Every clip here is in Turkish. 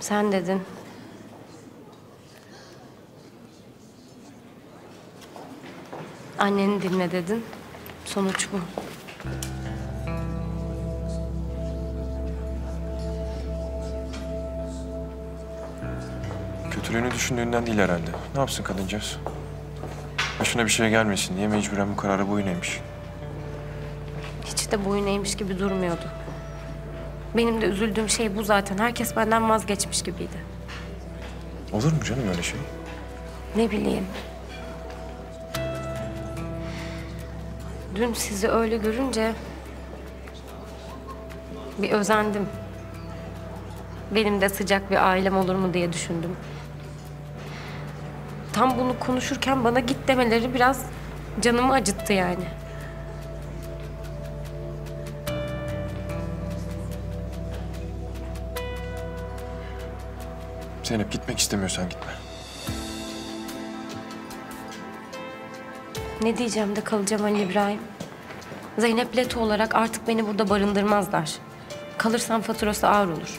Sen dedin. Anneni dinle dedin. Sonuç bu. Kötülüğünü düşündüğünden değil herhalde. Ne yapsın kadıncağız? Başına bir şey gelmesin diye mecburen bu karara boyun eğmiş. Hiç de boyun eğmiş gibi durmuyordu. Benim de üzüldüğüm şey bu zaten. Herkes benden vazgeçmiş gibiydi. Olur mu canım öyle şey? Ne bileyim. Dün sizi öyle görünce bir özendim. Benim de sıcak bir ailem olur mu diye düşündüm. Tam bunu konuşurken bana git demeleri biraz canımı acıttı yani. Zeynep gitmek istemiyorsan gitme. Ne diyeceğim de kalacağım Ali İbrahim. Zeynep Leto olarak artık beni burada barındırmazlar. Kalırsam faturası ağır olur.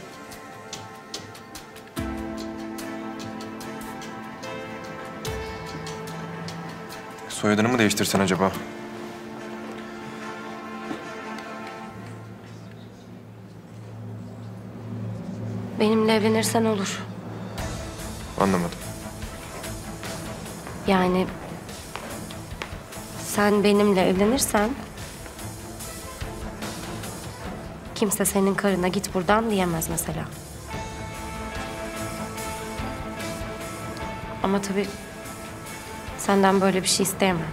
Soyadını mı değiştirsen acaba? Benimle evlenirsen olur. Anlamadım. Yani sen benimle evlenirsen kimse senin karına git buradan diyemez mesela. Ama tabii senden böyle bir şey isteyemem.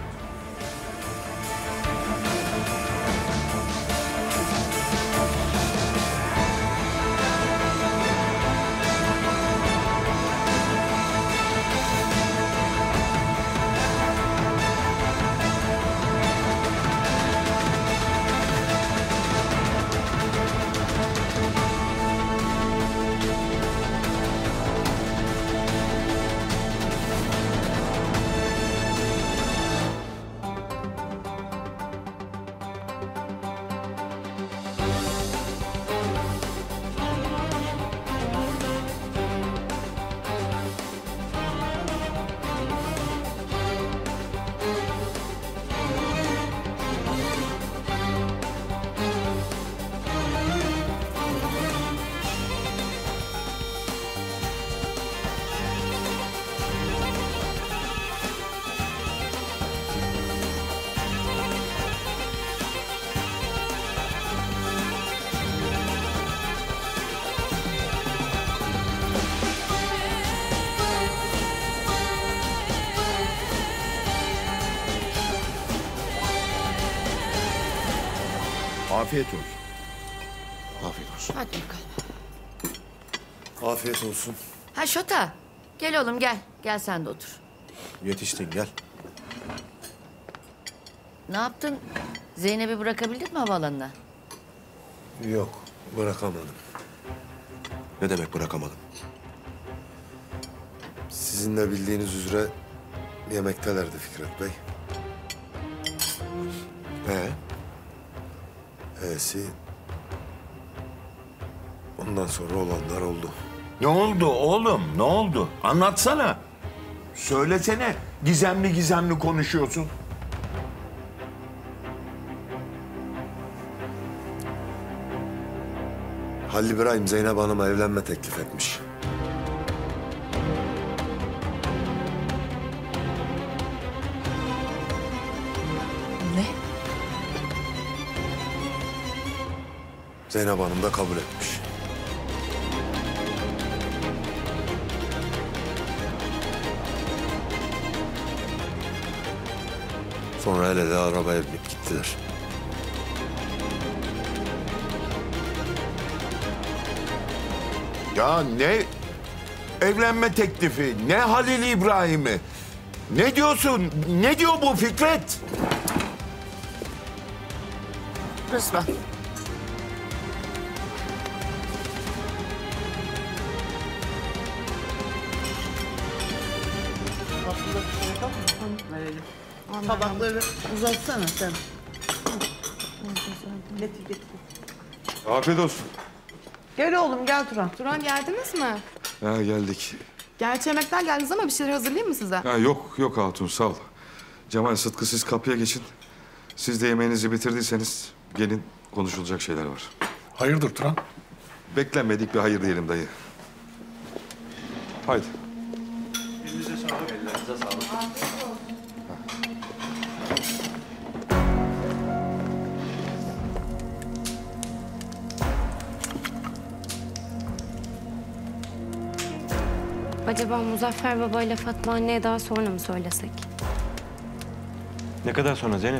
Afiyet olsun. Afiyet olsun. Hadi bakalım. Afiyet olsun. Ha Şota. Gel oğlum gel. Gel sen de otur. Yetiştin gel. Ne yaptın? Zeynep'i bırakabildin mi havaalanına? Yok bırakamadım. Ne demek bırakamadım? Sizin de bildiğiniz üzere yemektelerdi Fikret Bey. E'si ondan sonra olanlar oldu. Ne oldu oğlum? Ne oldu? Anlatsana. Söylesene. Gizemli gizemli konuşuyorsun. Halil İbrahim Zeynep Hanım'a evlenme teklif etmiş. Ne? Zeynep Hanım da kabul etmiş. Sonra el ele arabaya binip gittiler. Ya ne evlenme teklifi, ne Halil İbrahim'i? Ne diyorsun? Ne diyor bu Fikret? Rısva. Tabakları uzatsana sen. Afiyet olsun. Gel oğlum gel Turan. Turan geldiniz mi? Ha geldik. Gerçi yemekten geldiniz ama bir şeyler hazırlayayım mı size? Ha yok hatun sağ ol. Cemal, Sıtkı siz kapıya geçin. Siz de yemeğinizi bitirdiyseniz gelin, konuşulacak şeyler var. Hayırdır Turan? Beklenmedik bir hayır diyelim dayı. Haydi. Acaba Muzaffer Baba ile Fatma anneye daha sonra mı söylesek? Ne kadar sonra Zeynep?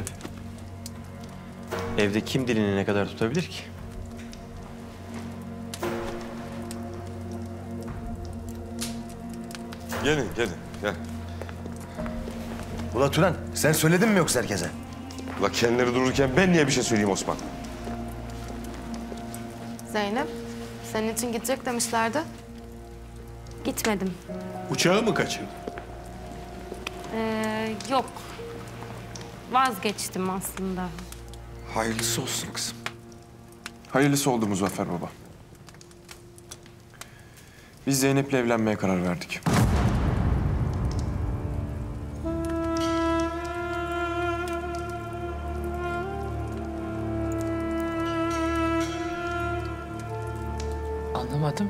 Evde kim dilini ne kadar tutabilir ki? Gelin gel. Ula Turan sen söyledin mi yoksa herkese? La kendileri dururken ben niye bir şey söyleyeyim Osman? Zeynep, senin için gidecek demişlerdi. Gitmedim. Uçağı mı kaçırdın? Yok. Vazgeçtim aslında. Hayırlısı olsun kızım. Hayırlısı oldu Muzaffer Baba. Biz Zeynep'le evlenmeye karar verdik. Anlamadım.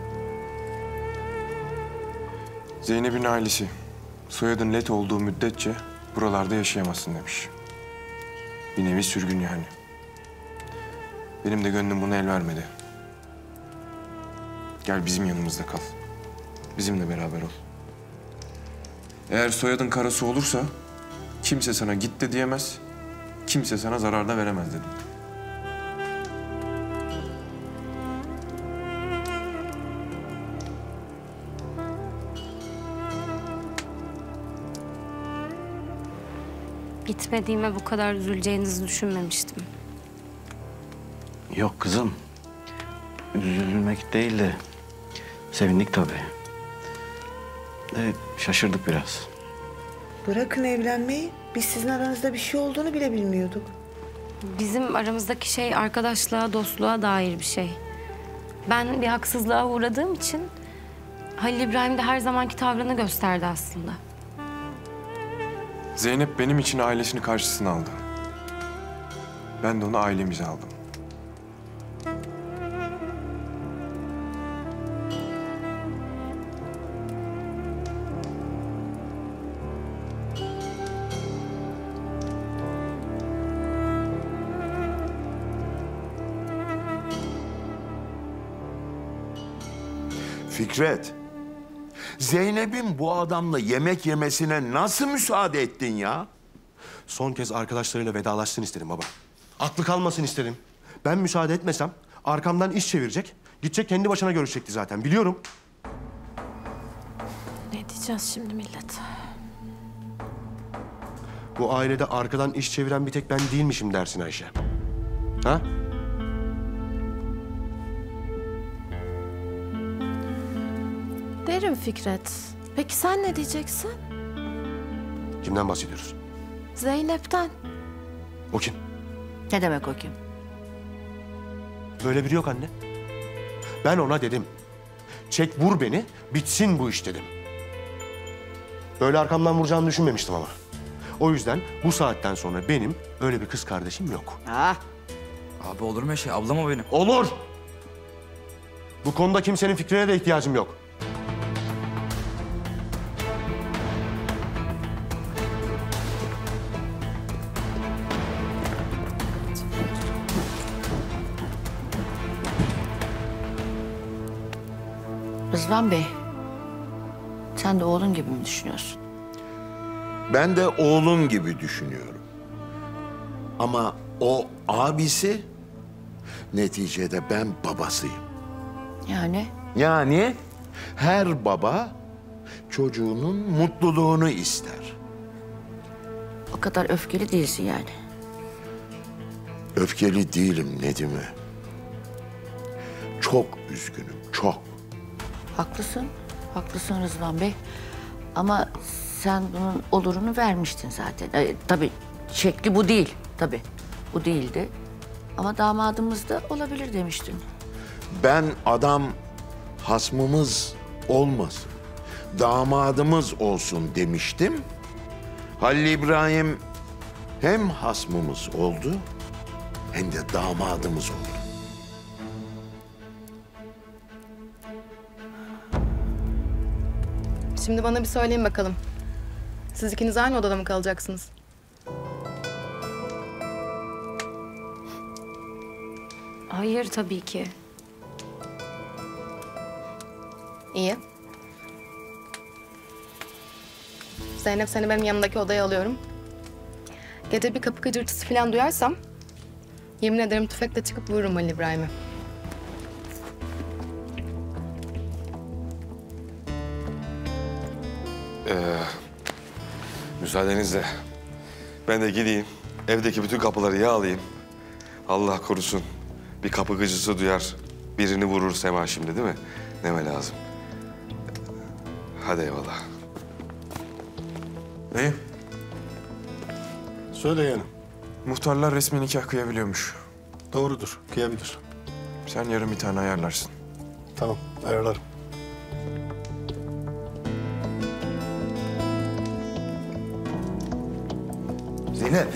Zeynep'in ailesi soyadın Let olduğu müddetçe buralarda yaşayamazsın demiş. Bir nevi sürgün yani. Benim de gönlüm buna el vermedi. Gel bizim yanımızda kal. Bizimle beraber ol. Eğer soyadın Karasu olursa kimse sana git de diyemez, kimse sana zarar da veremez dedim. Gitmediğime bu kadar üzüleceğinizi düşünmemiştim. Yok kızım. Üzülmek değil de sevindik tabii. Şaşırdık biraz. Bırakın evlenmeyi. Biz sizin aranızda bir şey olduğunu bile bilmiyorduk. Bizim aramızdaki şey arkadaşlığa, dostluğa dair bir şey. Ben bir haksızlığa uğradığım için Halil İbrahim de her zamanki tavrını gösterdi aslında. Zeynep benim için ailesini karşısına aldı. Ben de onu ailemize aldım. Fikret, Zeynep'in bu adamla yemek yemesine nasıl müsaade ettin ya? Son kez arkadaşlarıyla vedalaşsın istedim baba. Aklı kalmasın istedim. Ben müsaade etmesem arkamdan iş çevirecek. Gidecek kendi başına görüşecekti zaten biliyorum. Ne diyeceğiz şimdi millet? Bu ailede arkadan iş çeviren bir tek ben değilmişim dersin Ayşe. Ha? Derim Fikret. Peki sen ne diyeceksin? Kimden bahsediyoruz? Zeynep'ten. O kim? Ne demek o kim? Böyle biri yok anne. Ben ona dedim. Çek vur beni, bitsin bu iş dedim. Böyle arkamdan vuracağını düşünmemiştim ama. O yüzden bu saatten sonra benim öyle bir kız kardeşim yok. Ah, Abi olur mu şey? Ablam o benim. Olur. Bu konuda kimsenin fikrine de ihtiyacım yok. Rızvan Bey. Sen de oğlun gibi mi düşünüyorsun? Ben de oğlum gibi düşünüyorum. Ama o abisi, neticede ben babasıyım. Yani Yani her baba çocuğunun mutluluğunu ister. o kadar öfkeli değilsin yani. Öfkeli değilim Nedim'e. Çok üzgünüm, çok. Haklısın. Haklısın Rızvan Bey. Ama sen bunun olurunu vermiştin zaten. Tabii şekli bu değil. Tabii bu değildi. Ama damadımız da olabilir demiştin. Ben adam hasmımız olmasın, damadımız olsun demiştim. Halil İbrahim hem hasmımız oldu hem de damadımız oldu. Şimdi bana bir söyleyin bakalım. Siz ikiniz aynı odada mı kalacaksınız? Hayır tabii ki. İyi. Zeynep, seni benim yanımdaki odaya alıyorum. Gece bir kapı gıcırtısı falan duyarsam... yemin ederim tüfekle çıkıp vururum Halil İbrahim'i. Müsaadenizle ben de gideyim, evdeki bütün kapıları yağlayayım. Allah korusun bir kapı gıcısı duyar, birini vurur Sema şimdi değil mi? Neme lazım. Hadi eyvallah. Dayı, Söyle yeğenim. muhtarlar resmi nikah kıyabiliyormuş. Doğrudur, kıyabilir. Sen yarın bir tane ayarlarsın. Tamam, ayarlarım. Zeynep.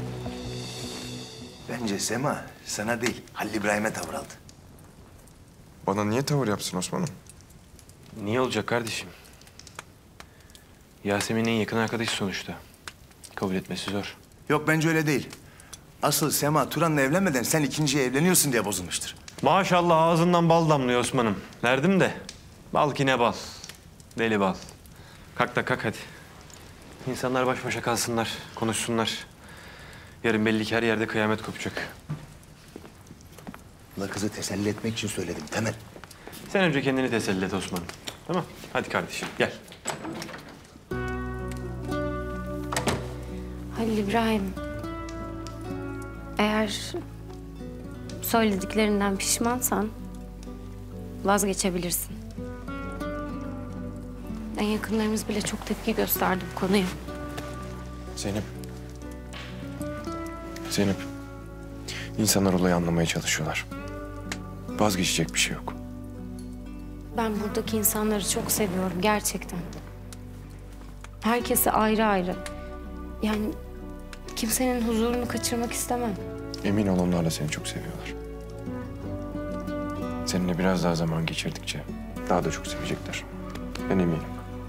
Bence Sema sana değil, Halil İbrahim'e tavır aldı. Bana niye tavır yapsın Osman'ım? Niye olacak kardeşim? Yasemin'in yakın arkadaşı sonuçta. Kabul etmesi zor. Yok, bence öyle değil. Asıl Sema Turan'la evlenmeden sen ikinciye evleniyorsun diye bozulmuştur. Maşallah ağzından bal damlıyor Osman'ım. Derdim de bal ki ne bal. Deli bal. Kalk da kalk hadi. İnsanlar baş başa kalsınlar, konuşsunlar. Yarın belli ki her yerde kıyamet kopacak. La kızı teselli etmek için söyledim Temel. Sen önce kendini teselli et Osman'ım. Tamam? Hadi kardeşim gel. Halil İbrahim, eğer söylediklerinden pişmansan vazgeçebilirsin. En yakınlarımız bile çok tepki gösterdi bu konuya. Zeynep. Zeynep. İnsanlar olayı anlamaya çalışıyorlar. Vazgeçecek bir şey yok. Ben buradaki insanları çok seviyorum gerçekten. Herkesi ayrı ayrı. Yani kimsenin huzurunu kaçırmak istemem. Emin ol onlar da seni çok seviyorlar. Seninle biraz daha zaman geçirdikçe daha da çok sevecekler. Ben eminim.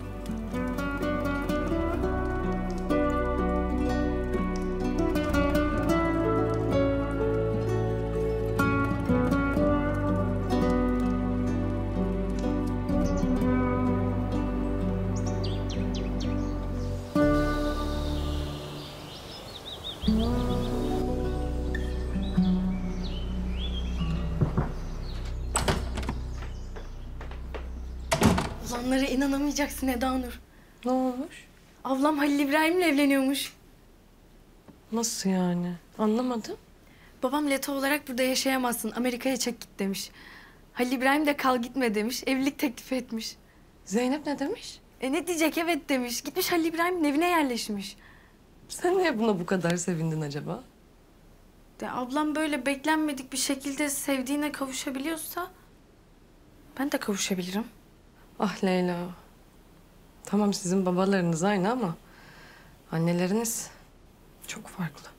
Olanlara inanamayacaksın Eda Nur. Ne olmuş? Ablam Halil İbrahim'le evleniyormuş. Nasıl yani? Anlamadım. Babam Leto olarak burada yaşayamazsın. Amerika'ya çek git demiş. Halil İbrahim de kal gitme demiş. Evlilik teklifi etmiş. Zeynep ne demiş? Ne diyecek, evet demiş. Gitmiş Halil İbrahim'in evine yerleşmiş. Sen niye buna bu kadar sevindin acaba? Ablam böyle beklenmedik bir şekilde sevdiğine kavuşabiliyorsa... ben de kavuşabilirim. Ah Leyla. Tamam sizin babalarınız aynı ama... anneleriniz çok farklı.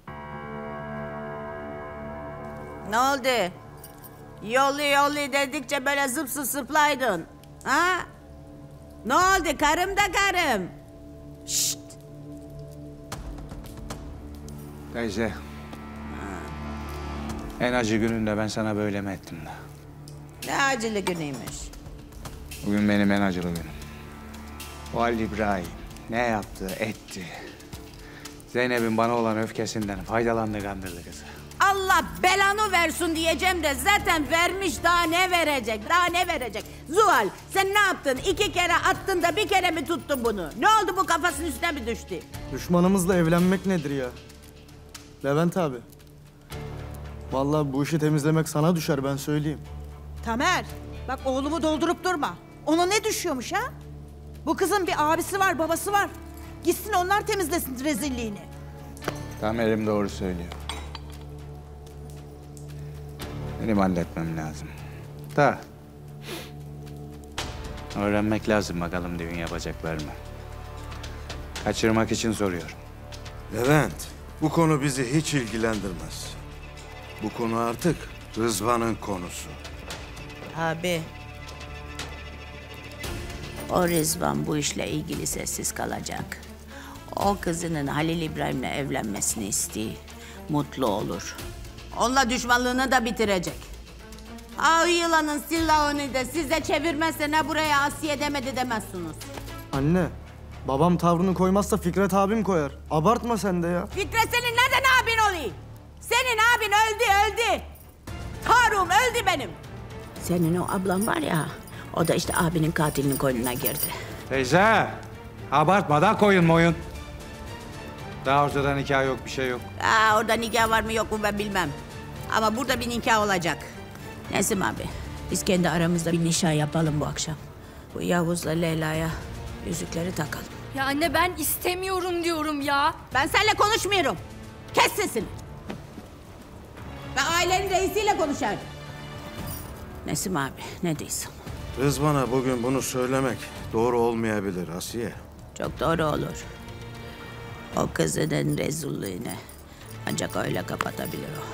Ne oldu? Yollu dedikçe böyle zıp zıplaydın. Ha? Ne oldu? Karım da karım. Şşt. Teyze. En acı gününde ben sana böyle mi ettim de? Ne acılı günüymüş. Bugün benim en acılı günüm. O Halil İbrahim ne yaptı, etti. Zeynep'in bana olan öfkesinden faydalandı, kandırdı kızı. Allah belanı versin diyeceğim de zaten vermiş, daha ne verecek, daha ne verecek? Zuhal, sen ne yaptın? 2 kere attın da bir kere mi tuttun bunu? Ne oldu, bu kafasının üstüne mi düştü? Düşmanımızla evlenmek nedir ya? Levent abi. Vallahi bu işi temizlemek sana düşer, ben söyleyeyim. Tamer, bak oğlumu doldurup durma. Ona ne düşüyormuş ha? Bu kızın bir abisi var, babası var. Gitsin onlar temizlesin rezilliğini. Tamer'im doğru söylüyor. Benim halletmem lazım. Da. Öğrenmek lazım bakalım düğün yapacaklar mı? Kaçırmak için soruyorum. Levent, bu konu bizi hiç ilgilendirmez. Bu konu artık Rızvan'ın konusu. Abi. O Rızvan bu işle ilgili sessiz kalacak. O kızının Halil İbrahim'le evlenmesini istiyor. Mutlu olur. Onunla düşmanlığını da bitirecek. O yılanın silahını da size çevirmezse ne buraya Asiye demedi demezsiniz. Anne, babam tavrını koymazsa Fikret abim koyar. Abartma sen de ya. Fikret senin neden abin olayım? Senin abin öldü. Harun öldü benim. Senin o ablan var ya, o da işte abinin katilinin koynuna girdi. Teyze, abartmadan koyun moyun. Daha ortada nikah yok, bir şey yok. Orada nikah var mı yok mu ben bilmem. Ama burada bir nikah olacak. Nesim abi, biz kendi aramızda bir nişan yapalım bu akşam. Bu Yavuz'la Leyla'ya yüzükleri takalım. Ya anne ben istemiyorum diyorum ya. Ben seninle konuşmuyorum. Kes sesini. Ben ailenin reisiyle konuşarım. Nesim abi, ne diyorsun? Rızvan'a bugün bunu söylemek doğru olmayabilir Asiye. Çok doğru olur. O kızının rezilliğini ancak öyle kapatabilir o.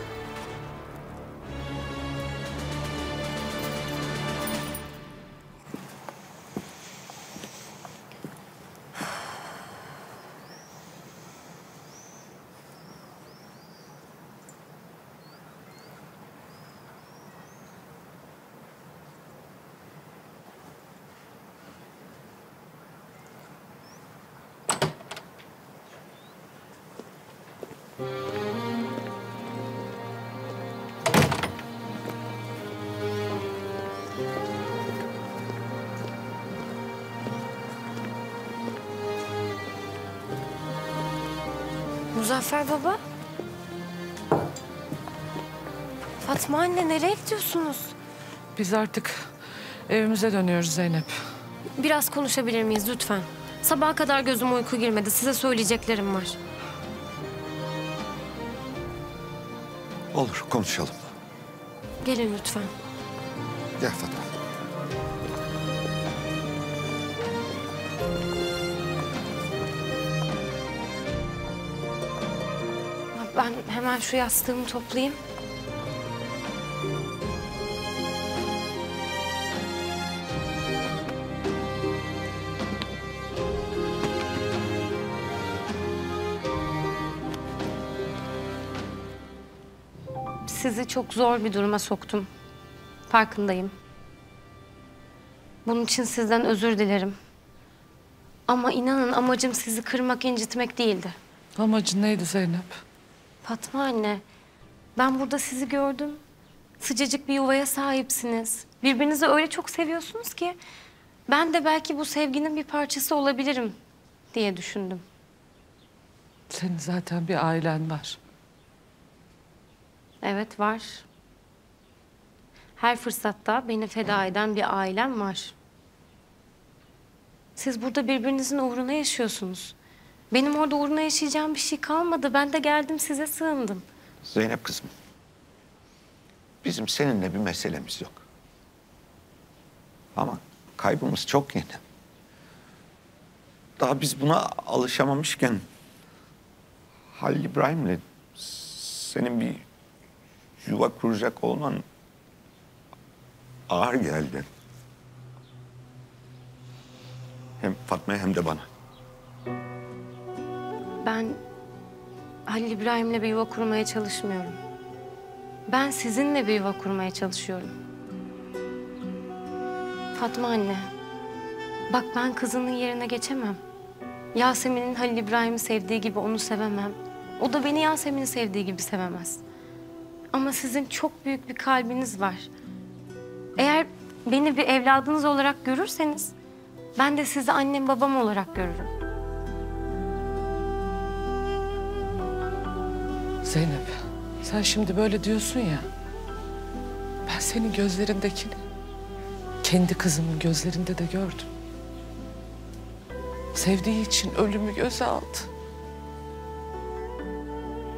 Muzaffer baba. Fatma anne nereye gidiyorsunuz? Biz artık evimize dönüyoruz Zeynep. Biraz konuşabilir miyiz lütfen? Sabaha kadar gözüme uyku girmedi. Size söyleyeceklerim var. Olur, konuşalım. Gelin lütfen. Gel Fatma. Ben hemen şu yastığımı toplayayım. Sizi çok zor bir duruma soktum. Farkındayım. Bunun için sizden özür dilerim. Ama inanın amacım sizi kırmak, incitmek değildi. Amacın neydi Zeynep? Fatma anne, ben burada sizi gördüm. Sıcacık bir yuvaya sahipsiniz. Birbirinizi öyle çok seviyorsunuz ki... ben de belki bu sevginin bir parçası olabilirim diye düşündüm. Senin zaten bir ailen var. Evet, var. Her fırsatta beni feda eden bir ailem var. Siz burada birbirinizin uğruna yaşıyorsunuz. Benim orada uğruna yaşayacağım bir şey kalmadı. Ben de geldim size sığındım. Zeynep kızım. Bizim seninle bir meselemiz yok. Ama kaybımız çok yeni. Daha biz buna alışamamışken... Halil İbrahim'le senin bir yuva kuracak olman ağır geldi. Hem Fatma'ya hem de bana. Ben Halil İbrahim'le bir yuva kurmaya çalışmıyorum. Ben sizinle bir yuva kurmaya çalışıyorum. Fatma anne, bak ben kızının yerine geçemem. Yasemin'in Halil İbrahim'i sevdiği gibi onu sevemem. O da beni Yasemin'i sevdiği gibi sevemez. Ama sizin çok büyük bir kalbiniz var. Eğer beni bir evladınız olarak görürseniz... ben de sizi annem babam olarak görürüm. Zeynep, sen şimdi böyle diyorsun ya. Ben senin gözlerindekini kendi kızımın gözlerinde de gördüm. Sevdiği için ölümü göze aldı.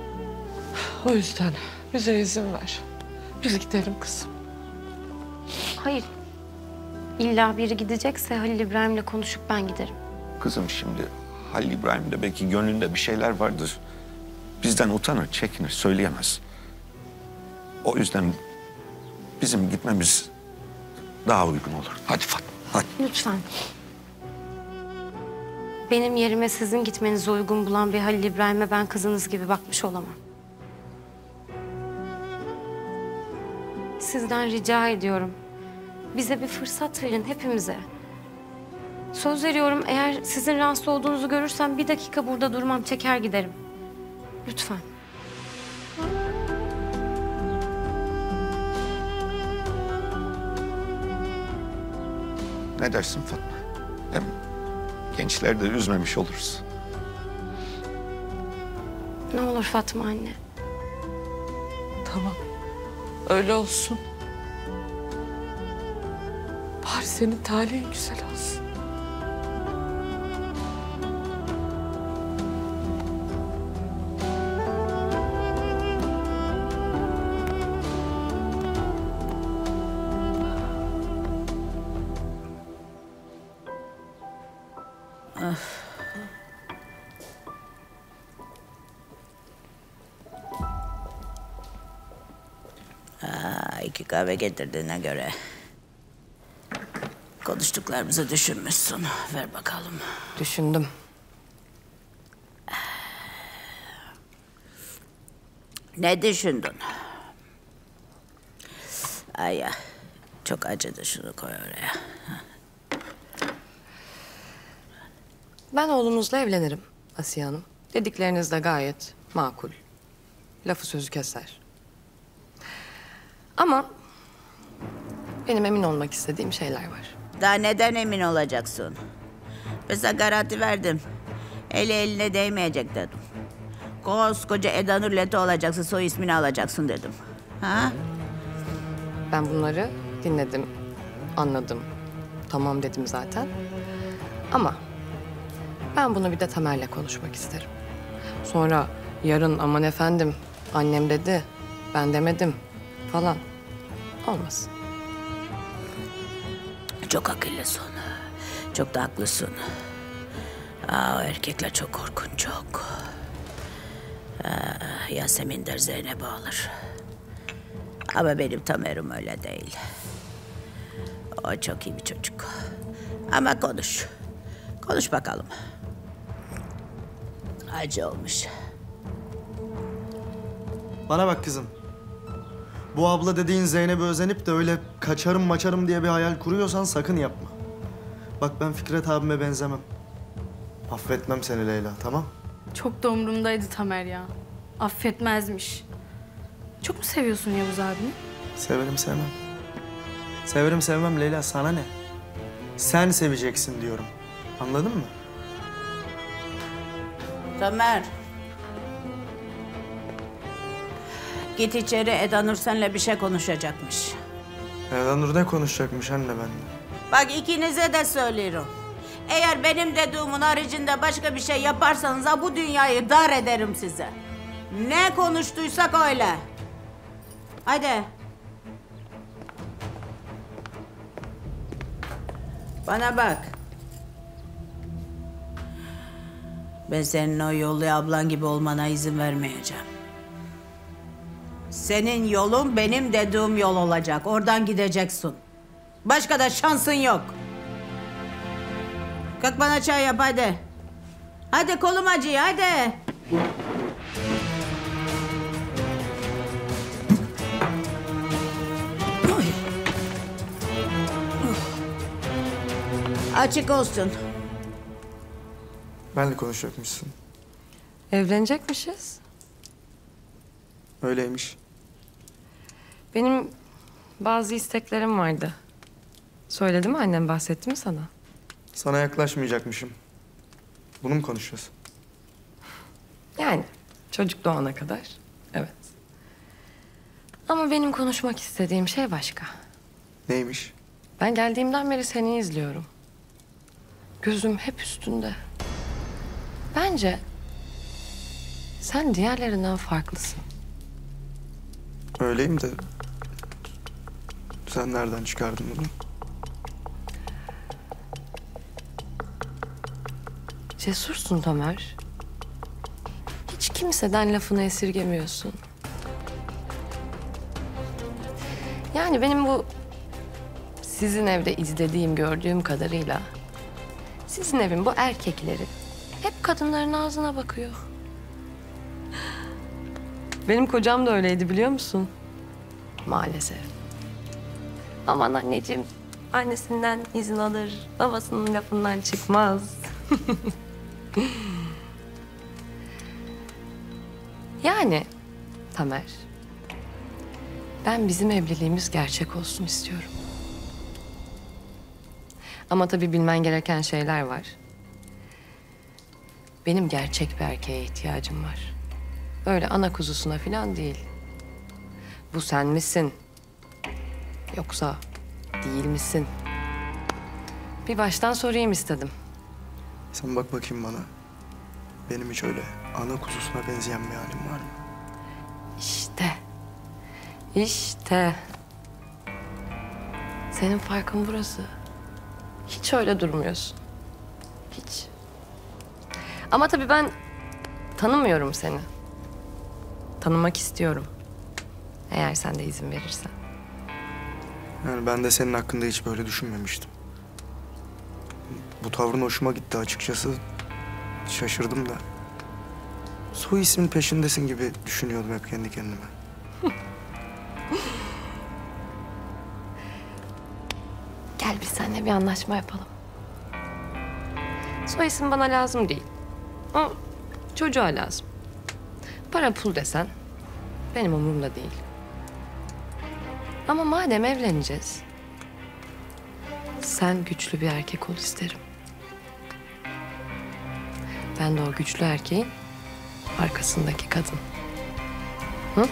O yüzden bize izin ver. Biz gidelim kızım. Hayır. İlla biri gidecekse Halil İbrahim'le konuşup ben giderim. Kızım şimdi Halil İbrahim'de belki gönlünde bir şeyler vardır. Bizden utanır, çekinir, söyleyemez. O yüzden bizim gitmemiz daha uygun olur. Hadi Fatma, hadi. Lütfen. Benim yerime sizin gitmenizi uygun bulan bir Halil İbrahim'e ben kızınız gibi bakmış olamam. Sizden rica ediyorum. Bize bir fırsat verin hepimize. Söz veriyorum, eğer sizin rahatsız olduğunuzu görürsem bir dakika burada durmam, çeker giderim. Lütfen. Ne dersin Fatma? Hem gençleri de üzmemiş oluruz. Ne olur Fatma anne. Tamam. Öyle olsun. Bari senin talihin güzel olsun. İki kahve getirdiğine göre konuştuklarımızı düşünmüşsün. Ver bakalım. Düşündüm. Ne düşündün? Ay ya, çok acıdı, şunu koy oraya. Ben oğlunuzla evlenirim Asiye Hanım. Dedikleriniz de gayet makul. Lafı sözü keser. Ama benim emin olmak istediğim şeyler var. Daha neden emin olacaksın? Mesela garanti verdim. Eli eline değmeyecek dedim. Koskoca Edanur Leto olacaksın, soy ismini alacaksın dedim. Ha? Ben bunları dinledim, anladım. Tamam dedim zaten. Ama ben bunu bir de Tamer'le konuşmak isterim. Sonra yarın aman efendim annem dedi, ben demedim falan. Olmaz. Çok akıllısın. Çok da haklısın. O erkekler çok korkunç, çok. Yasemin der Zeynep'i alır. Ama benim Tamer'im öyle değil. O çok iyi bir çocuk. Ama konuş. Konuş bakalım. Acı olmuş. Bana bak kızım. Bu abla dediğin Zeynep'e özenip de öyle kaçarım maçarım diye bir hayal kuruyorsan sakın yapma. Bak ben Fikret abime benzemem. Affetmem seni Leyla, tamam? Çok da umurumdaydı Tamer ya. Affetmezmiş. Çok mu seviyorsun Yavuz abini? Severim sevmem. Severim sevmem Leyla, sana ne? Sen seveceksin diyorum. Anladın mı? Tamer. Git içeri, Edanur seninle bir şey konuşacakmış. Edanur ne konuşacakmış anne benimle? Bak ikinize de söylüyorum. Eğer benim dediğimin haricinde başka bir şey yaparsanız ha bu dünyayı dar ederim size. Ne konuştuysak öyle. Hadi. Bana bak. Ben senin o yollu ablan gibi olmana izin vermeyeceğim. Senin yolun benim dediğim yol olacak. Oradan gideceksin. Başka da şansın yok. Kalk bana çay yap hadi. Hadi kolum acıyor hadi. Açık olsun. Benle konuşacakmışsın. Evlenecekmişiz. Öyleymiş. Benim bazı isteklerim vardı. Söyledi mi annem, bahsetti mi sana? Sana yaklaşmayacakmışım. Bunu mu konuşacağız? Yani çocuk doğana kadar, evet. Ama benim konuşmak istediğim şey başka. Neymiş? Ben geldiğimden beri seni izliyorum. Gözüm hep üstünde. Bence sen diğerlerinden farklısın. Öyleyim de Sen nereden çıkardın bunu? Cesursun Tamer. Hiç kimseden lafını esirgemiyorsun. Yani benim bu sizin evde izlediğim, gördüğüm kadarıyla sizin evin bu erkekleri hep kadınların ağzına bakıyor. Benim kocam da öyleydi biliyor musun? Maalesef. Aman anneciğim, annesinden izin alır, babasının lafından çıkmaz. Yani Tamer, ben bizim evliliğimiz gerçek olsun istiyorum. Ama tabii bilmen gereken şeyler var. Benim gerçek bir erkeğe ihtiyacım var. Öyle ana kuzusuna falan değil. Bu sen misin? Yoksa değil misin? Bir baştan sorayım istedim. Sen bak bakayım bana. Benim hiç öyle ana kuzusuna benzeyen bir halim var mı? İşte. İşte. Senin farkın burası. Hiç öyle durmuyorsun. Hiç. Ama tabii ben tanımıyorum seni. Tanımak istiyorum. Eğer sen de izin verirsen. Yani ben de senin hakkında hiç böyle düşünmemiştim. Bu tavrın hoşuma gitti açıkçası. Şaşırdım da. Soy ismin peşindesin gibi düşünüyordum hep kendi kendime. Gel biz seninle bir anlaşma yapalım. Soy isim bana lazım değil. O çocuğa lazım. Para pul desen benim umurumda değil. Ama madem evleneceğiz, sen güçlü bir erkek ol isterim. Ben de o güçlü erkeğin arkasındaki kadın. Hı?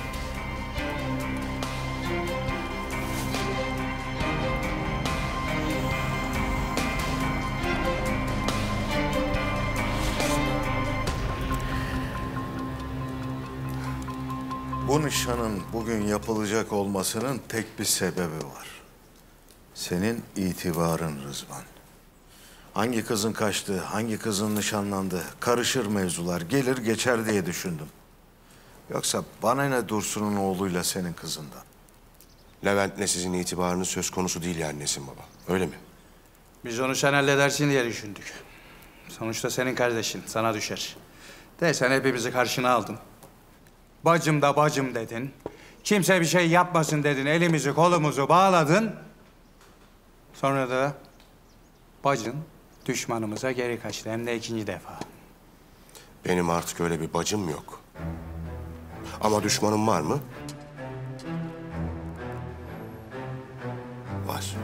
Bu nişanın bugün yapılacak olmasının tek bir sebebi var. Senin itibarın Rızvan. Hangi kızın kaçtı, hangi kızın nişanlandı, karışır mevzular, gelir geçer diye düşündüm. Yoksa bana ne Dursun'un oğluyla senin kızından? Levent'le sizin itibarınız söz konusu değil yani Nesin baba. Öyle mi? Biz onu sen halledersin diye düşündük. Sonuçta senin kardeşin, sana düşer. De sen hepimizi karşına aldın. Bacım da bacım dedin. Kimse bir şey yapmasın dedin. Elimizi kolumuzu bağladın. Sonra da bacın düşmanımıza geri kaçtı. Hem de 2. defa. Benim artık öyle bir bacım yok. Ama düşmanım var mı? Var.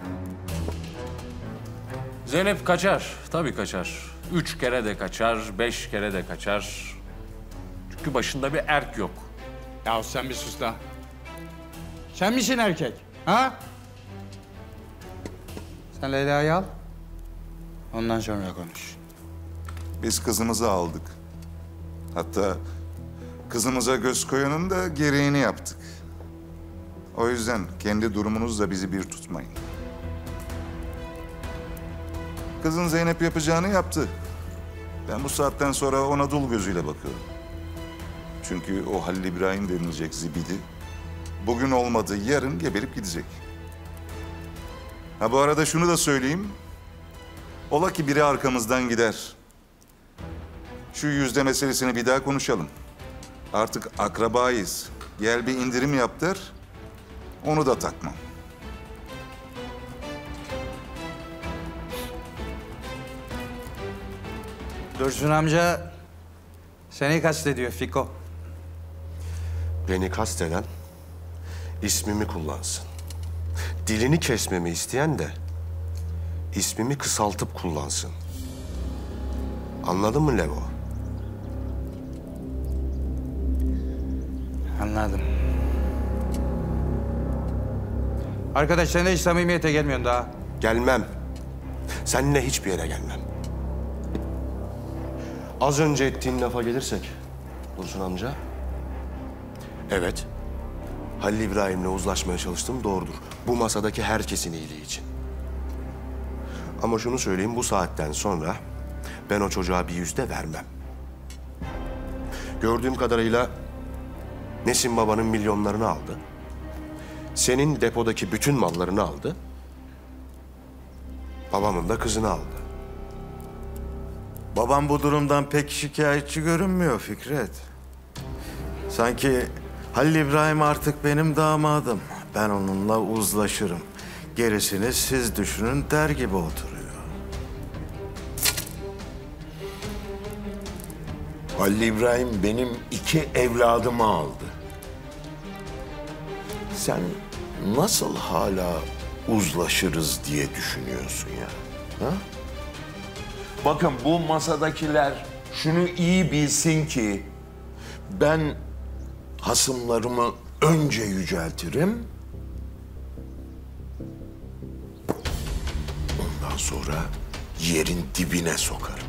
Zeynep kaçar. Tabii kaçar. 3 kere de kaçar, 5 kere de kaçar. Çünkü başında bir erk yok. Ya sen bir sus da. Sen misin erkek? Ha? Sen Leyla'yı al. Ondan sonra konuş. Biz kızımızı aldık. Hatta kızımıza göz koyanın da gereğini yaptık. O yüzden kendi durumunuzla bizi bir tutmayın. Kızın Zeynep yapacağını yaptı. Ben bu saatten sonra ona dul gözüyle bakıyorum. Çünkü o Halil İbrahim denilecek zibidi bugün olmadı yarın geberip gidecek. Ha bu arada şunu da söyleyeyim. Ola ki biri arkamızdan gider. Şu yüzde meselesini bir daha konuşalım. Artık akrabayız. Gel bir indirim yap der. Onu da takmam. Dursun amca seni kastediyor Fiko. Beni kasteden ismimi kullansın. Dilini kesmemi isteyen de ismimi kısaltıp kullansın. Anladın mı Levo? Anladım. Arkadaş sen de hiç samimiyete gelmiyorsun daha. Gelmem. Seninle hiçbir yere gelmem. Az önce ettiğin lafa gelirsek Dursun amca. Evet. Halil İbrahim'le uzlaşmaya çalıştım doğrudur. Bu masadaki herkesin iyiliği için. Ama şunu söyleyeyim, bu saatten sonra ben o çocuğa bir yüzde vermem. Gördüğüm kadarıyla Nesin babanın milyonlarını aldı. Senin depodaki bütün mallarını aldı. Babamın da kızını aldı. Babam bu durumdan pek şikayetçi görünmüyor Fikret. Sanki Halil İbrahim artık benim damadım. Ben onunla uzlaşırım. Gerisini siz düşünün der gibi oturuyor. Halil İbrahim benim 2 evladımı aldı. Sen nasıl hala uzlaşırız diye düşünüyorsun ya? Ha? Bakın bu masadakiler şunu iyi bilsin ki ben hasımlarımı önce yüceltirim. Ondan sonra yerin dibine sokarım.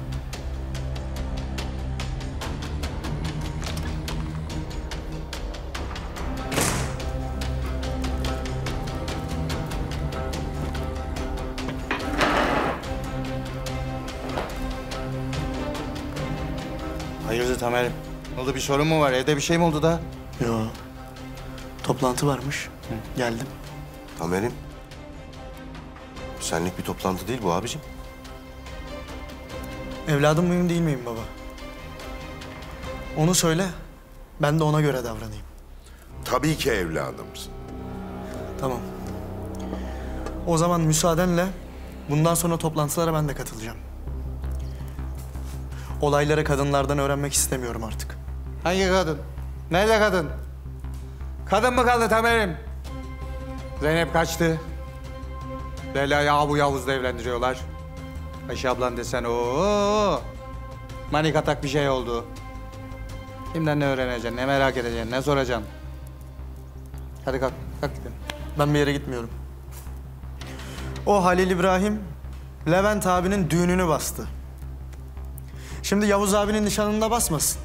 Hayırdır Tamer'im? Ne oldu, bir sorun mu var? Evde bir şey mi oldu da? Yo. Toplantı varmış. Geldim. Tamer'im, senlik bir toplantı değil bu abicim. Evladım mıyım değil miyim baba? Onu söyle. Ben de ona göre davranayım. Tabii ki evladımsın. Tamam. O zaman müsaadenle bundan sonra toplantılara ben de katılacağım. Olayları kadınlardan öğrenmek istemiyorum artık. Hangi kadın? Nerede kadın? Kadın mı kaldı Tamer'im? Zeynep kaçtı. Leyla'yı Abu Yavuz'la evlendiriyorlar. Ayşe ablan desen o. Manik atak bir şey oldu. Kimden ne öğreneceksin, ne merak edeceksin, ne soracaksın? Hadi kalk, kalk gidelim. Ben bir yere gitmiyorum. O Halil İbrahim, Levent abinin düğününü bastı. Şimdi Yavuz abinin nişanında basmasın.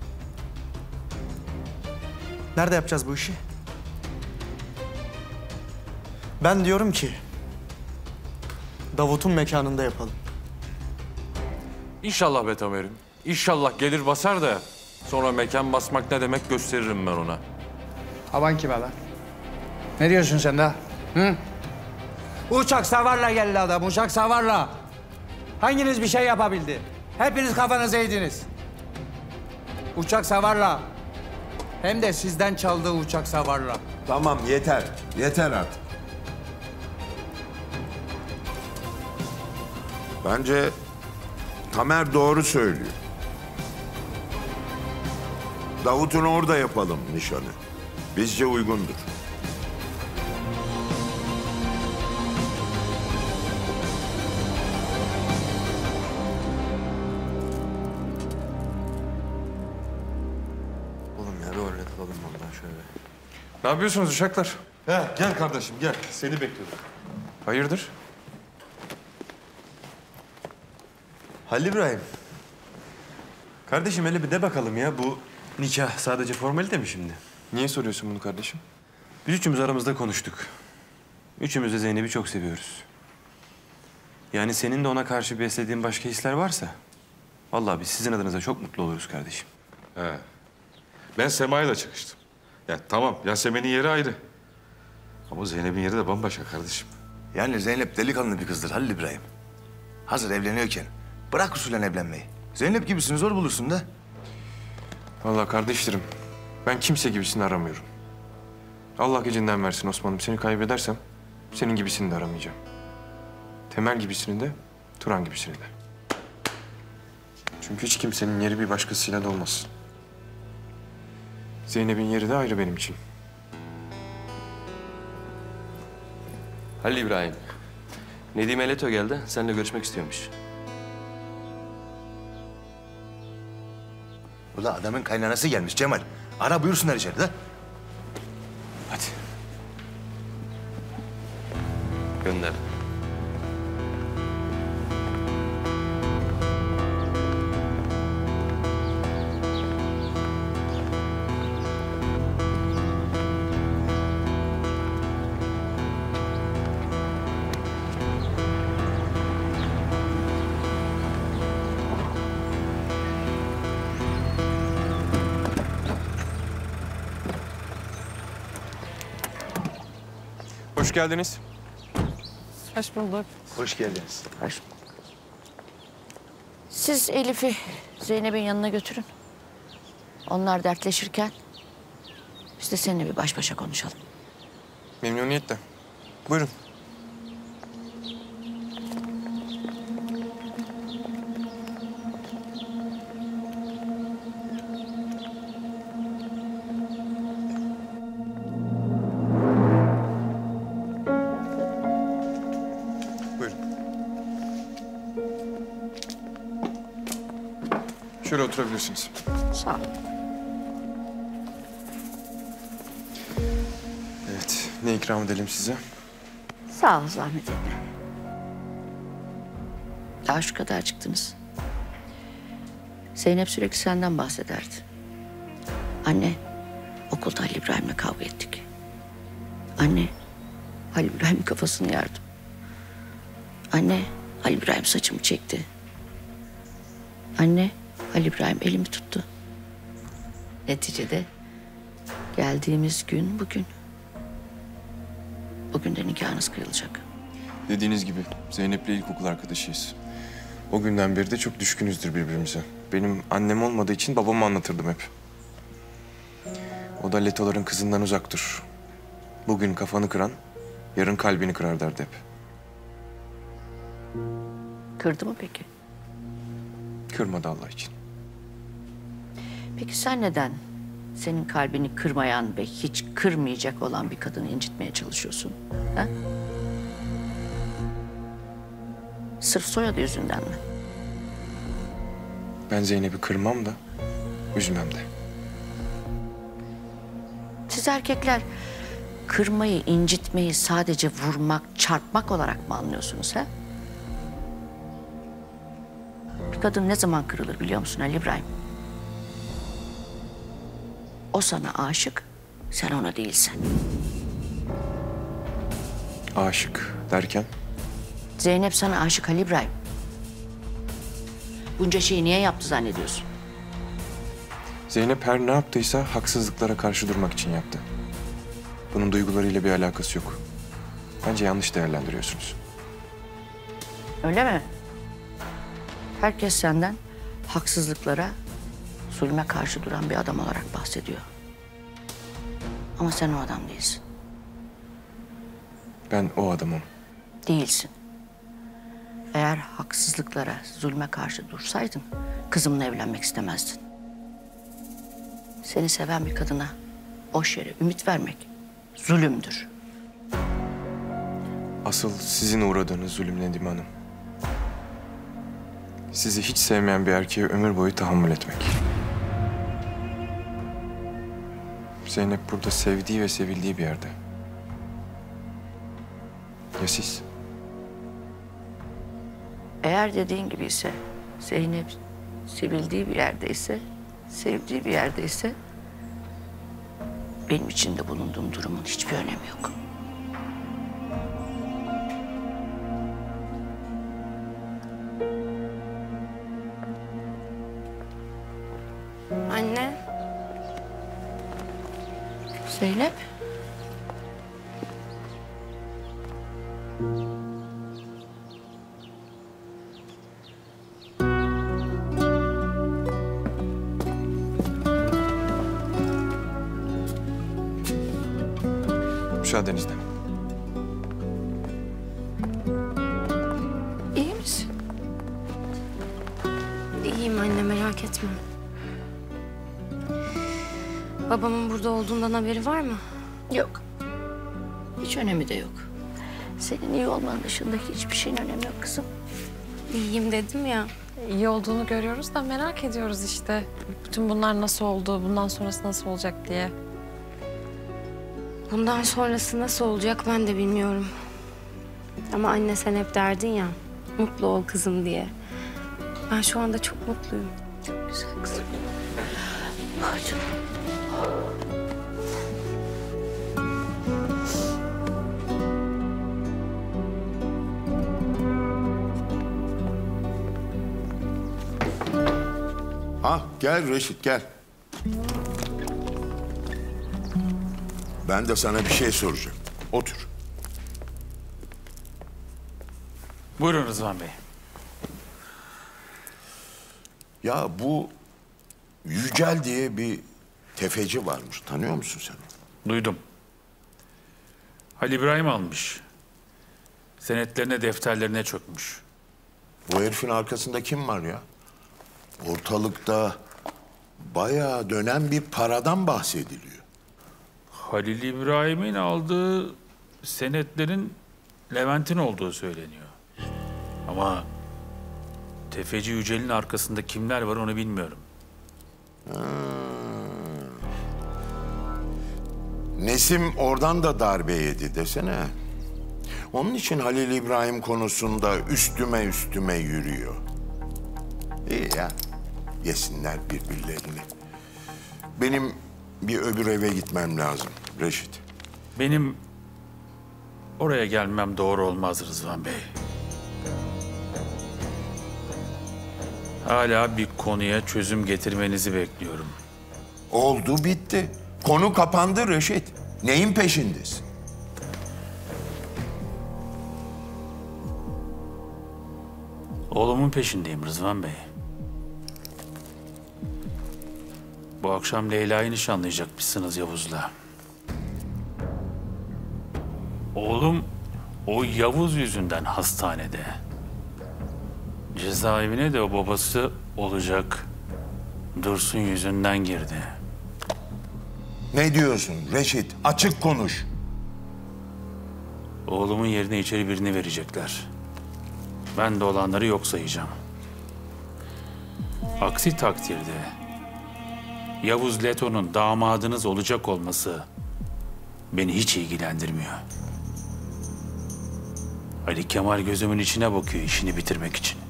Nerede yapacağız bu işi? Ben diyorum ki Davut'un mekanında yapalım. İnşallah be Tamer'im. İnşallah gelir basar da sonra mekan basmak ne demek gösteririm ben ona. Havan kime lan? Ne diyorsun sen daha? Hı? Uçak savarla geldi adam, uçak savarla. Hanginiz bir şey yapabildi? Hepiniz kafanızı eğdiniz. Uçak savarla. Hem de sizden çaldığı uçak savarla. Tamam yeter. Yeter artık. Bence Tamer doğru söylüyor. Davut'un orada yapalım nişanı. Bizce uygundur. Oğlum ya bir orada kalalım vallahi şöyle. Ne yapıyorsunuz uşaklar? He, gel kardeşim gel. Seni bekliyorum. Hayırdır? Halil İbrahim. Kardeşim hele bir de bakalım ya, bu nikah sadece formalite mi şimdi? Niye soruyorsun bunu kardeşim? Biz üçümüz aramızda konuştuk. Üçümüz de Zeynep'i çok seviyoruz. Yani senin de ona karşı beslediğin başka hisler varsa... vallahi biz sizin adınıza çok mutlu oluruz kardeşim. He. Ben Sema'yla çıkıştım. Ya tamam, Yasemin'in yeri ayrı. Ama Zeynep'in yeri de bambaşka kardeşim. Yani Zeynep delikanlı bir kızdır Halil İbrahim. Hazır evleniyorken bırak usulen evlenmeyi. Zeynep gibisini zor bulursun da. Vallahi kardeşlerim, ben kimse gibisini aramıyorum. Allah gecinden versin Osman'ım. Seni kaybedersem senin gibisini de aramayacağım. Temel gibisini de, Turan gibisini de. Çünkü hiç kimsenin yeri bir başkasıyla da olmaz. Zeynep'in yeri de ayrı benim için. Halil İbrahim. Nedim Eleto geldi. Seninle görüşmek istiyormuş. Ula adamın kaynanası gelmiş Cemal. Ara buyursunlar içeride. Hadi. Gönder. Hoş geldiniz. Hoş bulduk. Hoş geldiniz. Hoş. Siz Elif'i Zeynep'in yanına götürün. Onlar dertleşirken biz de seninle bir baş başa konuşalım. Memnuniyetle. Buyurun. Şöyle oturabilirsiniz. Sağ ol. Evet, ne ikram edelim size? Sağ ol, zahmet etme. Daha şu kadar çıktınız. Zeynep sürekli senden bahsederdi. Anne, okulda Halil İbrahim'le kavga ettik. Anne, Halil İbrahim'in kafasını yardım. Anne, Halil İbrahim saçımı çekti. Anne, Halil İbrahim elimi tuttu. Neticede geldiğimiz gün bugün. Bugün de nikahınız kıyılacak. Dediğiniz gibi Zeynep'le ilkokul arkadaşıyız. O günden beri de çok düşkünüzdür birbirimize. Benim annem olmadığı için babama anlatırdım hep. O da Letoların kızından uzak dur. Bugün kafanı kıran, yarın kalbini kırar derdi hep. Kırdı mı peki? Kırmadı Allah için. Peki sen neden senin kalbini kırmayan ve hiç kırmayacak olan bir kadını incitmeye çalışıyorsun? Ha? Sırf soyadı yüzünden mi? Ben Zeynep'i kırmam da, üzmem de. Siz erkekler kırmayı, incitmeyi sadece vurmak, çarpmak olarak mı anlıyorsunuz ha? Bir kadın ne zaman kırılır biliyor musun Ali İbrahim? O sana aşık, sen ona değilsen. Aşık derken? Zeynep sana aşık Ali İbrahim. Bunca şeyi niye yaptı zannediyorsun? Zeynep her ne yaptıysa haksızlıklara karşı durmak için yaptı. Bunun duygularıyla bir alakası yok. Bence yanlış değerlendiriyorsunuz. Öyle mi? Herkes senden haksızlıklara, zulme karşı duran bir adam olarak bahsediyor. Ama sen o adam değilsin. Ben o adamım. Değilsin. Eğer haksızlıklara, zulme karşı dursaydın kızımla evlenmek istemezdin. Seni seven bir kadına boş yere ümit vermek zulümdür. Asıl sizin uğradığınız zulüm Nedim Hanım. Sizi hiç sevmeyen bir erkeğe ömür boyu tahammül etmek. Zeynep burada sevdiği ve sevildiği bir yerde. Ya siz? Eğer dediğin gibi ise Zeynep sevildiği bir yerdeyse, sevdiği bir yerdeyse benim içinde bulunduğum durumun hiçbir önemi yok. Anne. Zeynep. Müsaadenizle. İyi misin? İyiyim anne, merak etme. Babamın burada olduğundan haberi var mı? Yok. Hiç önemi de yok. Senin iyi olman dışında hiçbir şeyin önemi yok kızım. İyiyim dedim ya. İyi olduğunu görüyoruz da merak ediyoruz işte. Bütün bunlar nasıl oldu, bundan sonrası nasıl olacak diye. Bundan sonrası nasıl olacak ben de bilmiyorum. Ama anne sen hep derdin ya, mutlu ol kızım diye. Ben şu anda çok mutluyum. Çok güzel kızım. Ay canım. Ha gel Reşit gel. Ben de sana bir şey soracağım. Otur. Buyurun Rızvan Bey. Ya bu Yücel diye bir tefeci varmış. Tanıyor musun sen? Duydum. Halil İbrahim almış. Senetlerine, defterlerine çökmüş. Bu herifin arkasında kim var ya? Ortalıkta bayağı dönen bir paradan bahsediliyor. Halil İbrahim'in aldığı senetlerin Levent'in olduğu söyleniyor. Ama tefeci Yücel'in arkasında kimler var onu bilmiyorum. Nesim oradan da darbe yedi desene. Onun için Halil İbrahim konusunda üstüme yürüyor. İyi ya, yesinler birbirlerini. Benim bir öbür eve gitmem lazım Reşit. Benim oraya gelmem doğru olmaz Rızvan Bey. Hala bir konuya çözüm getirmenizi bekliyorum. Oldu bitti. Konu kapandı Reşit. Neyin peşindesin? Oğlumun peşindeyim Rızvan Bey. Bu akşam Leyla'yı nişanlayacakmışsınız Yavuz'la. Oğlum o Yavuz yüzünden hastanede. Cezaevine de o babası olacak Dursun yüzünden girdi. Ne diyorsun Reşit? Açık konuş. Oğlumun yerine içeri birini verecekler. Ben de olanları yok sayacağım. Aksi takdirde Yavuz Leto'nun damadınız olacak olması beni hiç ilgilendirmiyor. Ali Kemal gözümün içine bakıyor işini bitirmek için.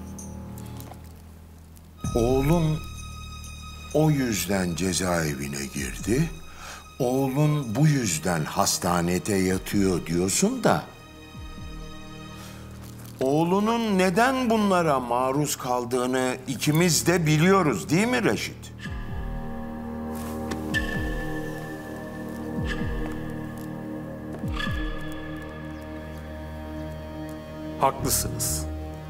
Oğlun o yüzden cezaevine girdi. Oğlun bu yüzden hastanede yatıyor diyorsun da... Oğlunun neden bunlara maruz kaldığını ikimiz de biliyoruz değil mi Reşit? Haklısınız.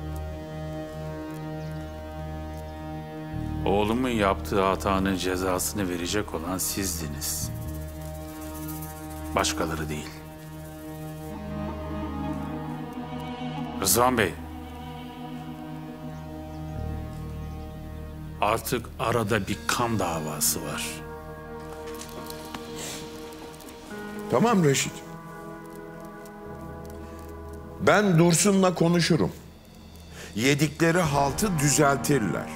Oğlumun yaptığı hatanın cezasını verecek olan sizdiniz. Başkaları değil. Rızvan Bey. Artık arada bir kan davası var. Tamam Reşit. Ben Dursun'la konuşurum. Yedikleri haltı düzeltirler.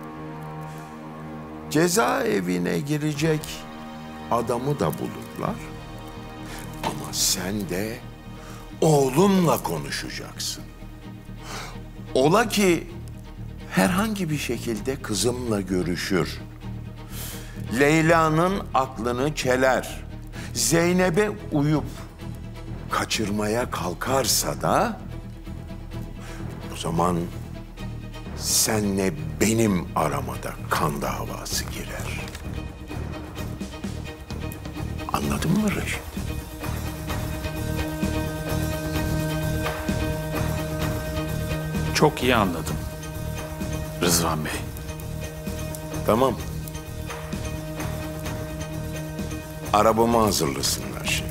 Cezaevine girecek adamı da bulurlar. Ama sen de oğlunla konuşacaksın. Ola ki herhangi bir şekilde kızımla görüşür. Leyla'nın aklını çeler. Zeynep'e uyup kaçırmaya kalkarsa da o zaman senle benim aramada kan davası girer. Anladın mı Reşit? Çok iyi anladım. Rızvan Bey. Tamam. Arabamı hazırlasınlar şimdi.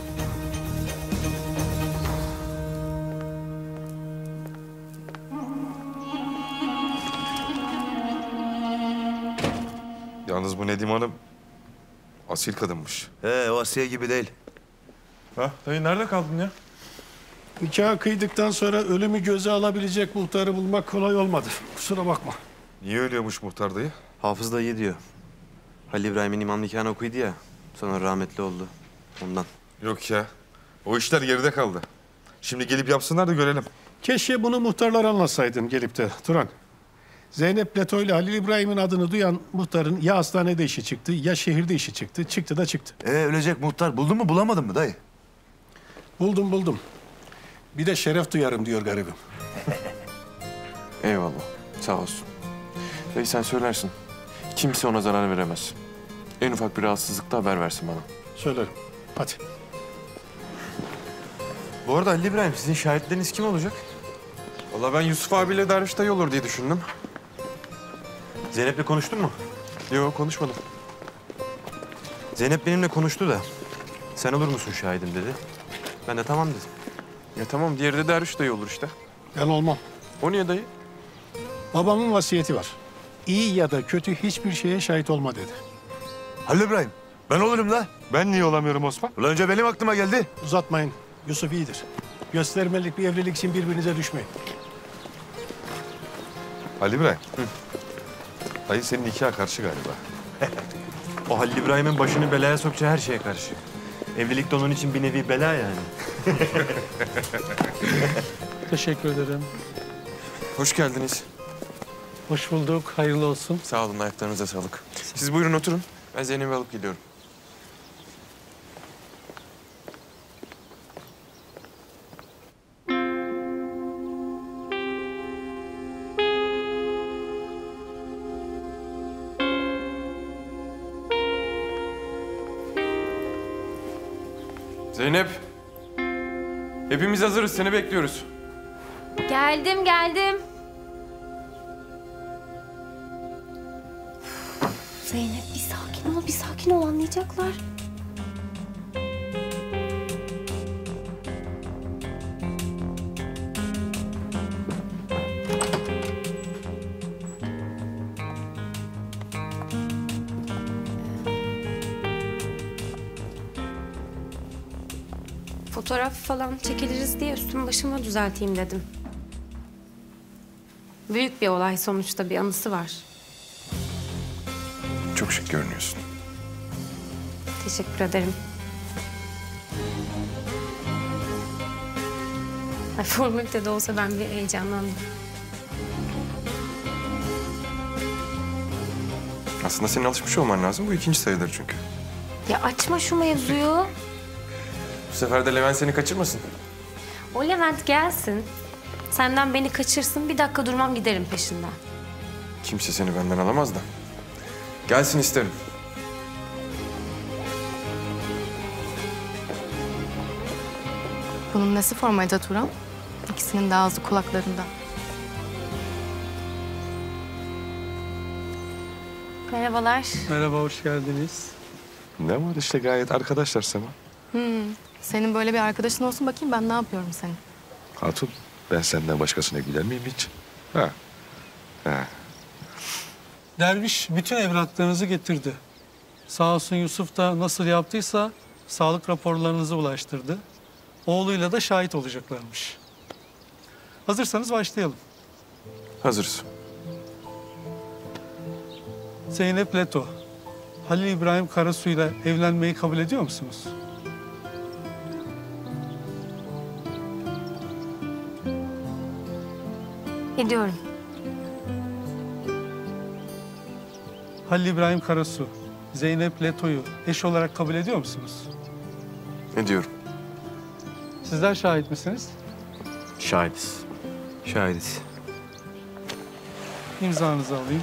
Yalnız bu Nedim Hanım asil kadınmış. O Asiye gibi değil. Ha dayı nerede kaldın ya? Nikahı kıydıktan sonra ölümü göze alabilecek muhtarı bulmak kolay olmadı. Kusura bakma. Niye ölüyormuş muhtar dayı? Hafız da iyi diyor. Halil İbrahim'in imam nikahını okuydu ya. Sonra rahmetli oldu. Ondan. Yok ya. O işler geride kaldı. Şimdi gelip yapsınlar da görelim. Keşke bunu muhtarlara anlatsaydın gelip de Turan. Zeynep Leto ile Halil İbrahim'in adını duyan muhtarın ya hastanede işi çıktı ya şehirde işi çıktı. Çıktı da çıktı. Ölecek muhtar. Buldun mu bulamadın mı dayı? Buldum. Bir de şeref duyarım diyor garibim. Eyvallah. Sağ olsun. Dayı sen söylersin. Kimse ona zarar veremez. En ufak bir rahatsızlıkta haber versin bana. Söylerim. Hadi. Bu arada Halil İbrahim sizin şahitleriniz kim olacak? Vallahi ben Yusuf abiyle Derviş dayı olur diye düşündüm. Zeynep'le konuştun mu? Yok, konuşmadım. Zeynep benimle konuştu da sen olur musun şahidim dedi. Ben de tamam dedim. Ya tamam, diğeri de Derviş dayı olur işte. Ben olmam. O niye dayı? Babamın vasiyeti var. İyi ya da kötü hiçbir şeye şahit olma dedi. Halil İbrahim, ben olurum la. Ben niye olamıyorum Osman? Ulan önce benim aklıma geldi. Uzatmayın. Yusuf iyidir. Göstermelik bir evlilik için birbirinize düşmeyin. Halil İbrahim. Dayı senin nikaha karşı galiba. O Halil İbrahim'in başını belaya sokacağı her şeye karşı. Evlilik de onun için bir nevi bela yani. Teşekkür ederim. Hoş geldiniz. Hoş bulduk. Hayırlı olsun. Sağ olun, ayaklarınıza sağlık. Siz buyurun oturun. Ben Zeynep'i alıp gidiyorum. Zeynep. Hepimiz hazırız. Seni bekliyoruz. Geldim, geldim. Zeynep bir sakin ol, bir sakin ol, anlayacaklar. Fotoğraf falan çekiliriz diye üstümü başımı düzelteyim dedim. Büyük bir olay sonuçta, bir anısı var. Çok şık görünüyorsun. Teşekkür ederim. Ay, formalite de olsa ben bir heyecanlandım. Aslında senin alışmış olman lazım. Bu ikinci sayıdır çünkü. Ya açma şu mevzuyu. Bu sefer de Levent seni kaçırmasın. O Levent gelsin. Senden beni kaçırsın. Bir dakika durmam, giderim peşinden. Kimse seni benden alamaz da. Gelsin isterim. Bunun nesi formalite Turan? İkisinin de ağzı kulaklarında. Merhabalar. Merhaba, hoş geldiniz. Ne var işte, gayet arkadaşlar Sema. Senin böyle bir arkadaşın olsun, bakayım ben ne yapıyorum senin. Hatun, ben senden başkasına güler miyim hiç? Ha. Derviş bütün evraklarınızı getirdi. Sağ olsun Yusuf da nasıl yaptıysa sağlık raporlarınızı ulaştırdı. Oğluyla da şahit olacaklarmış. Hazırsanız başlayalım. Hazırız. Zeynep Leto, Halil İbrahim Karasu'yla evlenmeyi kabul ediyor musunuz? Ediyorum. Halil İbrahim Karasu, Zeynep Leto'yu eş olarak kabul ediyor musunuz? Ediyorum. Sizler şahit misiniz? Şahidiz. Şahidiz. İmzanızı alayım.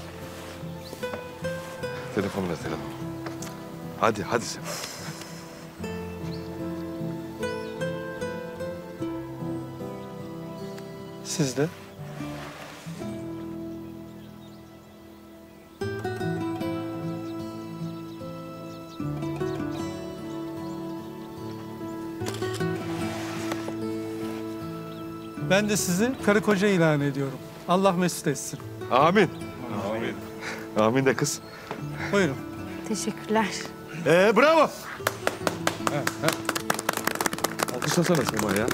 Telefonu ver, telefon. Hadi, hadi Sema. Siz de. Ben de sizi karı koca ilan ediyorum. Allah mesut etsin. Amin. Amin. Amin de kız. Buyurun. Teşekkürler. Bravo. Alkışlasana Sema ya.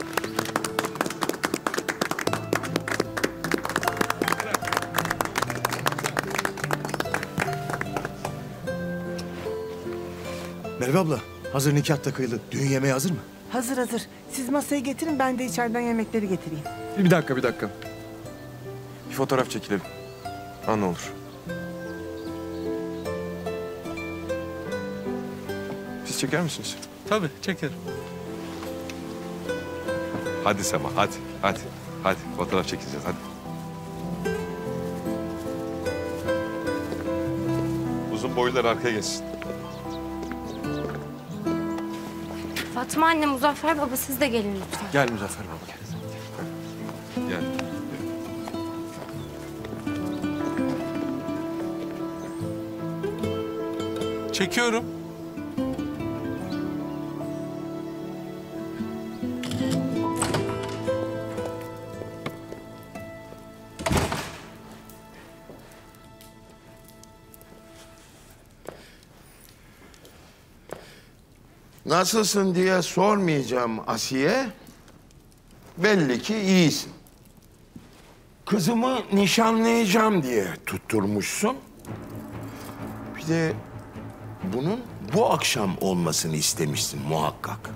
Merve abla, hazır nikah da kıyıldı. Düğün yemeği hazır mı? Hazır hazır. Siz masayı getirin, ben de içeriden yemekleri getireyim. Bir dakika, bir dakika. Bir fotoğraf çekilelim. Ha, ne olur. Siz çeker misiniz? Tabii, çekerim. Hadi Sema, hadi, hadi. Hadi, fotoğraf çekeceğiz, hadi. Uzun boylular arkaya geçsin. Fatma anne, Muzaffer baba, siz de gelin lütfen. Gel Muzaffer baba, gel. Gel. Çekiyorum. Nasılsın diye sormayacağım Asiye. Belli ki iyisin. Kızımı nişanlayacağım diye tutturmuşsun. Bir de bunun bu akşam olmasını istemişsin muhakkak.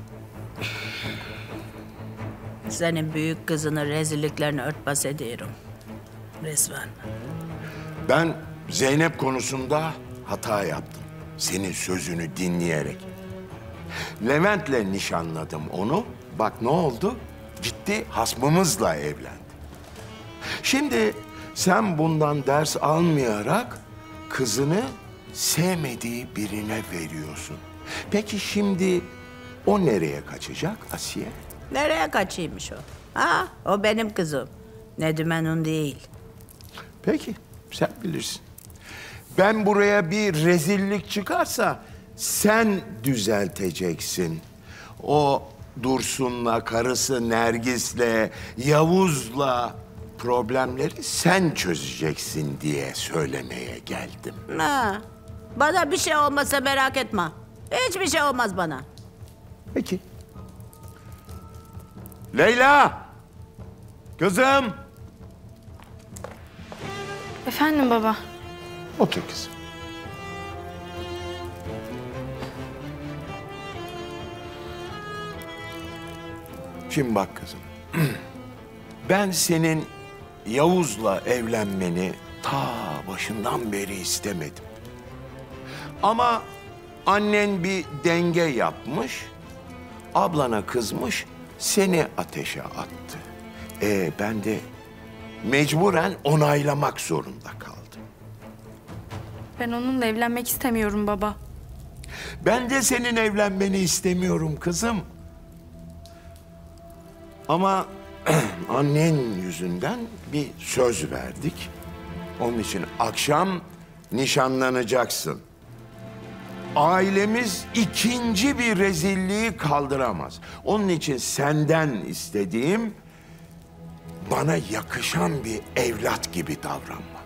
Senin büyük kızının rezilliklerini örtbas ediyorum. Resmen. Ben Zeynep konusunda hata yaptım. Senin sözünü dinleyerek. Levent'le nişanladım onu. Bak ne oldu? Gitti hasmımızla evlendi. Şimdi sen bundan ders almayarak kızını sevmediği birine veriyorsun. Peki şimdi o nereye kaçacak Asiye? Nereye kaçıymış o? Ha, o benim kızım. Nedümen'un değil. Peki, sen bilirsin. Ben buraya bir rezillik çıkarsa sen düzelteceksin. O Dursun'la, karısı Nergis'le, Yavuz'la problemleri sen çözeceksin diye söylemeye geldim. Ha, bana bir şey olmasa merak etme. Hiçbir şey olmaz bana. Peki. Leyla! Kızım! Efendim baba. Otur kızım. Şimdi bak kızım. Ben senin Yavuz'la evlenmeni ta başından beri istemedim. Ama annen bir denge yapmış, ablana kızmış, seni ateşe attı. Ben de mecburen onaylamak zorunda kaldım. Ben onunla evlenmek istemiyorum baba. Ben de senin evlenmeni istemiyorum kızım. Ama annen yüzünden bir söz verdik. Onun için akşam nişanlanacaksın. Ailemiz ikinci bir rezilliği kaldıramaz. Onun için senden istediğim bana yakışan bir evlat gibi davranma.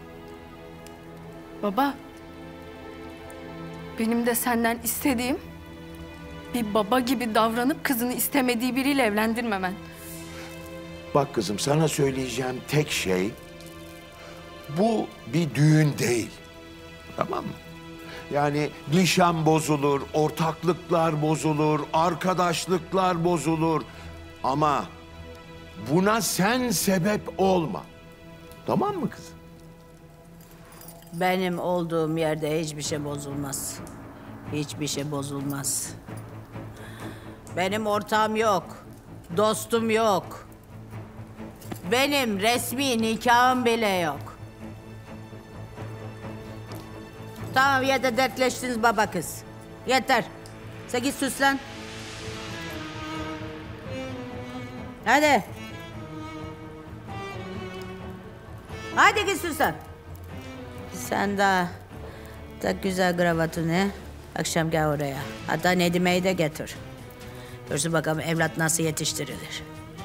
Baba. Benim de senden istediğim bir baba gibi davranıp kızını istemediği biriyle evlendirmemen. Bak kızım, sana söyleyeceğim tek şey bu bir düğün değil. Tamam mı? Yani nişan bozulur, ortaklıklar bozulur, arkadaşlıklar bozulur. Ama buna sen sebep olma. Tamam mı kızım? Benim olduğum yerde hiçbir şey bozulmaz. Hiçbir şey bozulmaz. Benim ortağım yok. Dostum yok. Benim resmi nikahım bile yok. Tamam, yeter dertleştiniz baba kız. Yeter. Sen git süslen. Hadi. Hadi git süslen. Sen de tak güzel kravatını. Akşam gel oraya. Hatta Nedime'yi de getir. Görsün bakalım evlat nasıl yetiştirilir.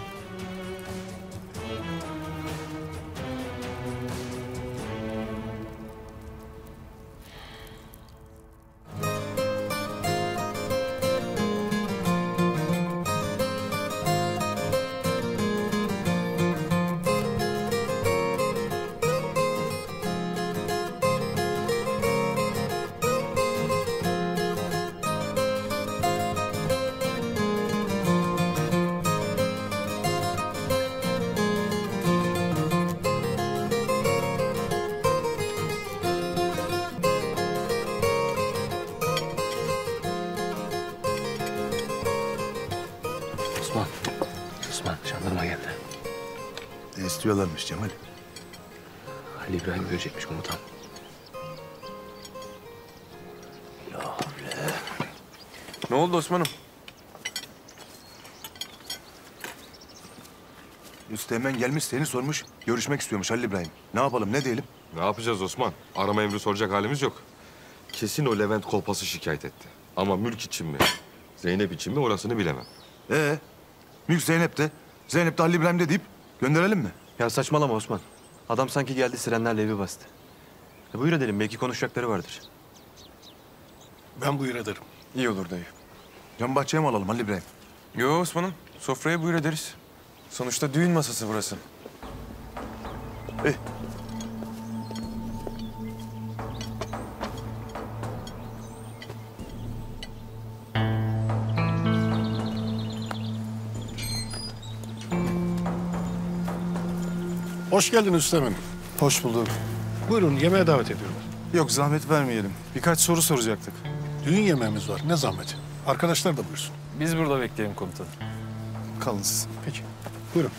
Osman, jandarma geldi. Ne istiyorlarmış Cemal? Halil İbrahim görecekmiş komutan. Ne oldu Osman'ım? Üsteğmen gelmiş seni sormuş. Görüşmek istiyormuş Halil İbrahim. Ne yapalım ne diyelim? Ne yapacağız Osman? Arama emri soracak halimiz yok. Kesin o Levent kolpası şikayet etti. Ama mülk için mi, Zeynep için mi orasını bilemem. Mülk Zeynep'te. Zeynep de Halil İbrahim'de deyip gönderelim mi? Ya saçmalama Osman. Adam sanki geldi sirenlerle evi bastı. Buyur edelim, belki konuşacakları vardır. Ben buyur ederim. İyi olur dayı. Cam bahçeye mi alalım Halil İbrahim? Yo Osman'ım, sofraya buyur ederiz. Sonuçta düğün masası burası. Hoş geldin Üsteğmen. Hoş bulduk. Buyurun, yemeğe davet ediyorum. Yok zahmet vermeyelim. Birkaç soru soracaktık. Düğün yemeğimiz var, ne zahmet. Arkadaşlar da buyursun. Biz burada bekleyelim komutanım. Kalın siz. Peki, buyurun.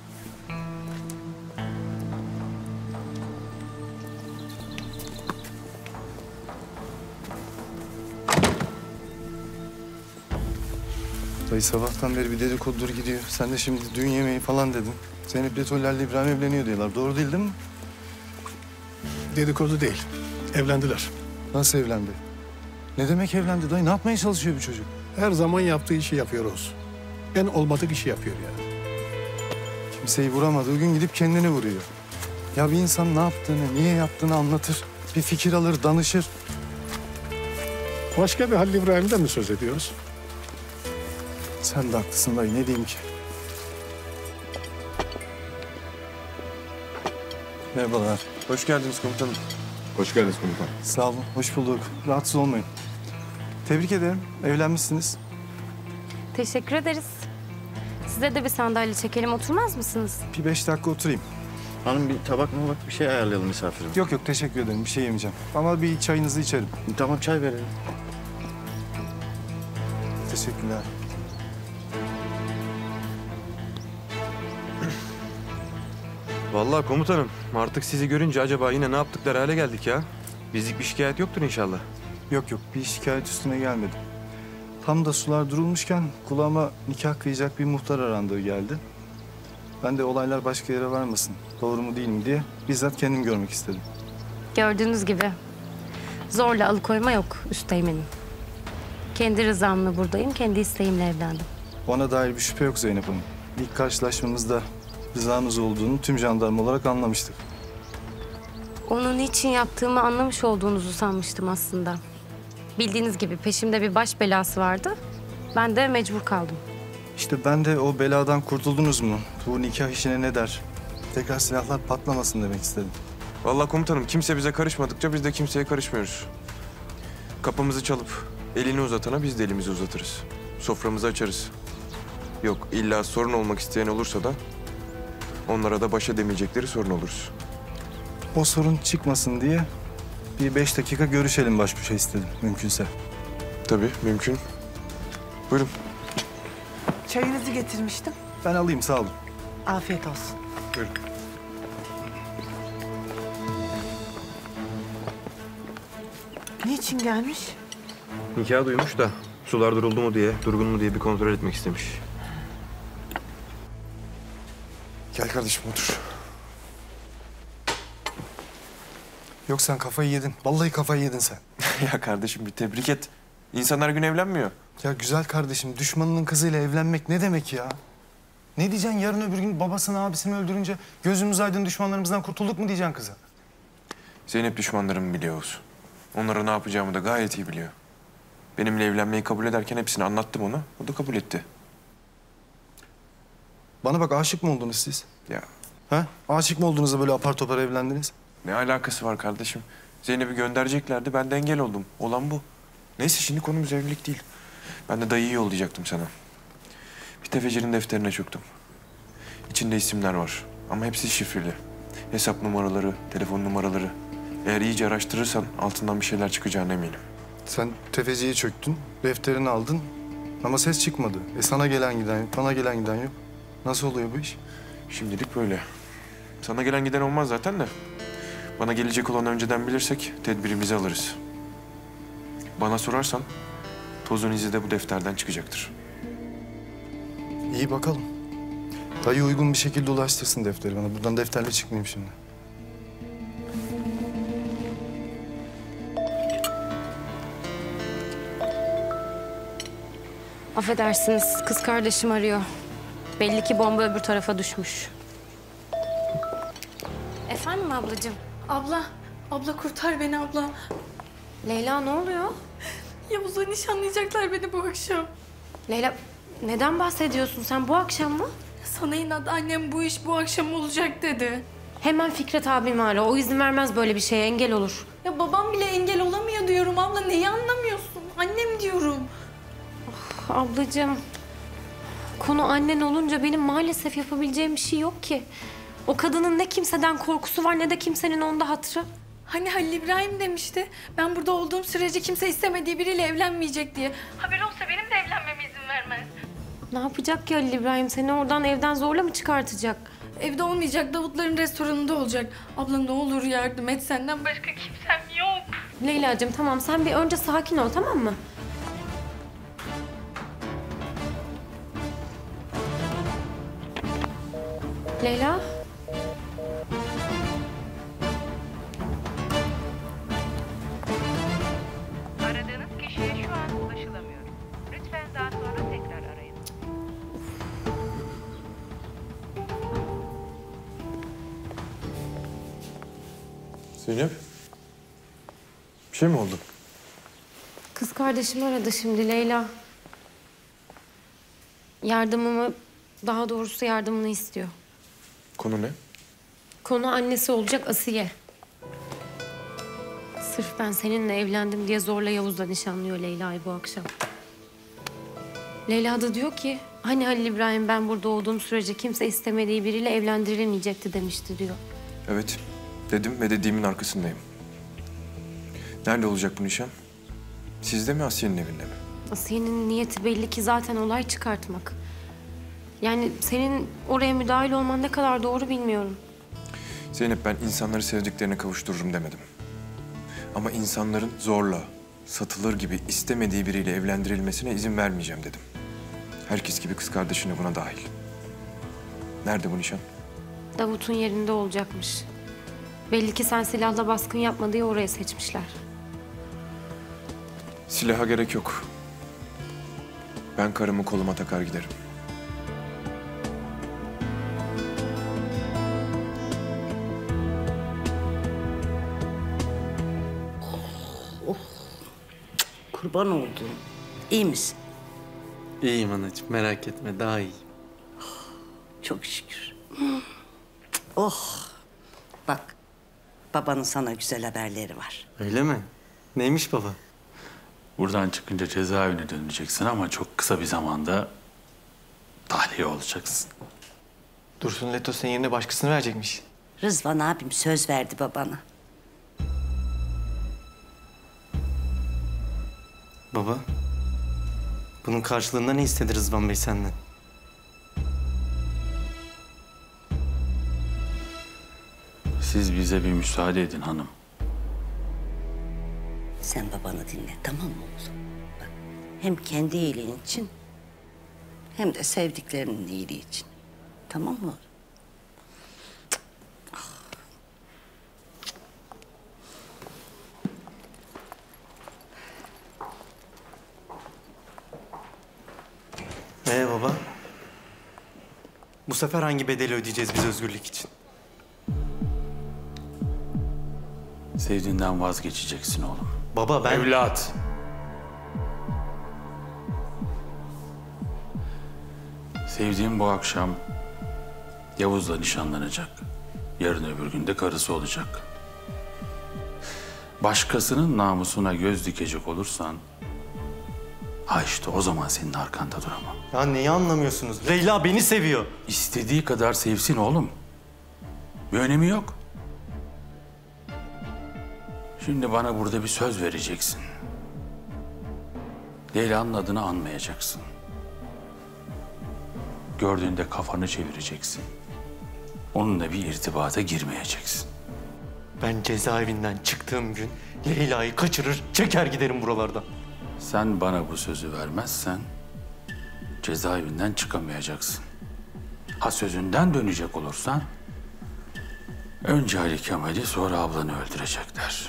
Dayı sabahtan beri bir dedikodudur gidiyor. Sen de şimdi düğün yemeği falan dedin. Zeynep Letoyler'le İbrahim evleniyor diyorlar. Doğru değil mi? Dedikodu değil, evlendiler. Nasıl evlendi? Ne demek evlendi dayı? Ne yapmaya çalışıyor bu çocuk? Her zaman yaptığı işi yapıyoruz. En olmadık işi yapıyor yani. Kimseyi vuramadığı gün gidip kendini vuruyor. Ya bir insan ne yaptığını, niye yaptığını anlatır. Bir fikir alır, danışır. Başka bir Halil İbrahim'den mi söz ediyoruz? Sen de haklısın dayı. Ne diyeyim ki? Merhabalar. Hoş geldiniz komutanım. Hoş geldiniz komutanım. Sağ olun. Hoş bulduk. Rahatsız olmayın. Tebrik ederim. Evlenmişsiniz. Teşekkür ederiz. Size de bir sandalye çekelim, oturmaz mısınız? Bir 5 dakika oturayım. Hanım bir tabak bir şey ayarlayalım misafirim. Yok yok teşekkür ederim. Bir şey yemeyeceğim. Ama bir çayınızı içerim. Tamam çay verelim. Teşekkürler. Vallahi komutanım, artık sizi görünce acaba yine ne yaptıkları hale geldik ya. Bizlik bir şikayet yoktur inşallah. Yok yok bir şikayet üstüne gelmedi. Tam da sular durulmuşken kulağıma nikah kıyacak bir muhtar arandığı geldi. Ben de olaylar başka yere varmasın, doğru mu değil mi diye bizzat kendim görmek istedim. Gördüğünüz gibi zorla alıkoyma yok Üsteğmen'im. Kendi rızamla buradayım, kendi isteğimle evlendim. Bana dair bir şüphe yok Zeynep Hanım. İlk karşılaşmamızda rızanız olduğunu tüm jandarma olarak anlamıştık. Onun niçin yaptığımı anlamış olduğunuzu sanmıştım aslında. Bildiğiniz gibi peşimde bir baş belası vardı. Ben de mecbur kaldım. İşte ben de o beladan kurtuldunuz mu? Bu nikah işine ne der? Tekrar silahlar patlamasın demek istedim. Vallahi komutanım, kimse bize karışmadıkça biz de kimseye karışmıyoruz. Kapımızı çalıp elini uzatana biz de elimizi uzatırız. Soframızı açarız. Yok, illa sorun olmak isteyen olursa da onlara da baş edemeyecekleri sorun oluruz. O sorun çıkmasın diye bir 5 dakika görüşelim baş başa istedim mümkünse. Tabii, mümkün. Buyurun. Çayınızı getirmiştim. Ben alayım sağ olun. Afiyet olsun. Buyurun. Niçin gelmiş? Nikah duymuş da sular duruldu mu diye, durgun mu diye bir kontrol etmek istemiş. Gel kardeşim otur. Yok sen kafayı yedin. Vallahi kafayı yedin sen. Ya kardeşim bir tebrik et. İnsanlar gün evlenmiyor. Ya güzel kardeşim düşmanının kızıyla evlenmek ne demek ya? Ne diyeceksin yarın öbür gün babasını abisini öldürünce gözümüz aydın düşmanlarımızdan kurtulduk mu diyeceksin kıza? Zeynep düşmanlarımı biliyor Oğuz. Onlara ne yapacağımı da gayet iyi biliyor. Benimle evlenmeyi kabul ederken hepsini anlattım ona. O da kabul etti. Bana bak aşık mı oldunuz siz? Ya. Ha? Aşık mı oldunuz da böyle apar topar evlendiniz? Ne alakası var kardeşim? Zeynep'i göndereceklerdi. Ben de engel oldum. Olan bu. Neyse şimdi konumuz evlilik değil. Ben de dayıyı yollayacaktım sana. Bir tefecinin defterine çöktüm. İçinde isimler var. Ama hepsi şifreli. Hesap numaraları, telefon numaraları. Eğer iyice araştırırsan altından bir şeyler çıkacağına eminim. Sen tefeciye çöktün, defterini aldın ama ses çıkmadı. Sana gelen giden yok, bana gelen giden yok. Nasıl oluyor bu iş? Şimdilik böyle. Sana gelen giden olmaz zaten de. Bana gelecek olanı önceden bilirsek tedbirimizi alırız. Bana sorarsan tozun izi de bu defterden çıkacaktır. İyi bakalım. Dayı uygun bir şekilde ulaştırsın defteri bana. Buradan defterle çıkmayayım şimdi. Affedersiniz, kız kardeşim arıyor. Belli ki bomba öbür tarafa düşmüş. Efendim ablacığım? Abla kurtar beni abla. Leyla ne oluyor? Yavuz'la nişanlayacaklar beni bu akşam. Leyla neden bahsediyorsun sen bu akşam mı? Sana inat annem bu iş bu akşam olacak dedi. Hemen Fikret abimi ara. O izin vermez böyle bir şeye, engel olur. Ya babam bile engel olamıyor diyorum abla. Neyi anlamıyorsun? Annem diyorum. Ablacığım, konu annen olunca benim maalesef yapabileceğim bir şey yok ki. O kadının ne kimseden korkusu var ne de kimsenin onda hatırı. Hani Halil İbrahim demişti. Ben burada olduğum sürece kimse istemediği biriyle evlenmeyecek diye. Haber olsa benim de evlenmeme izin vermez. Ne yapacak ki Halil İbrahim? Seni oradan evden zorla mı çıkartacak? Evde olmayacak, Davutların restoranında olacak. Abla ne olur yardım et, senden başka kimsem yok. Leyla'cığım tamam, sen bir önce sakin ol, tamam mı? Leyla? Aradığınız kişiye şu an ulaşılamıyor. Lütfen daha sonra tekrar arayın. Zeynep. Bir şey mi oldu? Kız kardeşim aradı şimdi Leyla. Yardımımı, daha doğrusu yardımını istiyor. Konu ne? Konu annesi olacak Asiye. Sırf ben seninle evlendim diye zorla Yavuz'la nişanlıyor Leyla'yı bu akşam. Leyla da diyor ki, hani Halil İbrahim ben burada olduğum sürece kimse istemediği biriyle evlendirilemeyecekti demişti diyor. Evet, dedim ve dediğimin arkasındayım. Nerede olacak bu nişan? Sizde mi, Asiye'nin evinde mi? Asiye'nin niyeti belli ki zaten olay çıkartmak. Yani senin oraya müdahil olman ne kadar doğru bilmiyorum. Zeynep, ben insanları sevdiklerine kavuştururum demedim. Ama insanların zorla, satılır gibi istemediği biriyle evlendirilmesine izin vermeyeceğim dedim. Herkes gibi kız kardeşin de buna dahil. Nerede bu nişan? Davut'un yerinde olacakmış. Belli ki sen silahla baskın yapma diye oraya seçmişler. Silaha gerek yok. Ben karımı koluma takar giderim. Kurban oldum. İyi misin? İyiyim anacığım, merak etme, daha iyiyim. Çok şükür. Oh. Bak, babanın sana güzel haberleri var. Öyle mi? Neymiş baba? Buradan çıkınca cezaevine döneceksin ama çok kısa bir zamanda tahliye olacaksın. Dursun Leto senin yerine başkasını verecekmiş. Rızvan abim söz verdi babana. Baba, bunun karşılığında ne istedi Rızvan Bey senden? Siz bize bir müsaade edin hanım. Sen babanı dinle, tamam mı oğlum? Bak, hem kendi iyiliğin için hem de sevdiklerinin iyiliği için. Tamam mı? Baba? Bu sefer hangi bedeli ödeyeceğiz biz özgürlük için? Sevdiğinden vazgeçeceksin oğlum. Baba ben... Evlat. Sevdiğim bu akşam Yavuz'la nişanlanacak. Yarın öbür gün de karısı olacak. Başkasının namusuna göz dikecek olursan... ha işte o zaman senin arkanda duramam. Ya neyi anlamıyorsunuz? Leyla beni seviyor. İstediği kadar sevsin oğlum. Bir önemi yok. Şimdi bana burada bir söz vereceksin. Leyla'nın adını anmayacaksın. Gördüğünde kafanı çevireceksin. Onunla bir irtibata girmeyeceksin. Ben cezaevinden çıktığım gün Leyla'yı kaçırır, çeker giderim buralardan. Sen bana bu sözü vermezsen cezaevinden çıkamayacaksın. Ha sözünden dönecek olursan... ...önce Ali Kemal'i sonra ablanı öldürecekler.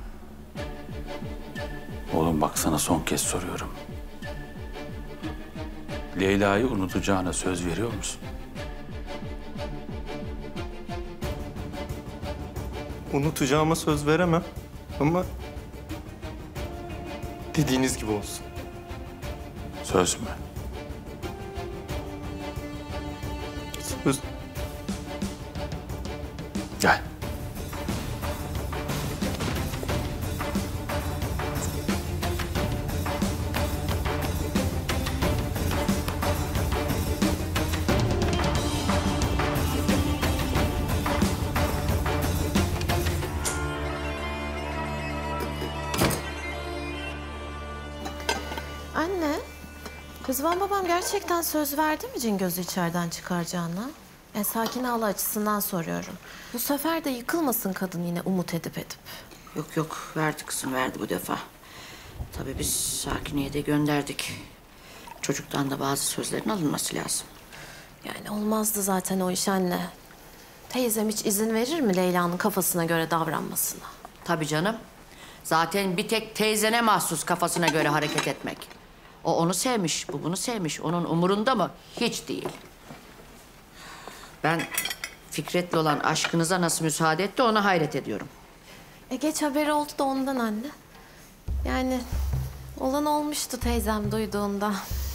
Oğlum bak sana son kez soruyorum. Leyla'yı unutacağına söz veriyor musun? Unutacağıma söz veremem ama dediğiniz gibi olsun. Söz mü? Söz. Gel. Anne, Rızvan babam gerçekten söz verdi mi Cingöz'ü içeriden çıkaracağına? Sakin ağla açısından soruyorum. Bu sefer de yıkılmasın kadın yine umut edip. Yok yok, verdi kızım, verdi bu defa. Tabii biz Sakine'yi de gönderdik. Çocuktan da bazı sözlerin alınması lazım. Yani olmazdı zaten o iş anne. Teyzem hiç izin verir mi Leyla'nın kafasına göre davranmasına? Tabii canım. Zaten bir tek teyzene mahsus kafasına göre hareket etmek. O onu sevmiş, bu bunu sevmiş. Onun umurunda mı? Hiç değil. Ben Fikret'le olan aşkınıza nasıl müsaade etti ona hayret ediyorum. Geç haberi oldu da ondan anne. Yani olan olmuştu teyzem duyduğunda.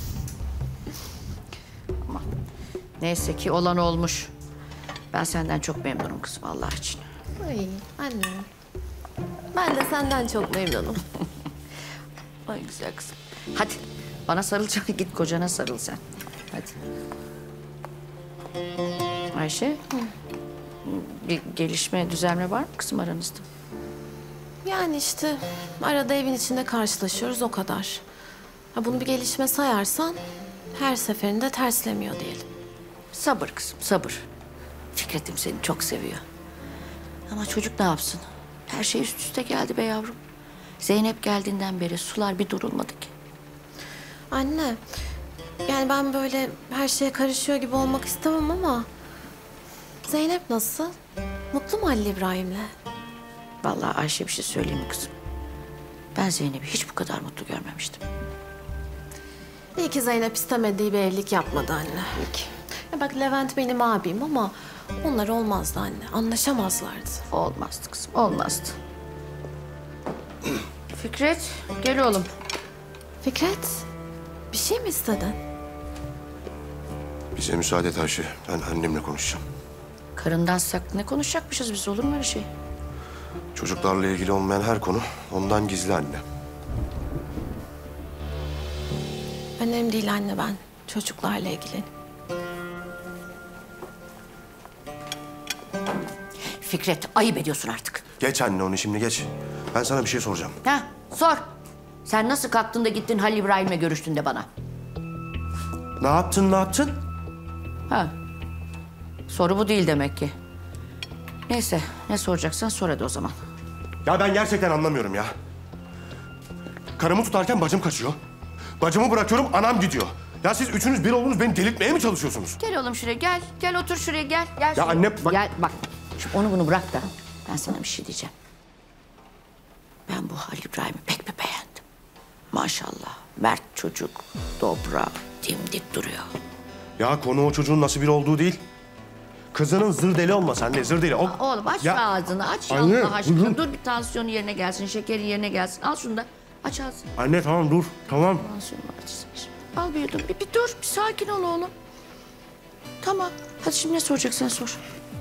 Ama neyse ki olan olmuş. Ben senden çok memnunum kızım Allah için. Ay anne. Ben de senden çok memnunum. Ay güzel kızım. Hadi bana sarılacaksın git kocana sarıl sen. Hadi. Ayşe. Bir gelişme, düzelme var mı kızım aranızda? Yani işte arada evin içinde karşılaşıyoruz o kadar. Ha, bunu bir gelişme sayarsan her seferinde terslemiyor diyelim. Sabır kızım, sabır. Fikret'im seni çok seviyor. Ama çocuk ne yapsın? Her şey üst üste geldi be yavrum. Zeynep geldiğinden beri sular bir durulmadı ki. Anne, yani ben böyle her şeye karışıyor gibi olmak istemem ama... Zeynep nasıl? Mutlu mu Halil İbrahim'le? Vallahi Ayşe bir şey söyleyeyim mi kızım? Ben Zeynep'i hiç bu kadar mutlu görmemiştim. İyi ki Zeynep istemediği bir evlilik yapmadı anne. İyi ki. Ya bak Levent benim abim ama onlar olmazdı anne. Anlaşamazlardı. Olmazdı kızım, olmazdı. Fikret, gel oğlum. Fikret, bir şey mi istedin? Bize müsaade et Ayşe. Ben annemle konuşacağım. Karından saklı ne konuşacakmışız biz, olur mu öyle şey? Çocuklarla ilgili olmayan her konu ondan gizli anne. Önemli değil anne, ben çocuklarla ilgili. Fikret, ayıp ediyorsun artık. Geç anne onu şimdi geç. Ben sana bir şey soracağım. Ha, sor. Sen nasıl kalktın da gittin Halil İbrahim'le görüştün de bana? Ne yaptın, ne yaptın? Ha, soru bu değil demek ki. Neyse, ne soracaksan sor hadi o zaman. Ya ben gerçekten anlamıyorum ya. Karımı tutarken bacım kaçıyor. Bacımı bırakıyorum, anam gidiyor. Ya siz üçünüz bir oldunuz, beni delirtmeye mi çalışıyorsunuz? Gel oğlum şuraya, gel. Gel otur şuraya, gel. Gel Ya şuraya. anne bak... Gel bak, şimdi onu bunu bırak da ben sana bir şey diyeceğim. Ben bu Halil İbrahim'i pek bir beğendim. Maşallah, mert çocuk, dobra, dimdik duruyor. Ya konu o çocuğun nasıl biri olduğu değil. Kızının zır deli olması anne, zır deli. Oğlum aç Ya- ağzını, aç Anne, Allah aşkına. dur. Dur bir tansiyonu yerine gelsin, şekerin yerine gelsin. Al şunu da, aç ağzını. Anne tamam dur, tamam. Tansiyonu açsın. Al bir yudum, bir dur, bir sakin ol oğlum. Tamam, hadi şimdi ne soracaksan sor.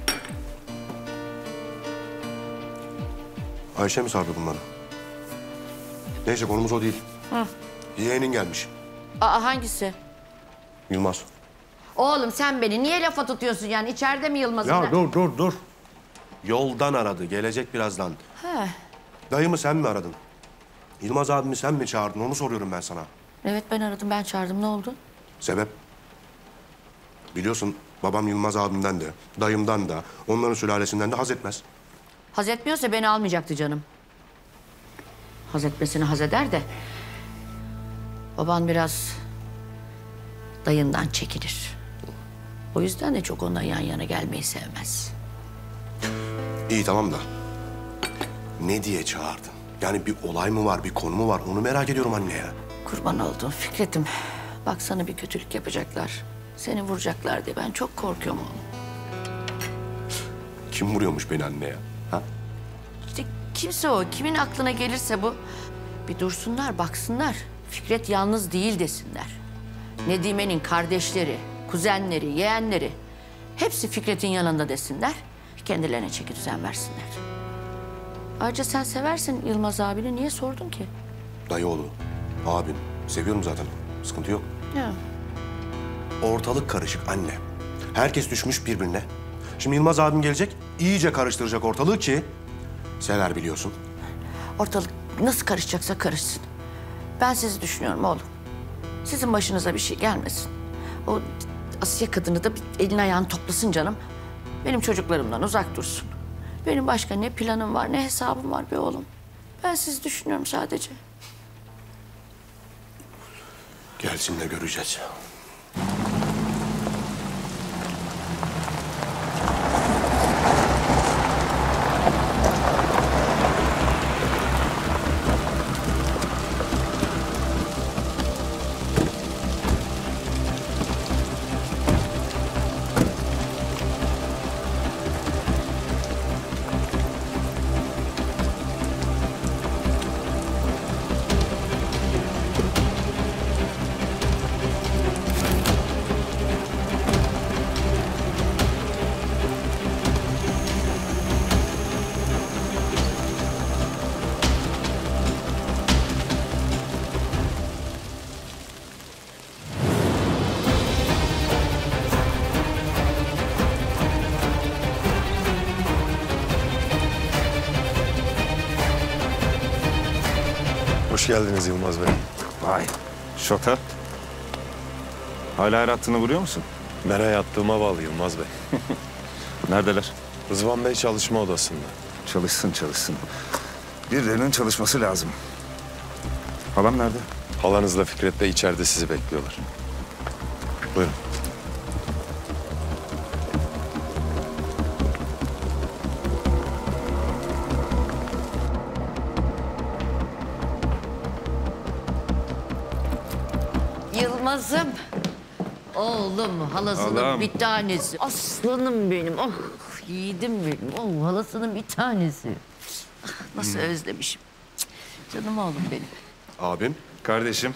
Ayşe mi sardı bunları? Neyse konumuz o değil. Hı. Yeğenin gelmiş. Aa hangisi? Yılmaz. Oğlum sen beni niye lafa tutuyorsun yani? İçeride mi Yılmaz'ın? Ya dur. Yoldan aradı, gelecek birazdan. He. Dayımı sen mi aradın? Yılmaz abimi sen mi çağırdın? Onu soruyorum ben sana. Evet ben aradım, ben çağırdım. Ne oldu? Sebep? Biliyorsun babam Yılmaz abimden de, dayımdan da, onların sülalesinden de haz etmez. Haz etmiyorsa beni almayacaktı canım. Haz etmesini haz eder de... baban biraz dayından çekilir. O yüzden de çok onunla yan yana gelmeyi sevmez. İyi tamam da ne diye çağırdın? Yani bir olay mı var, bir konu mu var? Onu merak ediyorum anne ya. Kurban olduğum Fikret'im. Bak sana bir kötülük yapacaklar. Seni vuracaklar diye ben çok korkuyorum oğlum. Kim vuruyormuş beni anne ya? Ha? İşte kimse o, kimin aklına gelirse bu. Bir dursunlar, baksınlar. Fikret yalnız değil desinler. Nedime'nin kardeşleri, kuzenleri, yeğenleri... hepsi Fikret'in yanında desinler. Kendilerine çeki düzen versinler. Ayrıca sen seversin Yılmaz abini. Niye sordun ki? Dayıoğlu, abim. Seviyorum zaten. Sıkıntı yok. Ya. Ortalık karışık anne. Herkes düşmüş birbirine. Şimdi Yılmaz abim gelecek, iyice karıştıracak ortalığı ki... Sever biliyorsun. Ortalık nasıl karışacaksa karışsın. Ben sizi düşünüyorum oğlum. Sizin başınıza bir şey gelmesin. O Asiye kadını da bir elini ayağını toplasın canım. Benim çocuklarımdan uzak dursun. Benim başka ne planım var, ne hesabım var be oğlum. Ben sizi düşünüyorum sadece. Gelsin de göreceğiz. Hoş geldiniz Yılmaz Bey. Vay, şota. Hala her hattını vuruyor musun? Nereye attığıma bağlı Yılmaz Bey. Neredeler? Rızvan Bey çalışma odasında. Çalışsın, çalışsın. Birilerinin çalışması lazım. Halam nerede? Halanızla Fikret Bey içeride sizi bekliyorlar. Buyurun. Yılmaz'ım. Oğlum, halasının Allah'ım. bir tanesi. Aslanım benim. Oh, yiğidim benim. Oh, halasının bir tanesi. Ah, nasıl özlemişim. Cık, canım oğlum benim. Abim. Kardeşim.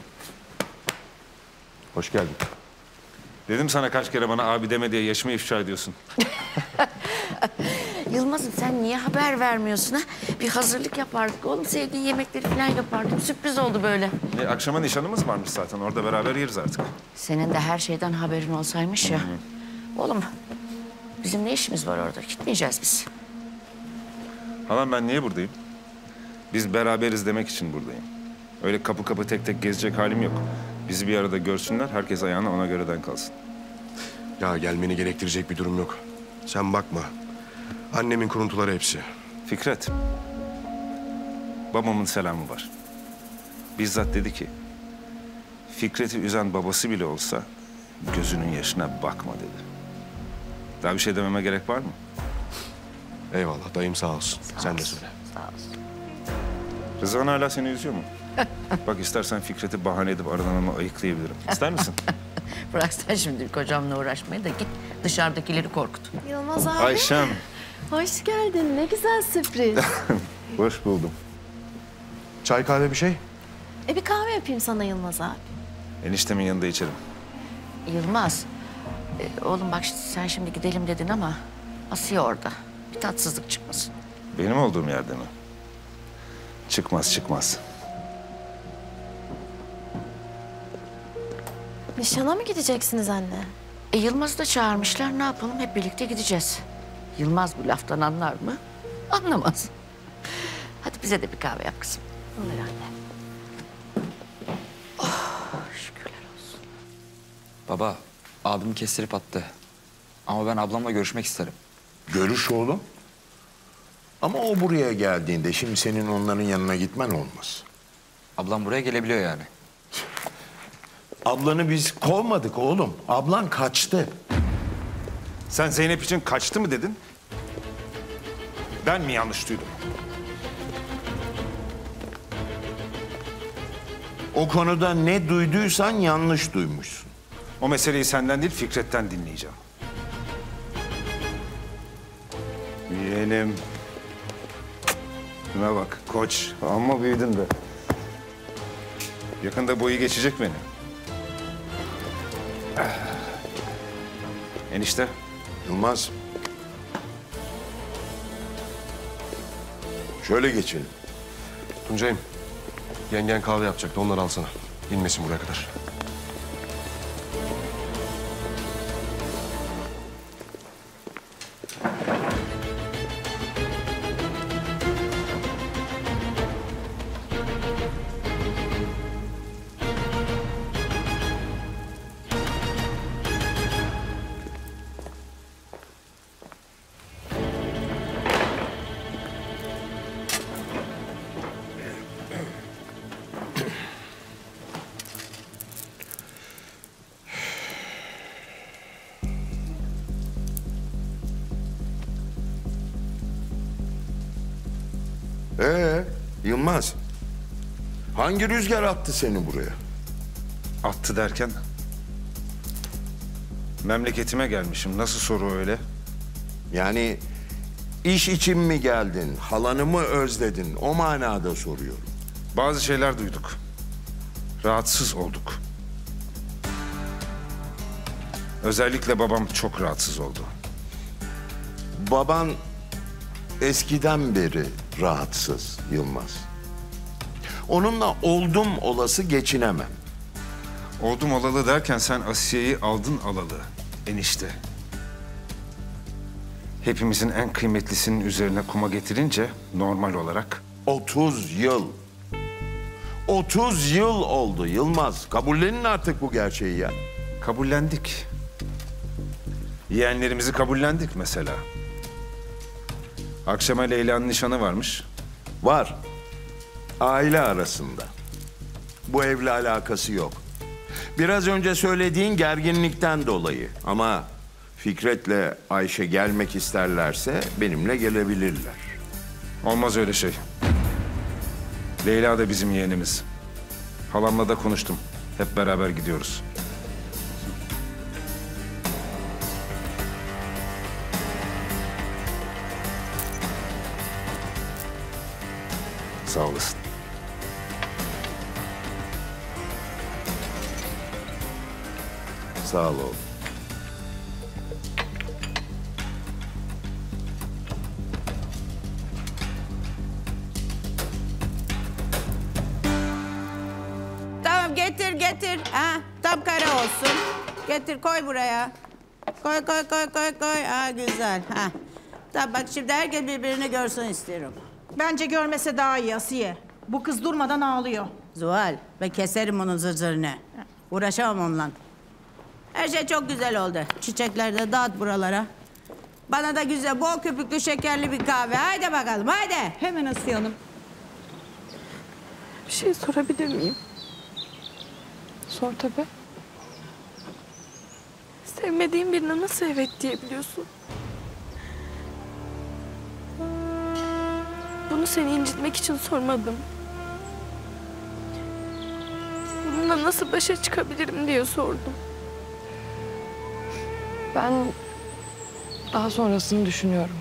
Hoş geldin. Dedim sana kaç kere bana abi deme diye yaşımı ifşa ediyorsun. Yılmaz'ım sen niye haber vermiyorsun ha? Bir hazırlık yapardık oğlum. Sevdiğin yemekleri falan yapardım. Sürpriz oldu böyle. Akşama nişanımız varmış zaten. Orada beraber yeriz artık. Senin de her şeyden haberin olsaymış ya. Oğlum bizim ne işimiz var orada? Gitmeyeceğiz biz. Halam ben niye buradayım? Biz beraberiz demek için buradayım. Öyle kapı kapı tek tek gezecek halim yok. Bizi bir arada görsünler, herkes ayağına ona göre denk kalsın. Ya gelmeni gerektirecek bir durum yok. Sen bakma. Annemin kuruntuları hepsi. Fikret, babamın selamı var. Bizzat dedi ki, Fikret'i üzen babası bile olsa gözünün yaşına bakma dedi. Daha bir şey dememe gerek var mı? Eyvallah, dayım sağ olsun. Sen de söyle. Sağ olsun. Rızvan hala seni üzüyor mu? Bak istersen Fikret'i bahane edip aradan onu ayıklayabilirim. İster misin? Bırak sen şimdi kocamla uğraşmayı da git dışarıdakileri korkut. Yılmaz abi. Ayşem. Hoş geldin. Ne güzel sürpriz. Hoş buldum. Çay kahve bir şey? Bir kahve yapayım sana Yılmaz abi. Eniştemin yanında içerim. Yılmaz, oğlum bak sen şimdi gidelim dedin ama Asiye orada. Bir tatsızlık çıkmasın. Benim olduğum yerde mi? Çıkmaz, çıkmaz. Nişana mı gideceksiniz anne? Yılmaz'ı da çağırmışlar. Ne yapalım? Hep birlikte gideceğiz. Yılmaz bu laftan anlar mı? Anlamaz. Hadi bize de bir kahve yap kızım. Olur anne. Oh, şükürler olsun. Baba, abimi kestirip attı. Ama ben ablamla görüşmek isterim. Görüş oğlum. Ama o buraya geldiğinde şimdi senin onların yanına gitmen olmaz. Ablam buraya gelebiliyor yani. Ablanı biz kovmadık oğlum. Ablan kaçtı. Sen Zeynep için kaçtı mı dedin? Ben mi yanlış duydum? O konuda ne duyduysan yanlış duymuşsun. O meseleyi senden değil Fikret'ten dinleyeceğim. Yeğenim. Şuna bak koç. Amma büyüdün de. Yakında boyu geçecek beni. Enişte. Yılmaz. Şöyle geçelim. Tuncay'ım, yengen kahve yapacaktı. Onları alsana. İnmesin buraya kadar. Yılmaz. Hangi rüzgar attı seni buraya? Attı derken? Memleketime gelmişim. Nasıl soru öyle? Yani iş için mi geldin? Halanı mı özledin? O manada soruyorum. Bazı şeyler duyduk. Rahatsız olduk. Özellikle babam çok rahatsız oldu. Baban eskiden beri rahatsız Yılmaz. Onunla oldum olası geçinemem. Oldum olalı derken sen Asiye'yi aldın alalı enişte. Hepimizin en kıymetlisinin üzerine kuma getirince normal olarak... 30 yıl. 30 yıl oldu Yılmaz. Kabullenin artık bu gerçeği ya. Kabullendik. Yeğenlerimizi kabullendik mesela. Akşama Leyla'nın nişanı varmış. Var. Aile arasında. Bu evle alakası yok. Biraz önce söylediğin gerginlikten dolayı. Ama Fikret'le Ayşe gelmek isterlerse benimle gelebilirler. Olmaz öyle şey. Leyla da bizim yeğenimiz. Halamla da konuştum. Hep beraber gidiyoruz. Sağ olasın. Sağ ol oğlum. Tamam getir. Ha, tam kare olsun. Getir koy buraya. Koy. Ha güzel. Ha. Tamam bak şimdi herkes birbirini görsün istiyorum. Bence görmese daha iyi Asiye. Bu kız durmadan ağlıyor. Zuhal ben keserim onun zırhını. Uğraşamam onunla. Her şey çok güzel oldu. Çiçekleri de dağıt buralara. Bana da güzel bol köpüklü şekerli bir kahve. Haydi bakalım haydi. Hemen Asiye Hanım. Bir şey sorabilir miyim? Sor tabii. Sevmediğin birine nasıl evet diyebiliyorsun? Bunu seni incitmek için sormadım. Bununla nasıl başa çıkabilirim diye sordum. Ben daha sonrasını düşünüyorum.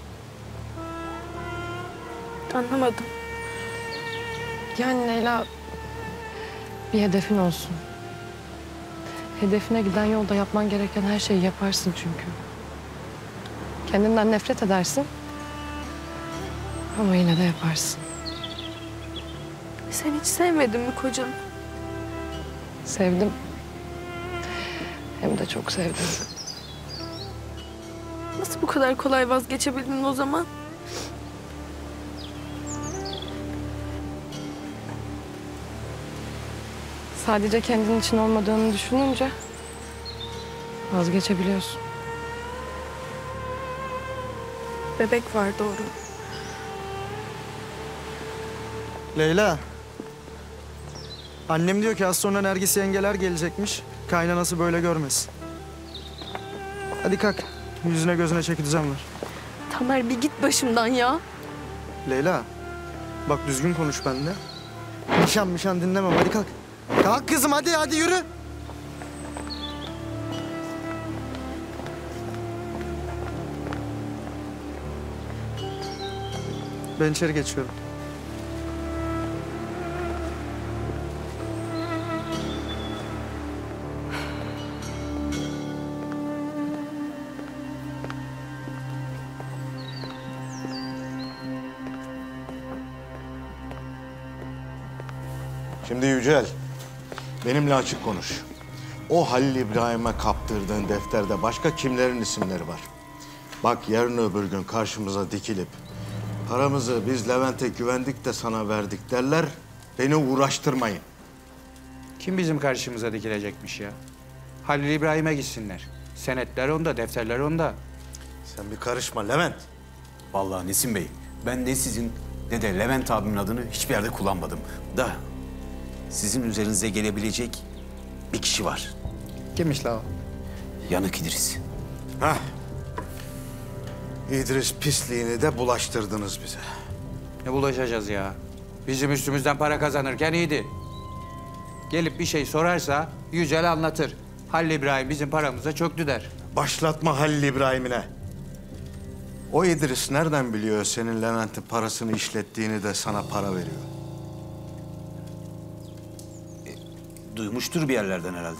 Anlamadım. Yani Leyla, bir hedefin olsun. Hedefine giden yolda yapman gereken her şeyi yaparsın çünkü. Kendinden nefret edersin. Ama yine de yaparsın. Sen hiç sevmedin mi kocanı? Sevdim. Hem de çok sevdim. Nasıl bu kadar kolay vazgeçebildin o zaman? Sadece kendin için olmadığını düşününce vazgeçebiliyorsun. Bebek var doğru. Leyla. Annem diyor ki az sonra Nergis yengeler gelecekmiş. Kaynanası böyle görmesin. Hadi kalk. Yüzüne gözüne çeki düzen ver. Tamer bir git başımdan ya. Leyla, bak düzgün konuş benimle. Nişan dinlemem. Hadi kalk. Kalk kızım, hadi yürü. Ben içeri geçiyorum. Şimdi Yücel, benimle açık konuş. O Halil İbrahim'e kaptırdığın defterde başka kimlerin isimleri var? Bak yarın öbür gün karşımıza dikilip paramızı biz Levent'e güvendik de sana verdik derler. Beni uğraştırmayın. Kim bizim karşımıza dikilecekmiş ya? Halil İbrahim'e gitsinler. Senetler onda, defterler onda. Sen bir karışma Levent. Vallahi Nesim Bey, ben ne sizin ne de Levent abimin adını hiçbir yerde kullanmadım. Da sizin üzerinize gelebilecek bir kişi var. Kimmiş la o? Yanık İdris. Hah. İdris pisliğini de bulaştırdınız bize. Ne bulaşacağız ya? Bizim üstümüzden para kazanırken iyiydi. Gelip bir şey sorarsa Yücel anlatır. Halil İbrahim bizim paramıza çöktü der. Başlatma Halil İbrahim'ine. O İdris nereden biliyor senin Levent'in parasını işlettiğini de sana para veriyor? Duymuştur bir yerlerden herhalde.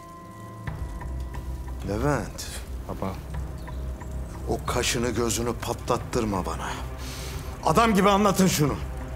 Levent. Baba. O kaşını gözünü patlattırma bana. Adam gibi anlatın şunu.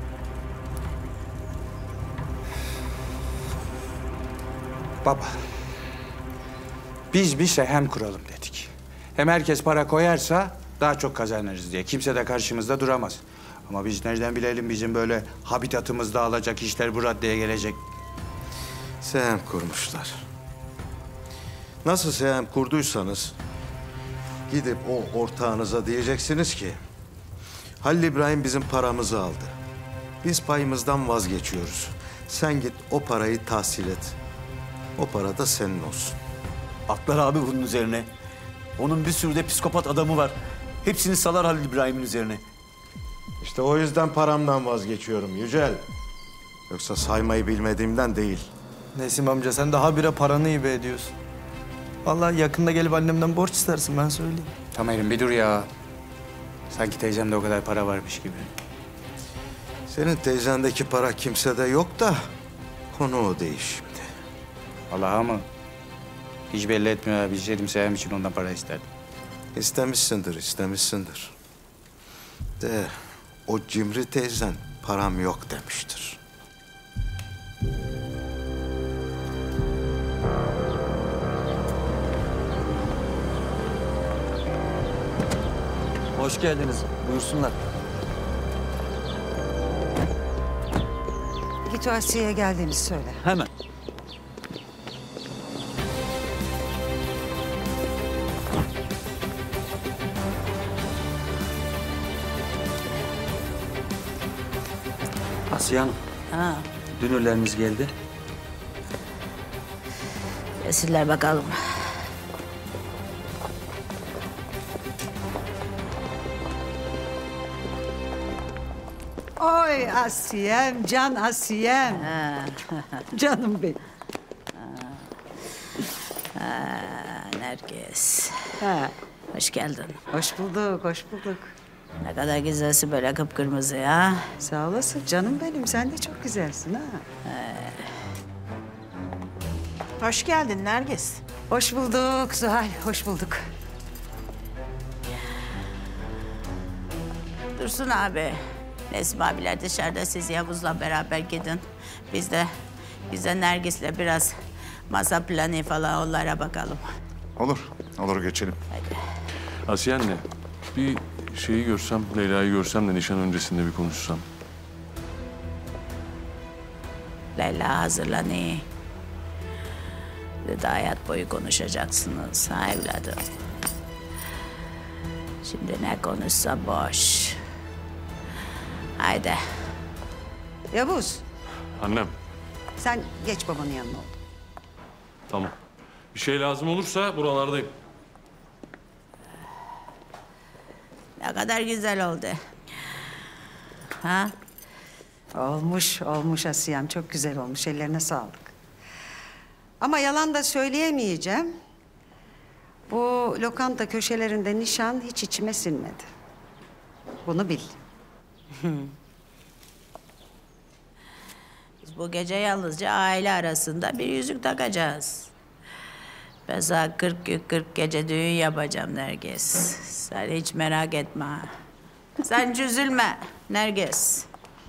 Baba. Biz bir sehem kuralım dedik. Hem herkes para koyarsa daha çok kazanırız diye. Kimse de karşımızda duramaz. Ama biz nereden bilelim bizim böyle habitatımız dağılacak, işler bu raddeye gelecek. Sehem kurmuşlar. Nasıl sehem kurduysanız gidip o ortağınıza diyeceksiniz ki Halil İbrahim bizim paramızı aldı. Biz payımızdan vazgeçiyoruz. Sen git o parayı tahsil et. O para da senin olsun. Atlar abi bunun üzerine. Onun bir sürü de psikopat adamı var. Hepsini salar Halil İbrahim'in üzerine. İşte o yüzden paramdan vazgeçiyorum Yücel. Yoksa saymayı bilmediğimden değil. Nesim amca sen daha bire paranı hibe ediyorsun. Vallahi yakında gelip annemden borç istersin, ben söyleyeyim. Tamer'im bir dur ya. Sanki teyzemde o kadar para varmış gibi. Senin teyzendeki para kimsede yok da konu o değil şimdi. Allah'a mı? Hiç belli etmiyor abi. Bilseydim Sehem için ondan para isterdim. İstemişsindir. De o cimri teyzen param yok demiştir. Hoş geldiniz. Buyursunlar. Git o Asiye'ye geldiğini söyle. Hemen. Asiye Hanım, Ha, dünürleriniz geldi. gelsinler bakalım. Oy Asiyem, can Asiyem. Canım benim. Nergis. Ha. Hoş geldin. Hoş bulduk, hoş bulduk. Ne kadar güzelsin böyle kıpkırmızı ya. Sağ olasın canım benim. Sen de çok güzelsin ha. Hoş geldin Nergis. Hoş bulduk Zuhal, hoş bulduk. Dursun abi. Nesim abiler dışarıda, siz Yavuz'la beraber gidin. Biz de Nergis'le biraz masa planı falan onlara bakalım. Olur geçelim. Asiye anne, bir şeyi görsem, Leyla'yı görsem de nişan öncesinde bir konuşsam. Leyla hazırlanıyor. Bir de hayat boyu konuşacaksınız ha evladım. Şimdi ne konuşsa boş. Haydi. Yavuz, Annem, sen geç babanın yanına ol. tamam. Bir şey lazım olursa buralardayım. Ne kadar güzel oldu. Ha? Olmuş Asiyem. Çok güzel olmuş. Ellerine sağlık. Ama yalan da söyleyemeyeceğim. Bu lokanta köşelerinde nişan hiç içime sinmedi. Bunu bil. Biz bu gece yalnızca aile arasında bir yüzük takacağız. Ben sana 40 gün 40 gece düğün yapacağım Nergis. Sen hiç merak etme. Sen üzülme Nergis.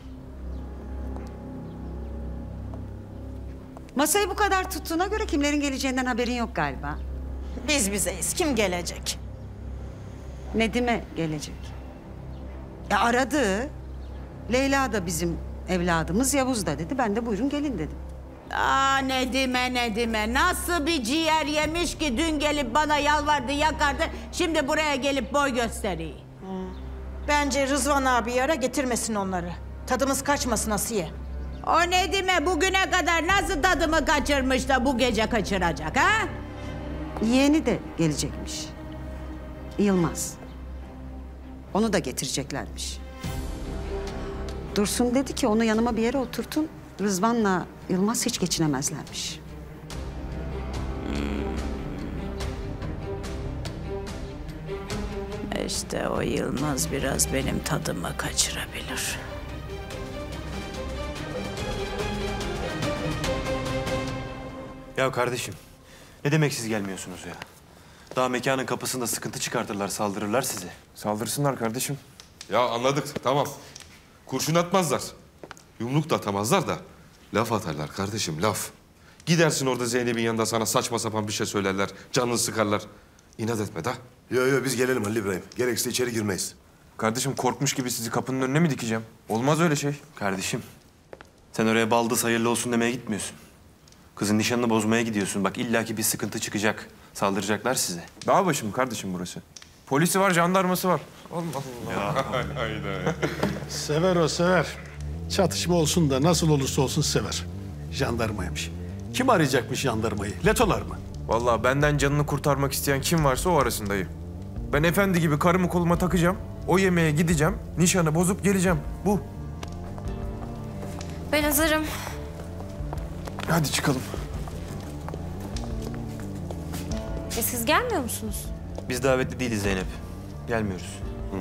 Masayı bu kadar tuttuğuna göre kimlerin geleceğinden haberin yok galiba. Biz bizeyiz. Kim gelecek? Nedim'e gelecek. Ya aradı. Leyla da bizim evladımız, Yavuz da dedi. Ben de buyurun gelin dedim. Aa Nedim'e. Nasıl bir ciğer yemiş ki dün gelip bana yalvardı, yakardı. Şimdi buraya gelip boy gösteriyor. Bence Rızvan abi ara getirmesin onları. Tadımız kaçmasın Asiye. O Nedim'e bugüne kadar nasıl tadımı kaçırmış da bu gece kaçıracak ha? Yeğeni de gelecekmiş. Yılmaz. Onu da getireceklermiş. Dursun dedi ki onu yanıma bir yere oturtun. Rızvan'la Yılmaz hiç geçinemezlermiş. İşte o Yılmaz biraz benim tadımı kaçırabilir. Ya kardeşim, ne demek siz gelmiyorsunuz ya? Daha mekanın kapısında sıkıntı çıkartırlar, saldırırlar size. Saldırsınlar kardeşim. Ya anladık, tamam. Kurşun atmazlar. Yumruk da atamazlar da laf atarlar kardeşim, laf. Gidersin orada Zeynep'in yanında sana saçma sapan bir şey söylerler, canını sıkarlar. İnat etme da. Yo biz gelelim Halil İbrahim. Gerekirse içeri girmeyiz. Kardeşim korkmuş gibi sizi kapının önüne mi dikeceğim? Olmaz öyle şey. Kardeşim, sen oraya baldız hayırlı olsun demeye gitmiyorsun. Kızın nişanını bozmaya gidiyorsun. Bak illaki bir sıkıntı çıkacak. Saldıracaklar size. Dağ başı mı kardeşim burası? Polisi var, jandarması var. Allah Allah. Hayda. Sever o sever. Çatışma olsun da nasıl olursa olsun sever. Jandarmaymış. Kim arayacakmış jandarmayı? Letolar mı? Vallahi benden canını kurtarmak isteyen kim varsa o arasındayım. Ben efendi gibi karımı koluma takacağım. O yemeğe gideceğim. Nişanı bozup geleceğim. Bu. Ben hazırım. Hadi çıkalım. Siz gelmiyor musunuz? Biz davetli değiliz Zeynep. Gelmiyoruz.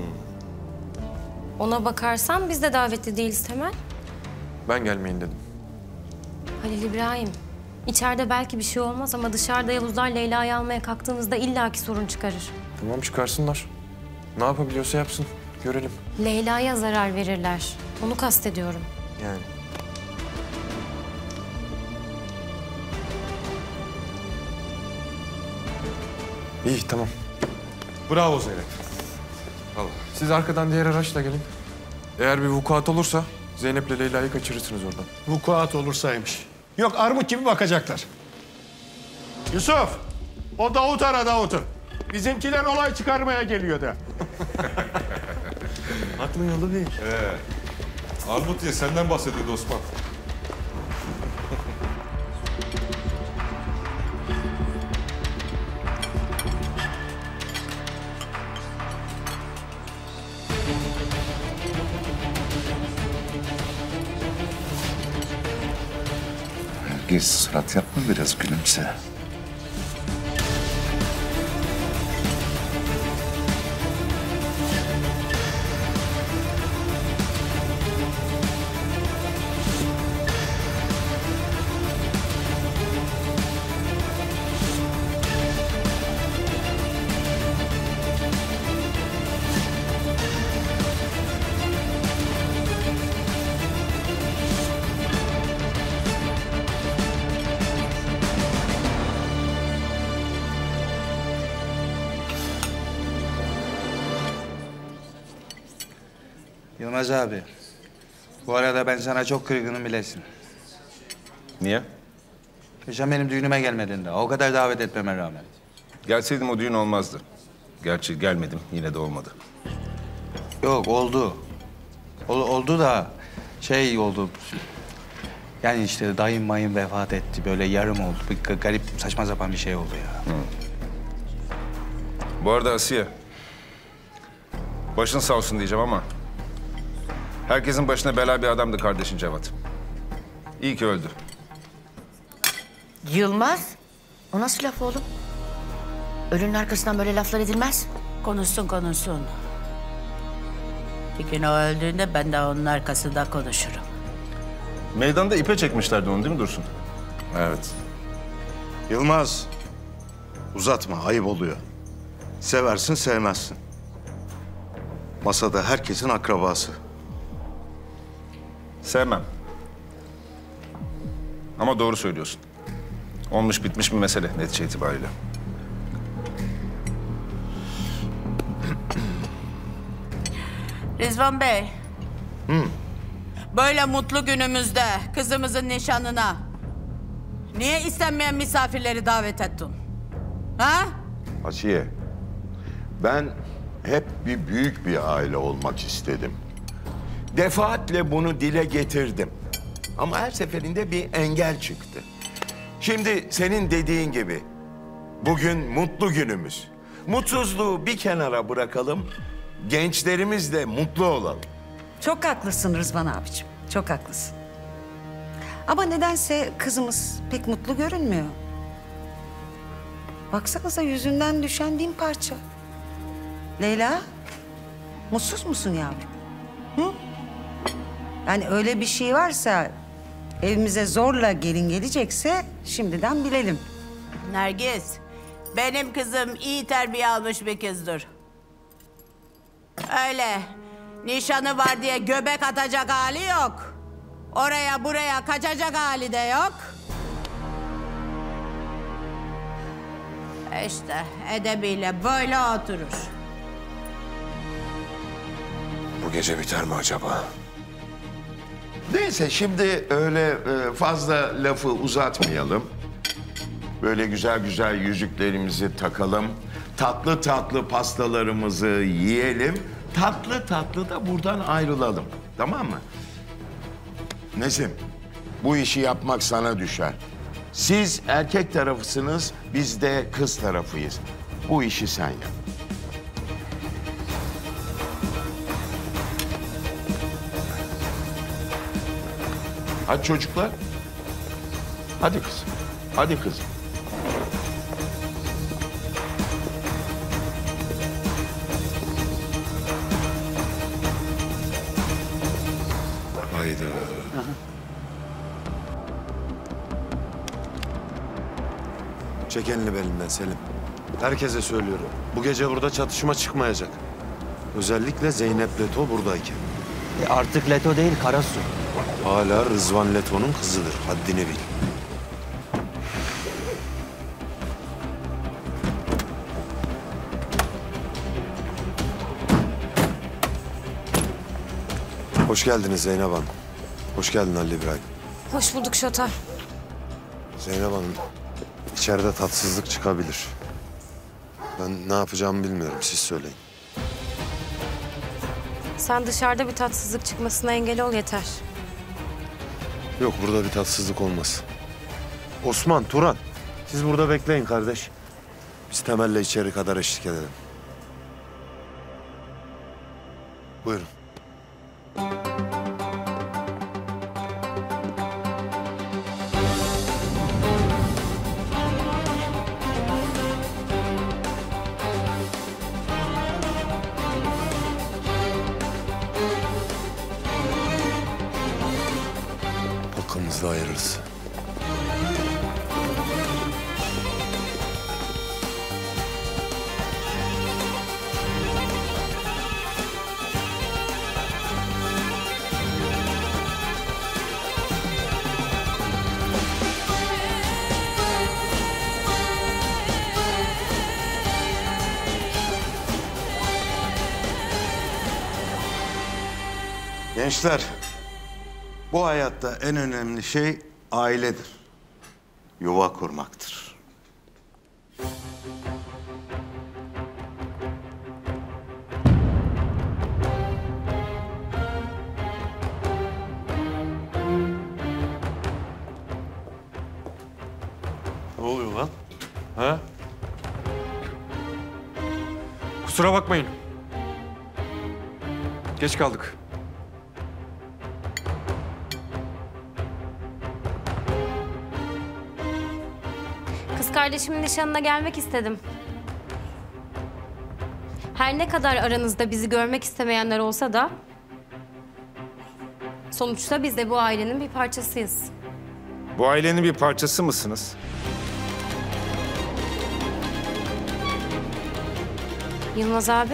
Ona bakarsan biz de davetli değiliz Temel. Ben gelmeyin dedim. Halil İbrahim, içeride belki bir şey olmaz ama dışarıda Yavuzlar Leyla'yı almaya kalktığınızda illaki sorun çıkarır. Tamam çıkarsınlar. Ne yapabiliyorsa yapsın. Görelim. Leyla'ya zarar verirler. Onu kastediyorum. Yani. İyi tamam. Bravo Zeynep. Allah. Siz arkadan diğer araçla gelin. Eğer bir vukuat olursa Zeynep'le Leyla'yı kaçırırsınız oradan. Vukuat olursaymış. Yok armut gibi bakacaklar. Yusuf, o Davut ara Davut'u. Bizimkiler olay çıkarmaya geliyor da. Aklın yolu bir. Armut diye senden bahsediyordu Osman. Herkes surat yapma, biraz gülümse. Yılmaz abi, bu arada ben sana çok kırgınım bilesin. Niye? Geçen benim düğünüme gelmedin de, o kadar davet etmeme rağmen. Gelseydim o düğün olmazdı. Gerçi gelmedim, yine de olmadı. Yok, oldu. Oldu da şey oldu. Yani işte dayım mayım vefat etti, böyle yarım oldu. Bir garip, saçma sapan bir şey oldu ya. Bu arada Asiye, Başın sağ olsun diyeceğim ama... herkesin başına bela bir adamdı kardeşin Cevat. İyi ki öldü. Yılmaz? O nasıl laf oğlum? Ölünün arkasından böyle laflar edilmez. Konuşsun. Bir gün o öldüğünde ben de onun arkasında konuşurum. Meydanda ipe çekmişlerdi onu değil mi Dursun? Evet. Yılmaz, uzatma, ayıp oluyor. Seversin, sevmezsin. Masada herkesin akrabası. Sevmem. Ama doğru söylüyorsun. Olmuş bitmiş bir mesele netice itibariyle. Rızvan Bey. Böyle mutlu günümüzde kızımızın nişanına niye istenmeyen misafirleri davet ettin? Ha? Asiye, ben hep büyük bir aile olmak istedim. Defaatle bunu dile getirdim. Ama her seferinde bir engel çıktı. Şimdi senin dediğin gibi bugün mutlu günümüz. Mutsuzluğu bir kenara bırakalım, gençlerimiz de mutlu olalım. Çok haklısın Rızvan abicim, çok haklısın. Ama nedense kızımız pek mutlu görünmüyor. Baksanıza yüzünden düşen bin parça. Leyla, mutsuz musun yavrum? Hı? Yani öyle bir şey varsa, evimize zorla gelin gelecekse şimdiden bilelim. Nergis, benim kızım iyi terbiye almış bir kızdır. Öyle nişanı var diye göbek atacak hali yok. Oraya buraya kaçacak hali de yok. İşte edebiyle böyle oturur. Bu gece biter mi acaba? Neyse şimdi öyle fazla lafı uzatmayalım. Böyle güzel yüzüklerimizi takalım. Tatlı tatlı pastalarımızı yiyelim. Tatlı tatlı da buradan ayrılalım. Tamam mı? Nesim, bu işi yapmak sana düşer. Siz erkek tarafısınız, biz de kız tarafıyız. Bu işi sen yap. Hadi çocuklar. Hadi kızım. Hadi kızım. Haydi. Çek elini belinden Selim. Herkese söylüyorum. Bu gece burada çatışma çıkmayacak. Özellikle Zeynep Leto buradayken. Artık Leto değil, Karasu. Hala Rızvan Leto'nun kızıdır. Haddini bil. Hoş geldiniz Zeynep Hanım. Hoş geldin Halil İbrahim. Hoş bulduk Şotar. Zeynep Hanım, içeride tatsızlık çıkabilir. Ben ne yapacağımı bilmiyorum, siz söyleyin. Sen dışarıda bir tatsızlık çıkmasına engel ol yeter. Yok, burada bir tatsızlık olmaz. Osman, Turan, siz burada bekleyin kardeş. Biz Temel'le içeri kadar eşlik edelim. Buyurun. Hakkımızda ayırırız. Gençler, bu hayatta en önemli şey ailedir. Yuva kurmaktır. Ne oluyor lan? Ha? Kusura bakmayın. Geç kaldık. Kız kardeşimin nişanına gelmek istedim. Her ne kadar aranızda bizi görmek istemeyenler olsa da... sonuçta biz de bu ailenin bir parçasıyız. Bu ailenin bir parçası mısınız? Yılmaz abi.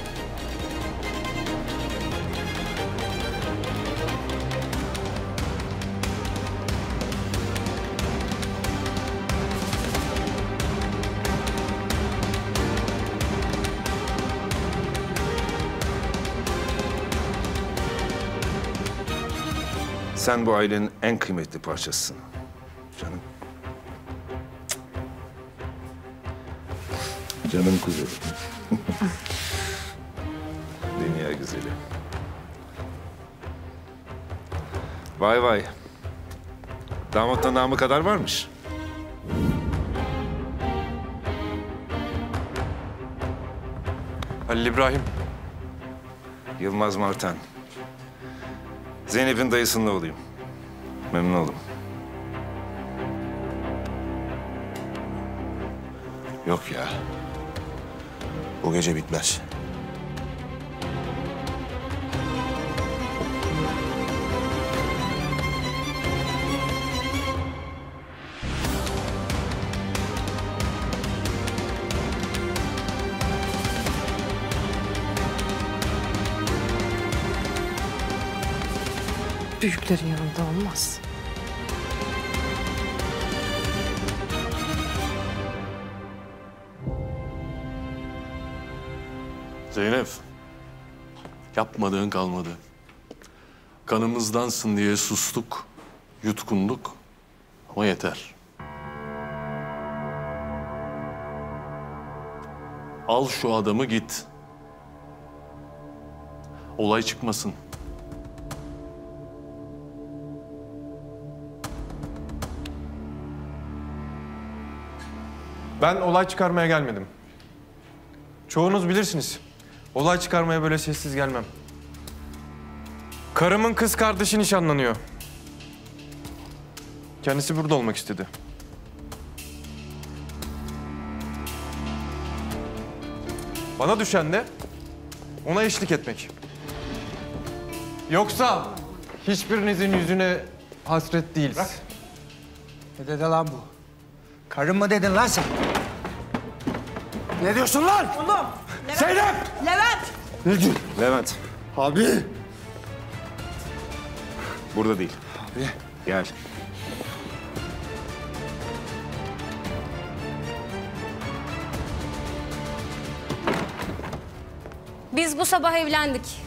Sen bu ailenin en kıymetli parçasısın. Canım. Canım kuzenim. Dünya güzeli. Vay vay. Damatla namı kadar varmış. Halil İbrahim. Yılmaz Marten. Zeynep'in dayısının oğluyum. Memnun oldum. Yok ya. Bu gece bitmez. Büyüklerin yanında olmaz. Zeynep, yapmadığın kalmadı. Kanımızdansın diye sustuk, yutkunduk ama yeter. Al şu adamı git. Olay çıkmasın. Ben olay çıkarmaya gelmedim. Çoğunuz bilirsiniz. Olay çıkarmaya böyle sessiz gelmem. Karımın kız kardeşi nişanlanıyor. Kendisi burada olmak istedi. Bana düşen de ona eşlik etmek. Yoksa hiçbirinizin yüzüne hasret değiliz. Bırak. Ne dedi lan bu? Karın mı dedin lan sen? Ne diyorsun lan? Oğlum! Zeynep! Levent! Ne diyorsun? Levent. Abi! Burada değil. Abi. Gel. Biz bu sabah evlendik.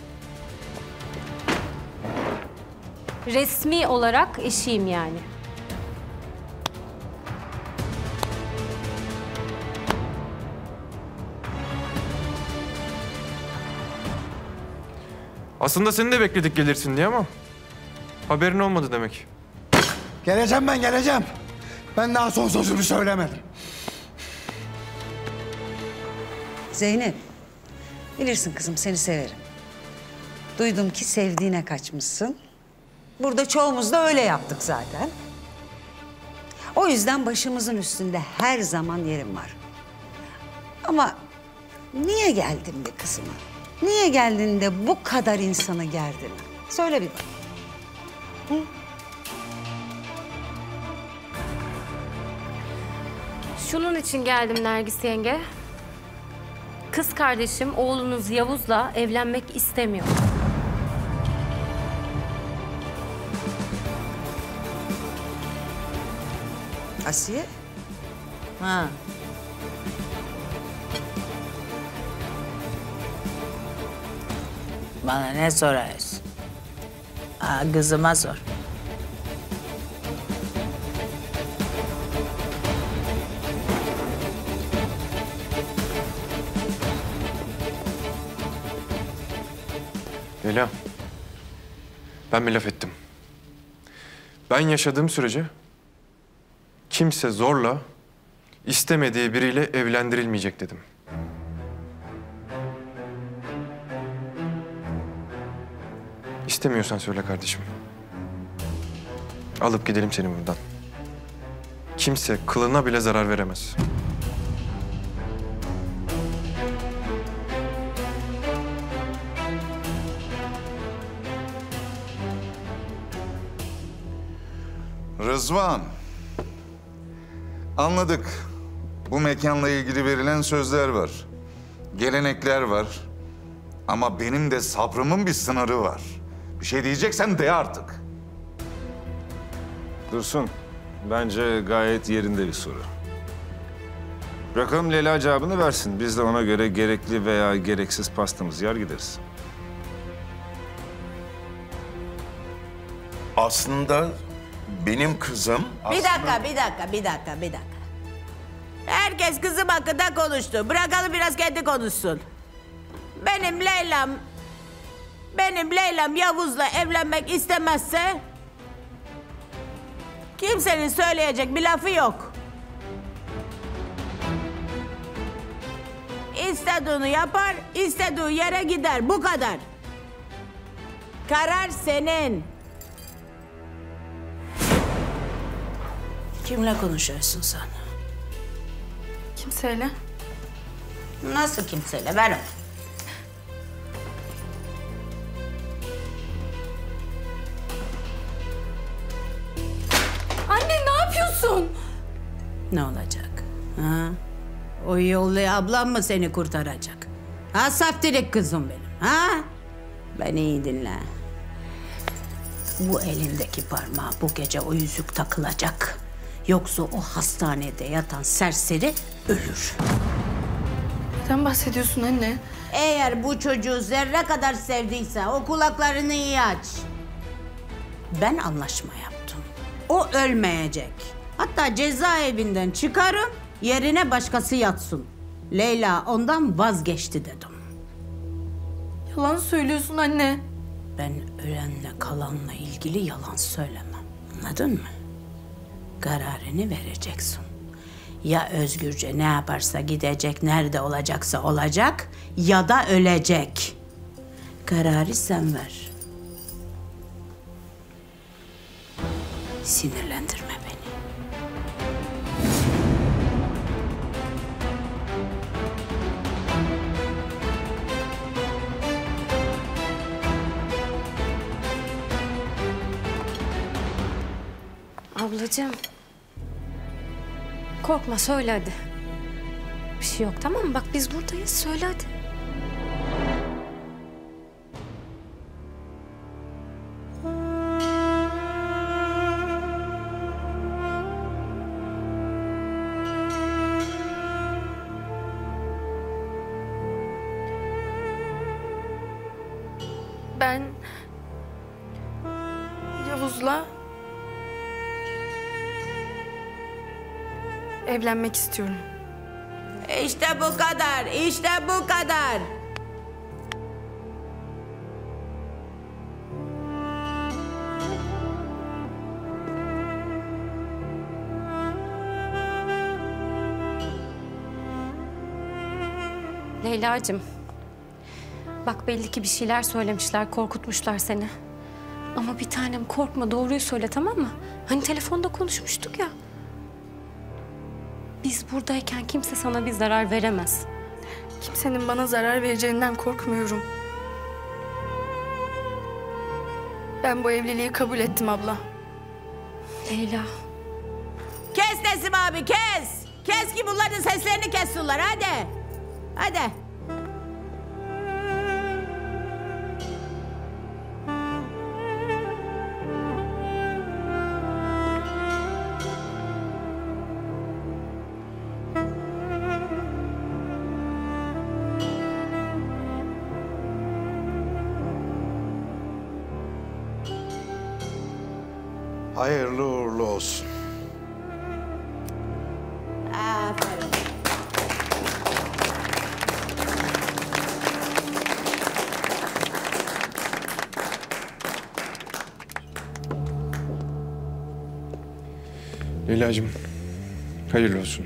Resmi olarak eşiyim yani. Aslında seni de bekledik gelirsin diye ama haberin olmadı demek. Geleceğim ben, geleceğim. Ben daha son sözümü söylemedim. Zeynep, bilirsin kızım seni severim. Duydum ki sevdiğine kaçmışsın. Burada çoğumuz da öyle yaptık zaten. O yüzden başımızın üstünde her zaman yerim var. Ama niye geldin be kızıma? Niye geldin de bu kadar insanı gerdin? Söyle bir bak. Hı? Şunun için geldim Nergis yenge. Kız kardeşim oğlunuz Yavuz'la evlenmek istemiyor. Asiye? Ha. Bana ne soruyorsun? Kızıma sor. Leyla, ben bir laf ettim. Ben yaşadığım sürece kimse zorla istemediği biriyle evlendirilmeyecek dedim. İstemiyorsan söyle kardeşim. Alıp gidelim seni buradan. Kimse kılına bile zarar veremez. Rızvan. Anladık. Bu mekanla ilgili verilen sözler var. Gelenekler var. Ama benim de sabrımın bir sınırı var. Bir şey diyeceksen de artık. Dursun, bence gayet yerinde bir soru. Bırakalım Leyla cevabını versin. Biz de ona göre gerekli veya gereksiz pastamızı yer gideriz. Aslında benim kızım... Bir dakika. Herkes kızım hakkında konuştu. Bırakalım biraz kendi konuşsun. Benim Leyla'm Yavuz'la evlenmek istemezse... kimsenin söyleyecek bir lafı yok. İstediğini yapar, istediği yere gider. Bu kadar. Karar senin. Kimle konuşuyorsun sen? Kimseyle. Nasıl kimseyle? Ver onu. Anne ne yapıyorsun? Ne olacak? Ha? O yollu ablam mı seni kurtaracak? Ha saftirik kızım benim. Ha? Beni iyi dinle. Bu elindeki parmağa bu gece o yüzük takılacak. Yoksa o hastanede yatan serseri ölür. Neden bahsediyorsun anne? Eğer bu çocuğu zerre kadar sevdiyse o kulaklarını iyi aç. Ben anlaşma yaptım. O ölmeyecek. Hatta cezaevinden çıkarım, yerine başkası yatsın. Leyla ondan vazgeçti dedim. Yalan söylüyorsun anne. Ben ölenle kalanla ilgili yalan söylemem. Anladın mı? Kararını vereceksin. Ya özgürce ne yaparsa gidecek, nerede olacaksa olacak ya da ölecek. Kararı sen ver. Sinirlendirme beni. Ablacığım. Korkma söyle hadi. Bir şey yok tamam mı? Bak biz buradayız söyle hadi. Ben Yavuz'la evlenmek istiyorum. İşte bu kadar, işte bu kadar. Leyla'cığım. Bak belli ki bir şeyler söylemişler, korkutmuşlar seni. Ama bir tanem korkma, doğruyu söyle tamam mı? Hani telefonda konuşmuştuk ya. Biz buradayken kimse sana bir zarar veremez. Kimsenin bana zarar vereceğinden korkmuyorum. Ben bu evliliği kabul ettim abla. Leyla. Kes Nesim abi kes. Kes ki bunların seslerini kessinler hadi. Hadi. Hayırlı uğurlu olsun. Aferin. Leyla'cığım, hayırlı olsun.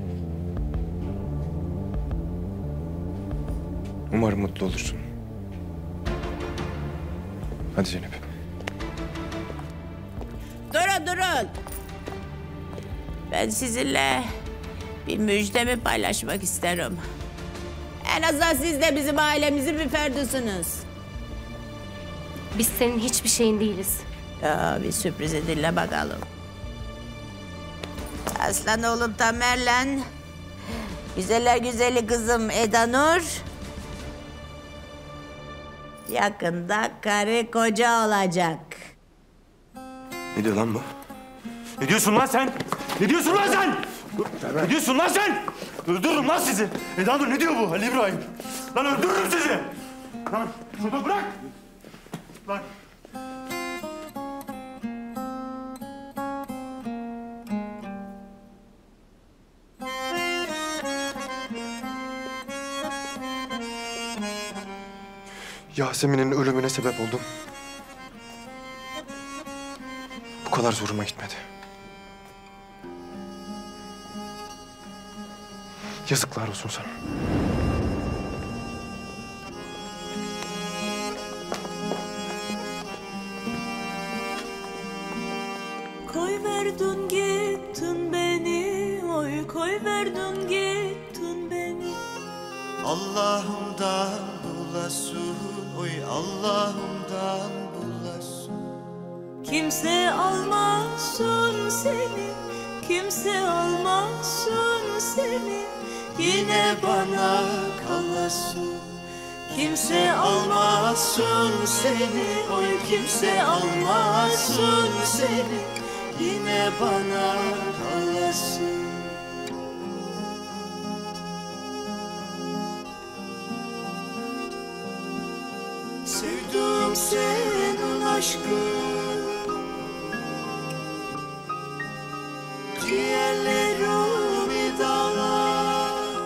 Umarım mutlu olursun. Hadi Zeynep. Durun. Ben sizinle bir müjdemi paylaşmak isterim. En azından siz de bizim ailemizin bir ferdisin. Biz senin hiçbir şeyin değiliz. Ya bir sürprizi dinle bakalım. Aslan oğlum Tamer'le güzeller güzeli kızım Eda Nur yakında karı koca olacak. Ne diyor lan bu? Ne diyorsun lan sen? Ne diyorsun lan sen? Ne diyorsun lan sen? Öldürürüm lan sizi. Eda Nur ne diyor bu Ali İbrahim? Lan öldürürüm sizi. Lan şunu bırak. Lan. Yasemin'in ölümüne sebep oldum. Bu kadar zoruma gitmedi. Yazıklar olsun sana. Koy verdin gittin beni, oy koy verdin gittin beni. Allah'ımdan bulasın, oy Allah'ımdan bulasın. Kimse almasın seni, kimse almasın seni. Yine bana kalasın. Kimse almasın seni, oy kimse almasın seni. Yine bana kalasın. Sevdim senin aşkın, ciğerlerimi dağlar.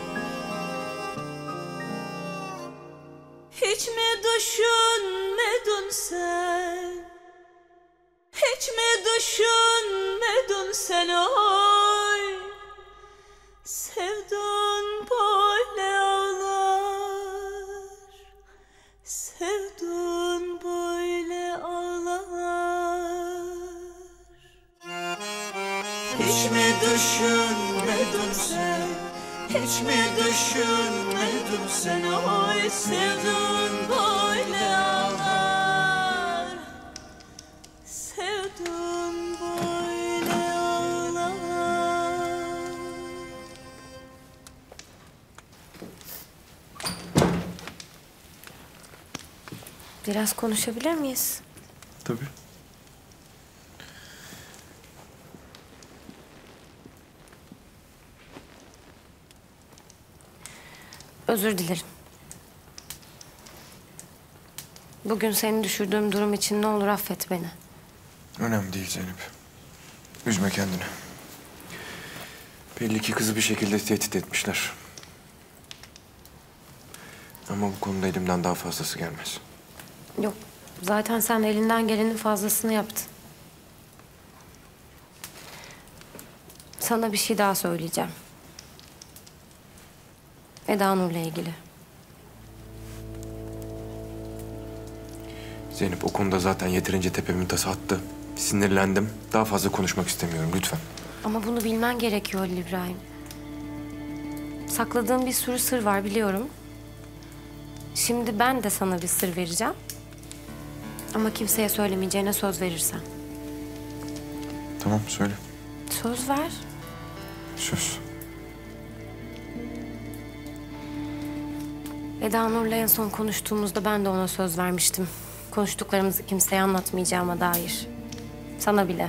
Hiç mi düşünmedin sen? Hiç mi düşünmedin sen oy? Sevdin böyle ağlar. Sevdin böyle ağlar. Hiç mi düşünmedin sen? Hiç mi düşünmedin sen oy? Sevdin böyle ağlar. Sevdin böyle ağlar. Biraz konuşabilir miyiz? Tabii. Özür dilerim. Bugün seni düşürdüğüm durum için ne olur affet beni. Önemli değil Zeynep. Üzme kendini. Belli ki kızı bir şekilde tehdit etmişler. Ama bu konuda elimden daha fazlası gelmez. Yok, zaten sen elinden gelenin fazlasını yaptın. Sana bir şey daha söyleyeceğim. Eda Nur'la ilgili. Zeynep o konuda zaten yeterince tepemin tası attı. Sinirlendim. Daha fazla konuşmak istemiyorum lütfen. Ama bunu bilmen gerekiyor Halil İbrahim. Sakladığım bir sürü sır var biliyorum. Şimdi ben de sana bir sır vereceğim. Ama kimseye söylemeyeceğine söz verirsen. Tamam söyle. Söz ver. Söz. Eda Nur'la en son konuştuğumuzda ben de ona söz vermiştim. Konuştuklarımızı kimseye anlatmayacağıma dair. Sana bile.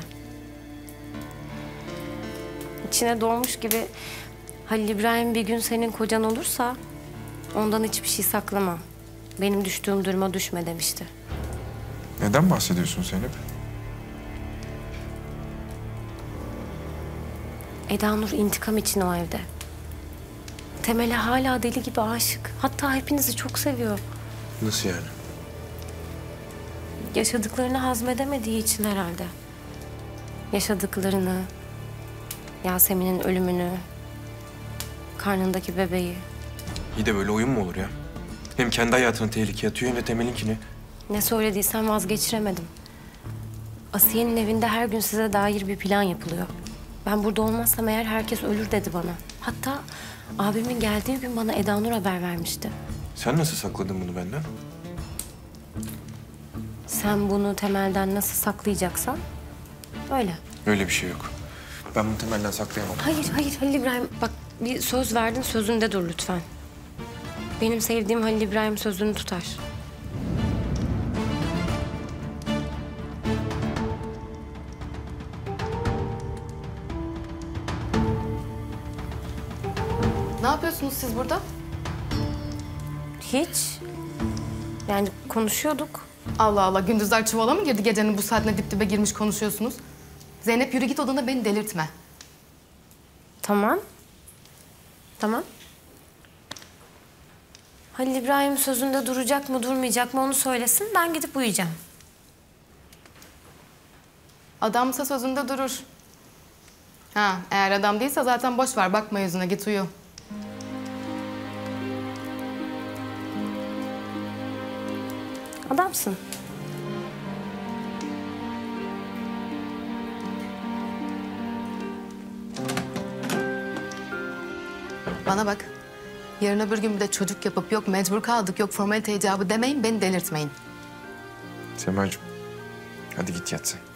İçine doğmuş gibi Halil İbrahim bir gün senin kocan olursa ondan hiçbir şey saklama. Benim düştüğüm duruma düşme demişti. Neden bahsediyorsun Zeynep? Eda Nur intikam için o evde. Temel'e hala deli gibi aşık. Hatta hepinizi çok seviyor. Nasıl yani? Yaşadıklarını hazmedemediği için herhalde. Yaşadıklarını, Yasemin'in ölümünü, karnındaki bebeği. İyi de böyle oyun mu olur ya? Hem kendi hayatını tehlikeye atıyor hem de Temel'inkini. Ne söylediysen vazgeçiremedim. Asiye'nin evinde her gün size dair bir plan yapılıyor. Ben burada olmazsam eğer herkes ölür dedi bana. Hatta abimin geldiği gün bana Eda Nur haber vermişti. Sen nasıl sakladın bunu benden? Sen bunu Temel'den nasıl saklayacaksan öyle. Öyle bir şey yok. Ben bunu Temel'den saklayamam. Hayır, hayır Halil İbrahim. Bak bir söz verdin, sözünde dur lütfen. Benim sevdiğim Halil İbrahim sözünü tutar. Ne yapıyorsunuz siz burada? Hiç. Yani konuşuyorduk. Allah Allah, gündüzler çuvala mı girdi, gecenin bu saatine dip dibe girmiş konuşuyorsunuz? Zeynep yürü git odana, beni delirtme. Tamam. Tamam. Halil İbrahim sözünde duracak mı durmayacak mı onu söylesin, ben gidip uyuyacağım. Adamsa sözünde durur. Ha, eğer adam değilse zaten boş ver, bakma yüzüne, git uyu. Adamsın. Bana bak. Yarın öbür gün bir de çocuk yapıp yok mecbur kaldık, yok formalite icabı demeyin, beni delirtmeyin. Semacığım, hadi git yat sen.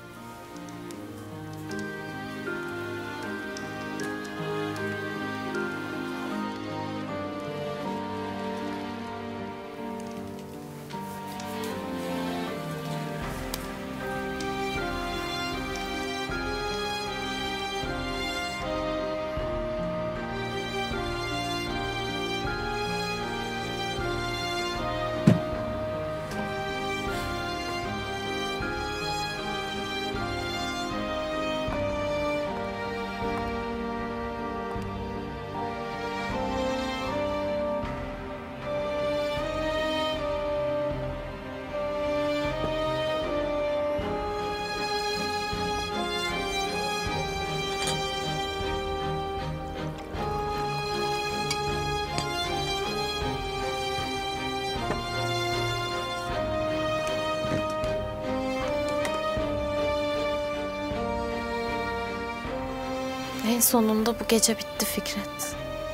En sonunda bu gece bitti Fikret.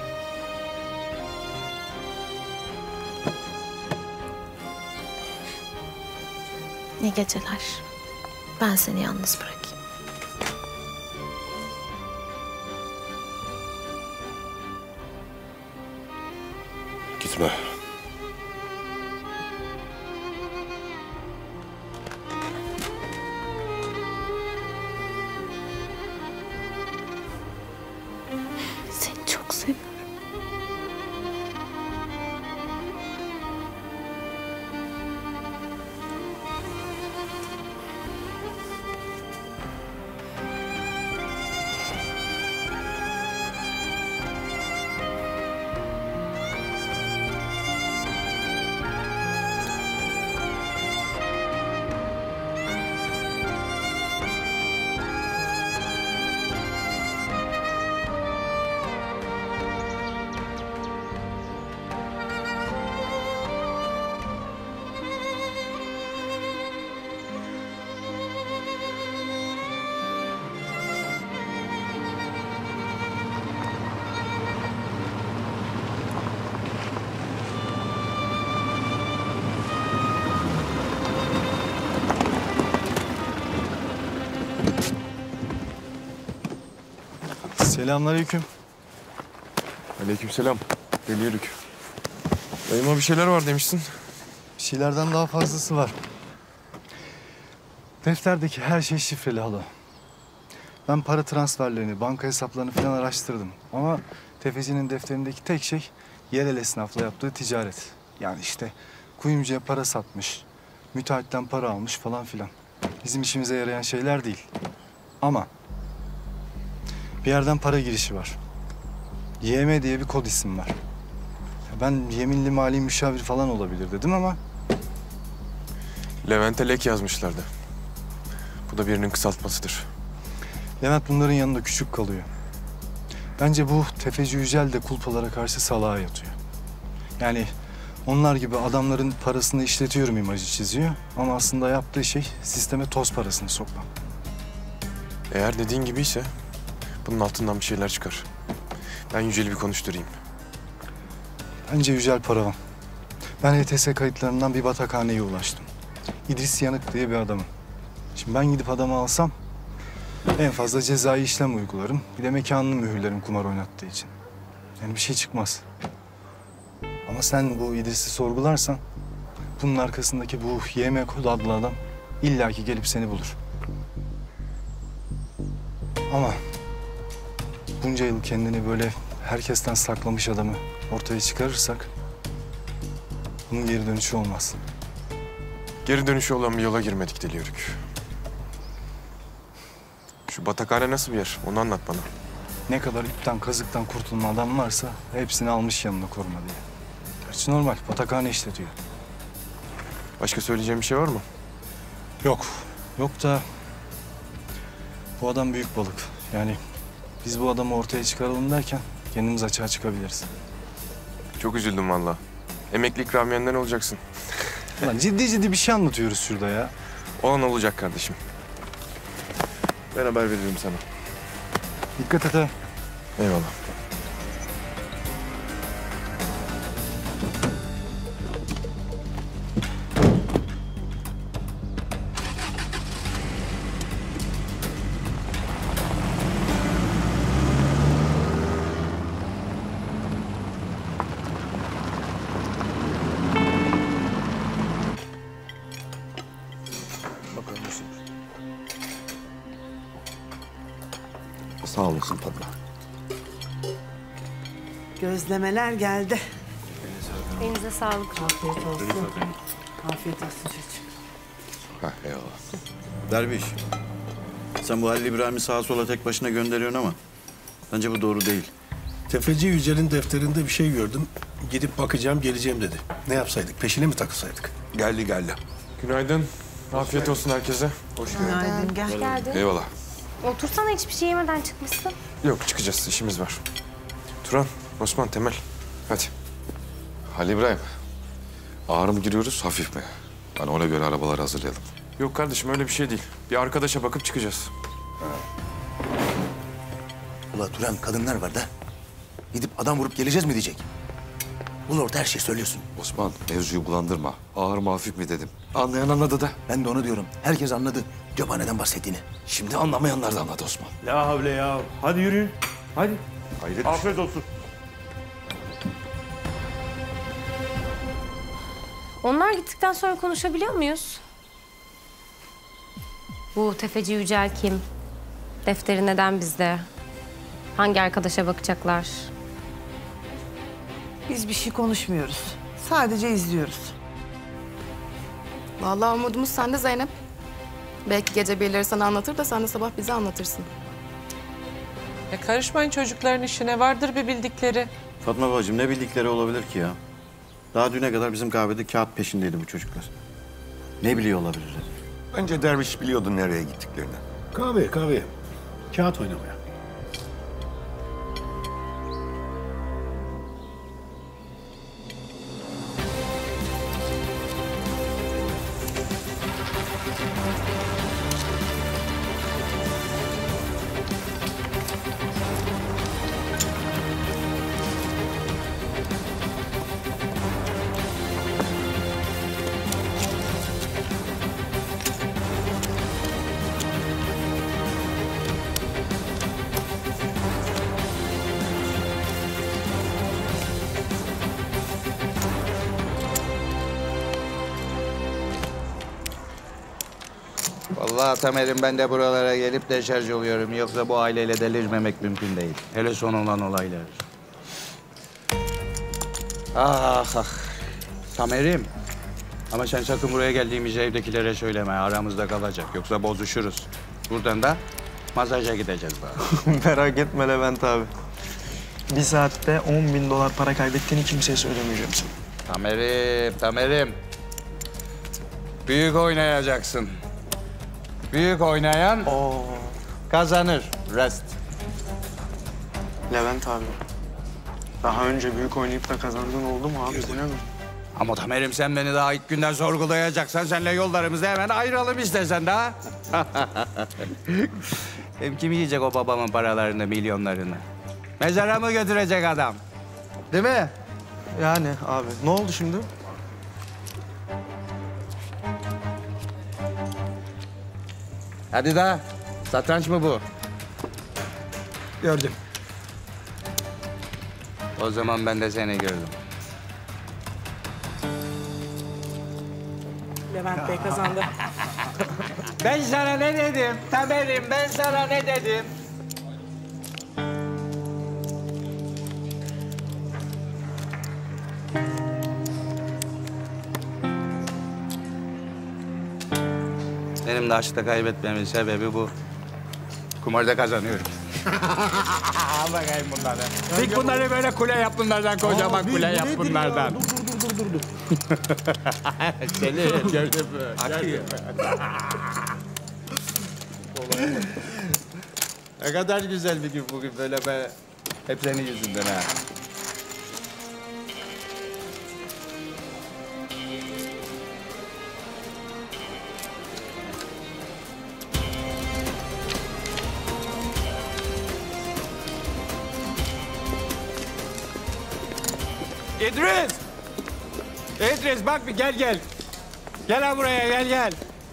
İyi geceler. Ben seni yalnız bırakayım. Gitme. Seni çok seviyorum. Selamünaleyküm. Aleykümselam. Deli yürük. Dayıma bir şeyler var demişsin. Bir şeylerden daha fazlası var. Defterdeki her şey şifreli hala. Ben para transferlerini, banka hesaplarını falan araştırdım. Ama tefecinin defterindeki tek şey yerel esnafla yaptığı ticaret. Yani işte kuyumcuya para satmış, müteahhitten para almış falan filan. Bizim işimize yarayan şeyler değil. Ama bir yerden para girişi var. YM diye bir kod isim var. Ben yeminli mali müşavir falan olabilir dedim ama... Levent'e lek yazmışlardı. Bu da birinin kısaltmasıdır. Levent bunların yanında küçük kalıyor. Bence bu tefeci Yücel de kulpalara karşı salağa yatıyor. Yani Onlar gibi adamların parasını işletiyorum imajı çiziyor. Ama aslında yaptığı şey sisteme toz parasını sokmak. Eğer dediğin gibiyse bunun altından bir şeyler çıkar. Ben Yücel'i bir konuşturayım. Bence Yücel paravan. Ben HTS kayıtlarından bir batakhaneye ulaştım. İdris Yanık diye bir adamım. Şimdi ben gidip adamı alsam en fazla cezai işlem uygularım. Bir de mekanını mühürlerim kumar oynattığı için. Yani bir şey çıkmaz. Ama sen bu İdris'i sorgularsan bunun arkasındaki bu YM Kod adlı adam illaki gelip seni bulur. Ama bunca yıl kendini böyle herkesten saklamış adamı ortaya çıkarırsak bunun geri dönüşü olmaz. Geri dönüşü olan bir yola girmedik Deli Yörük. Şu batakhane nasıl bir yer? Onu anlat bana. Ne kadar ipten kazıktan kurtulma adam varsa hepsini almış yanına koruma diye. Gerçi normal, batakhane işletiyor. Başka söyleyeceğim bir şey var mı? Yok. Yok da bu adam büyük balık. Yani biz bu adamı ortaya çıkaralım derken kendimiz açığa çıkabiliriz. Çok üzüldüm vallahi. Emekli ikramiyenden olacaksın. Ulan ciddi bir şey anlatıyoruz şurada ya. Olan olacak kardeşim. Ben haber veririm sana. Dikkat et ha. Eyvallah. Sağ olasın Fatma. Gözlemeler geldi. Elinize sağlık. Afiyet olsun. Afiyet olsun çocuğum. Hah, eyvallah. Derviş, sen bu Halil İbrahim'i sağa sola tek başına gönderiyorsun ama bence bu doğru değil. Tefeci Yücel'in defterinde bir şey gördüm. Gidip bakacağım, geleceğim dedi. Ne yapsaydık? Peşine mi takılsaydık? Geldi. Günaydın. Afiyet olsun herkese. Hoş Günaydın, gel. Geldin. Eyvallah. Otursana, hiçbir şey yemeden çıkmışsın. Yok, çıkacağız. İşimiz var. Turan, Osman, Temel. Hadi. Halil İbrahim, ağır mı giriyoruz, hafif mi? Yani ona göre arabaları hazırlayalım. Yok kardeşim, öyle bir şey değil. Bir arkadaşa bakıp çıkacağız. Ula Turan, kadınlar var da. Gidip adam vurup geleceğiz mi diyecek. Bunu orada her şeyi söylüyorsun. Osman, mevzuyu bulandırma. Ağır mı hafif mi dedim. Anlayan anladı da. Ben de onu diyorum. Herkes anladı cephaneden bahsettiğini. Şimdi anlamayanlar da anladı Osman. La havle ya. Hadi yürüyün. Hadi. Hayret. Afiyet olsun. Onlar gittikten sonra konuşabiliyor muyuz? Bu tefeci Yücel kim? Defteri neden bizde? Hangi arkadaşa bakacaklar? Biz bir şey konuşmuyoruz. Sadece izliyoruz. Vallahi umudumuz sende Zeynep. Belki gece birileri sana anlatır da sen de sabah bize anlatırsın. Karışmayın çocukların işine. Vardır bir bildikleri. Fatma babacığım, ne bildikleri olabilir ki ya? Daha düne kadar bizim kahvede kağıt peşindeydi bu çocuklar. Ne biliyor olabilirler? Bence Derviş biliyordu nereye gittiklerini. Kahve. Kağıt oynamaya. Vallahi Tamer'im, ben de buralara gelip deşarj oluyorum. Yoksa bu aileyle delirmemek mümkün değil. Hele son olan olaylar. Ah. Tamer'im. Ama sen sakın buraya geldiğimizi evdekilere söyleme. Aramızda kalacak. Yoksa bozuşuruz. Buradan da masaja gideceğiz bari. Merak etme Levent abi. Bir saatte 10.000 dolar para kaybettiğini kimseye söylemeyeceğim sana. Tamer'im. Büyük oynayacaksın. Büyük oynayan kazanır. Rest. Levent abi. Daha önce büyük oynayıp da kazandığın oldu mu abi? Bu ne mi? Ama Tamer'im sen beni daha ilk günden sorgulayacaksan senle yollarımızda hemen ayıralım istesen daha. Hem kim yiyecek o babamın paralarını, milyonlarını? Mezara mı götürecek adam? Değil mi? Yani abi ne oldu şimdi? Hadi daha. Satranç mı bu? Gördüm. O zaman ben de seni gördüm. Levent Bey kazandı. Ben sana ne dedim? Tamer'im ben sana ne dedim? Benim de aşkta kaybetmemin sebebi bu. Kumarda kazanıyorum. Bakayım bunları. Dik bunları böyle kule yap bunlardan, kocaman kule yap bunlardan. Dur. Seni gördüm mü? Akıyor. Ne kadar güzel bir gün bugün böyle be. Hep senin yüzünden ha. İdris! İdris bak bir gel. Gel ha buraya gel.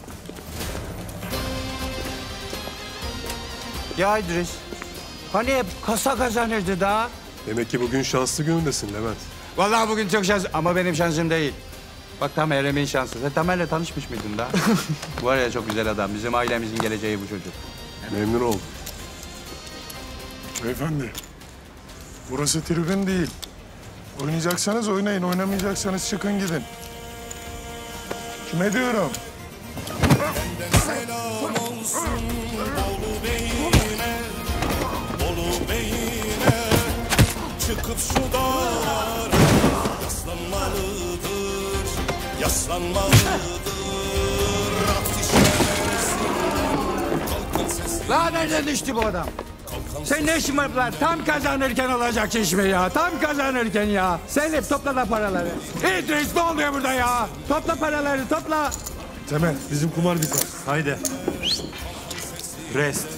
Ya İdris, hani hep kasa kazanırdı daha? Demek ki bugün şanslı günündesin Levent. Vallahi bugün çok şanslı ama benim şansım değil. Bak Tamer'imin şansı. Sen Tamer'le tanışmış mıydın daha? Bu var ya çok güzel adam. Bizim ailemizin geleceği bu çocuk. Memnun oldum. Beyefendi, burası tribün değil. Oynayacaksanız oynayın, oynamayacaksanız çıkın gidin. Kime diyorum? Selam olsun Bolu Bey'ine çıkıp şu dağlara yaslanmalıdır. Lan nereden düştü bu adam? Sen ne işin var lan? Tam kazanırken olacak iş mi ya? Tam kazanırken ya. Sen hep topla da paraları. İdris ne oluyor burada ya? Topla paraları topla. Temel bizim kumar biter. Haydi. Rest.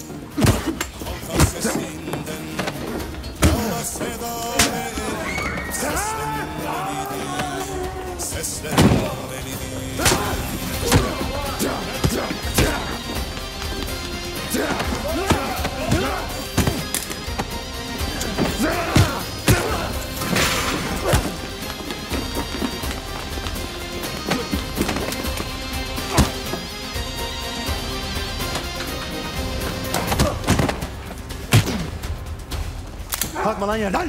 Kalkma lan yerden.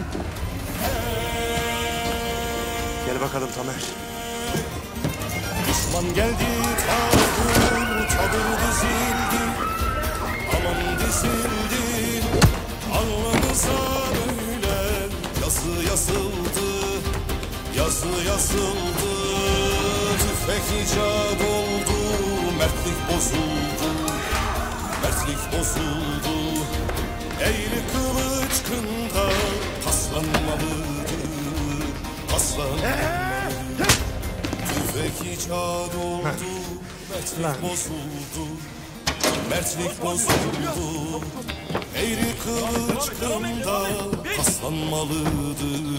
Gel bakalım Tamer. Düşman geldi çadır dizildi. Aman dizildi. Alnımıza böyle yazı yazıldı. Tüfek icat oldu. Mertlik bozuldu. Eğri kılıç kında paslanmalıdır. Tüfek icat oldu. Mertlik bozuldu. Eğri kılıç kında paslanmalıdır.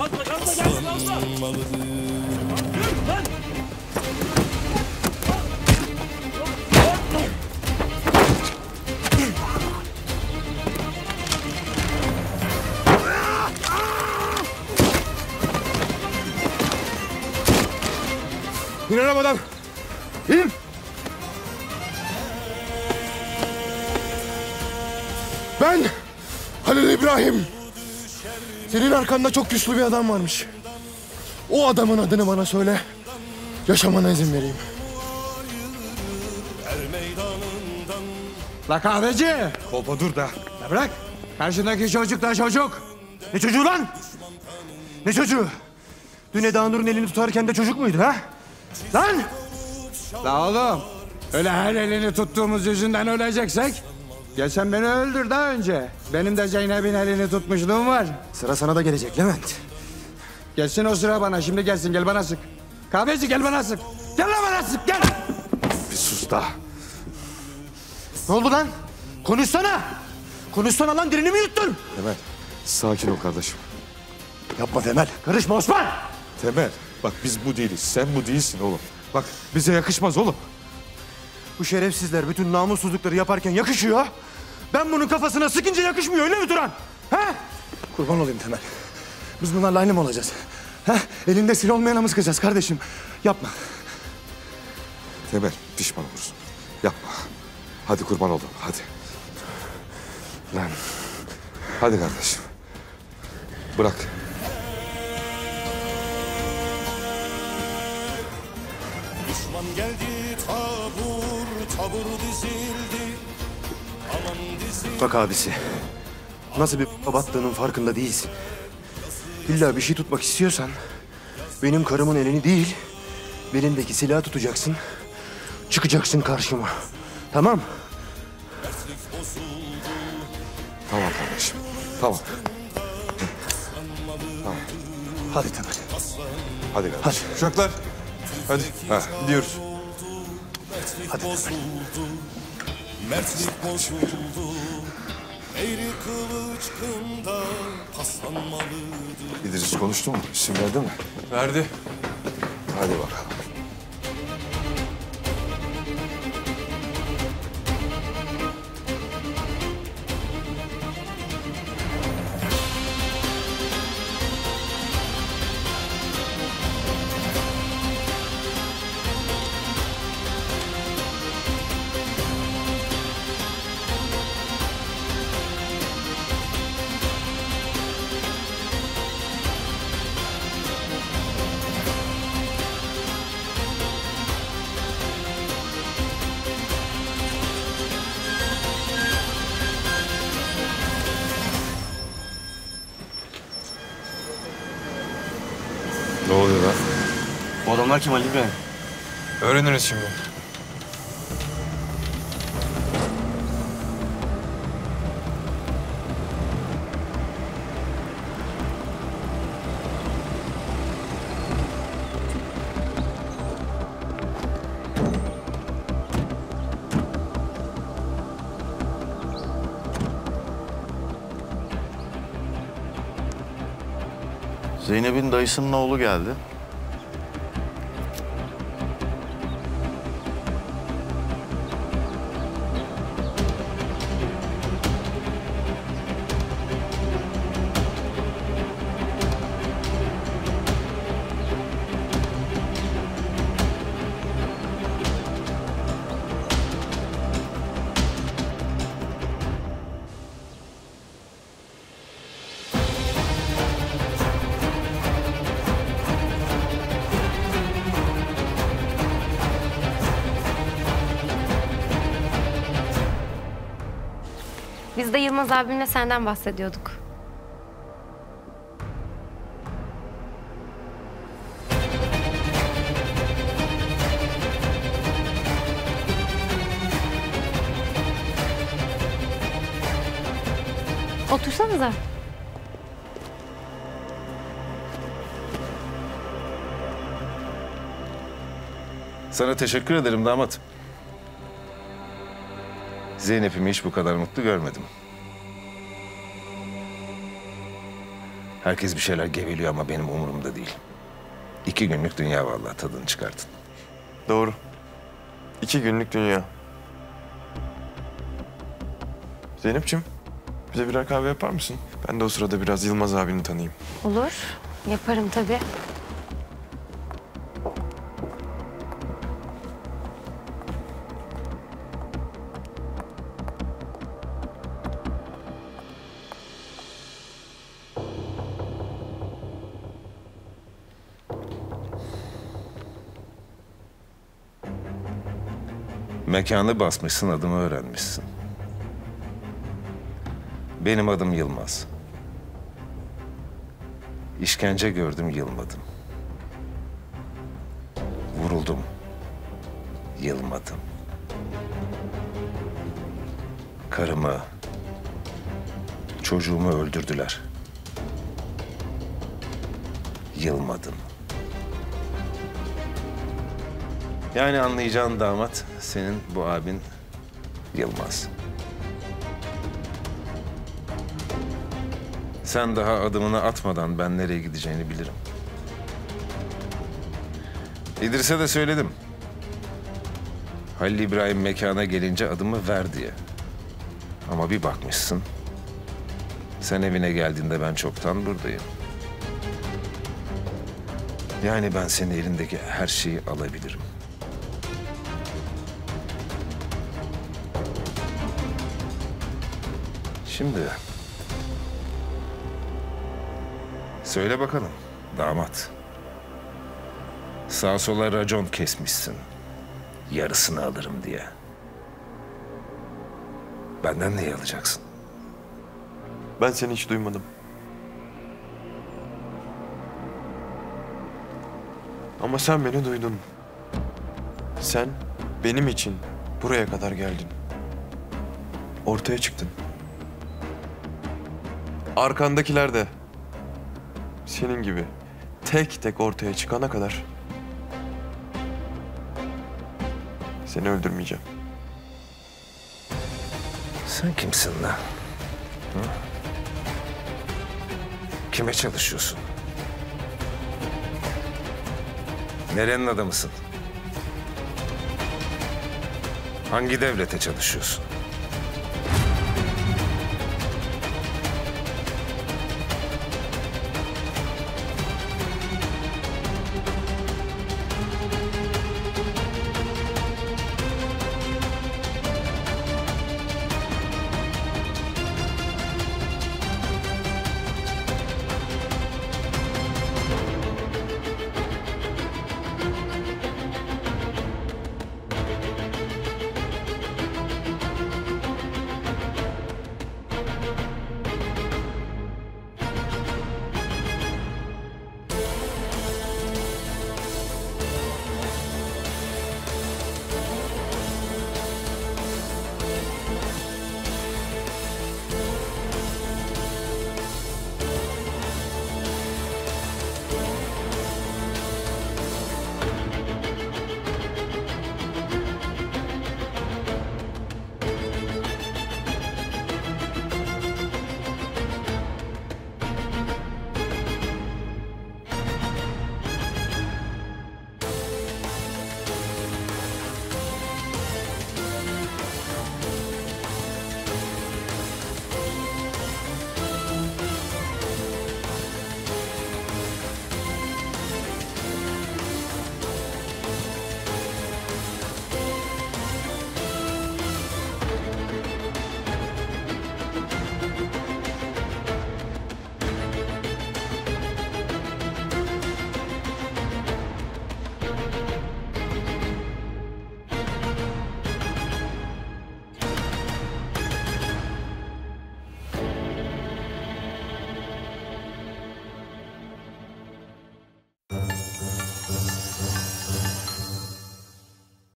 İn arabadan. İn. Ben Halil İbrahim. Senin arkanda çok güçlü bir adam varmış. O adamın adını bana söyle. Yaşamana izin vereyim. La kahveci. Kolpa dur da. Ya bırak. Karşındaki çocuk da çocuk. Ne çocuğu lan? Ne çocuğu? Dün Eda Nur'un elini tutarken de çocuk muydu ha? Lan! La oğlum. Öyle her elini tuttuğumuz yüzünden öleceksek. Gel sen beni öldür daha önce. Benim de Zeynep'in elini tutmuşluğum var. Sıra sana da gelecek Levent. Gelsin o sıra bana. Şimdi gelsin. Gel bana sık. Kahveci gel bana sık. Gel lan bana sık gel. Bir sus da. Ne oldu lan? Konuşsana. Konuşsana lan, dilini mi yuttun? Temel, sakin ol kardeşim. Yapma Temel. Karışma Osman. Temel, bak biz bu değiliz. Sen bu değilsin oğlum. Bak bize yakışmaz oğlum. Bu şerefsizler bütün namussuzlukları yaparken yakışıyor. Ben bunun kafasına sıkınca yakışmıyor, öyle mi Turan? He? Kurban olayım Temel. Biz bunlarla aynı mı olacağız? Ha? Elinde silah olmayana mı sıkacağız kardeşim? Yapma. Temel, pişman olursun. Yapma. Hadi kurban oldum, hadi. Lan. Hadi kardeşim. Bırak. Düşman geldi tabur tabur dizildi. Aman dizildi. Bak abisi, nasıl bir battığının farkında değilsin. İlla bir şey tutmak istiyorsan, benim karımın elini değil, belindeki silahı tutacaksın, çıkacaksın karşıma. Tamam? Tamam kardeşim, tamam. Tamam. Hadi Temel. Hadi kardeşim. Hadi. Uşaklar, hadi. Ha, gidiyoruz. Hadi Temel. Mertlik bozuldu. Eğri kılıç kında paslanmalıydı. İdris konuştu mu? İsim verdi mi? Verdi. Hadi bakalım. Ne oluyor lan? Bu adamlar kim Ali İbrahim? Öğreniriz şimdi. Zeynep'in dayısının oğlu geldi. Biz de Yılmaz abimle senden bahsediyorduk. Otursanıza. Sana teşekkür ederim damat. Zeynep'imi hiç bu kadar mutlu görmedim. Herkes bir şeyler geveliyor ama benim umurumda değil. 2 günlük dünya vallahi, tadını çıkartın. Doğru. 2 günlük dünya. Zeynep'ciğim, bize birer kahve yapar mısın? Ben de o sırada biraz Yılmaz abini tanıyayım. Olur. Yaparım tabii. Mekanı basmışsın, adımı öğrenmişsin. Benim adım Yılmaz. İşkence gördüm, yılmadım. Vuruldum, yılmadım. Karımı, çocuğumu öldürdüler. Yılmadım. Yani anlayacağın damat senin bu abin Yılmaz. Sen daha adımını atmadan ben nereye gideceğini bilirim. İdris'e de söyledim. Halil İbrahim mekana gelince adımı ver diye. Ama bir bakmışsın. Sen evine geldiğinde ben çoktan buradayım. Yani ben senin elindeki her şeyi alabilirim. Şimdi... Söyle bakalım damat. Sağa sola racon kesmişsin. Yarısını alırım diye. Benden neyi alacaksın? Ben seni hiç duymadım. Ama sen beni duydun. Sen benim için buraya kadar geldin. Ortaya çıktın. Arkandakiler de senin gibi tek tek ortaya çıkana kadar seni öldürmeyeceğim. Sen kimsin lan? Hı? Kime çalışıyorsun? Nerenin adamısın? Hangi devlete çalışıyorsun?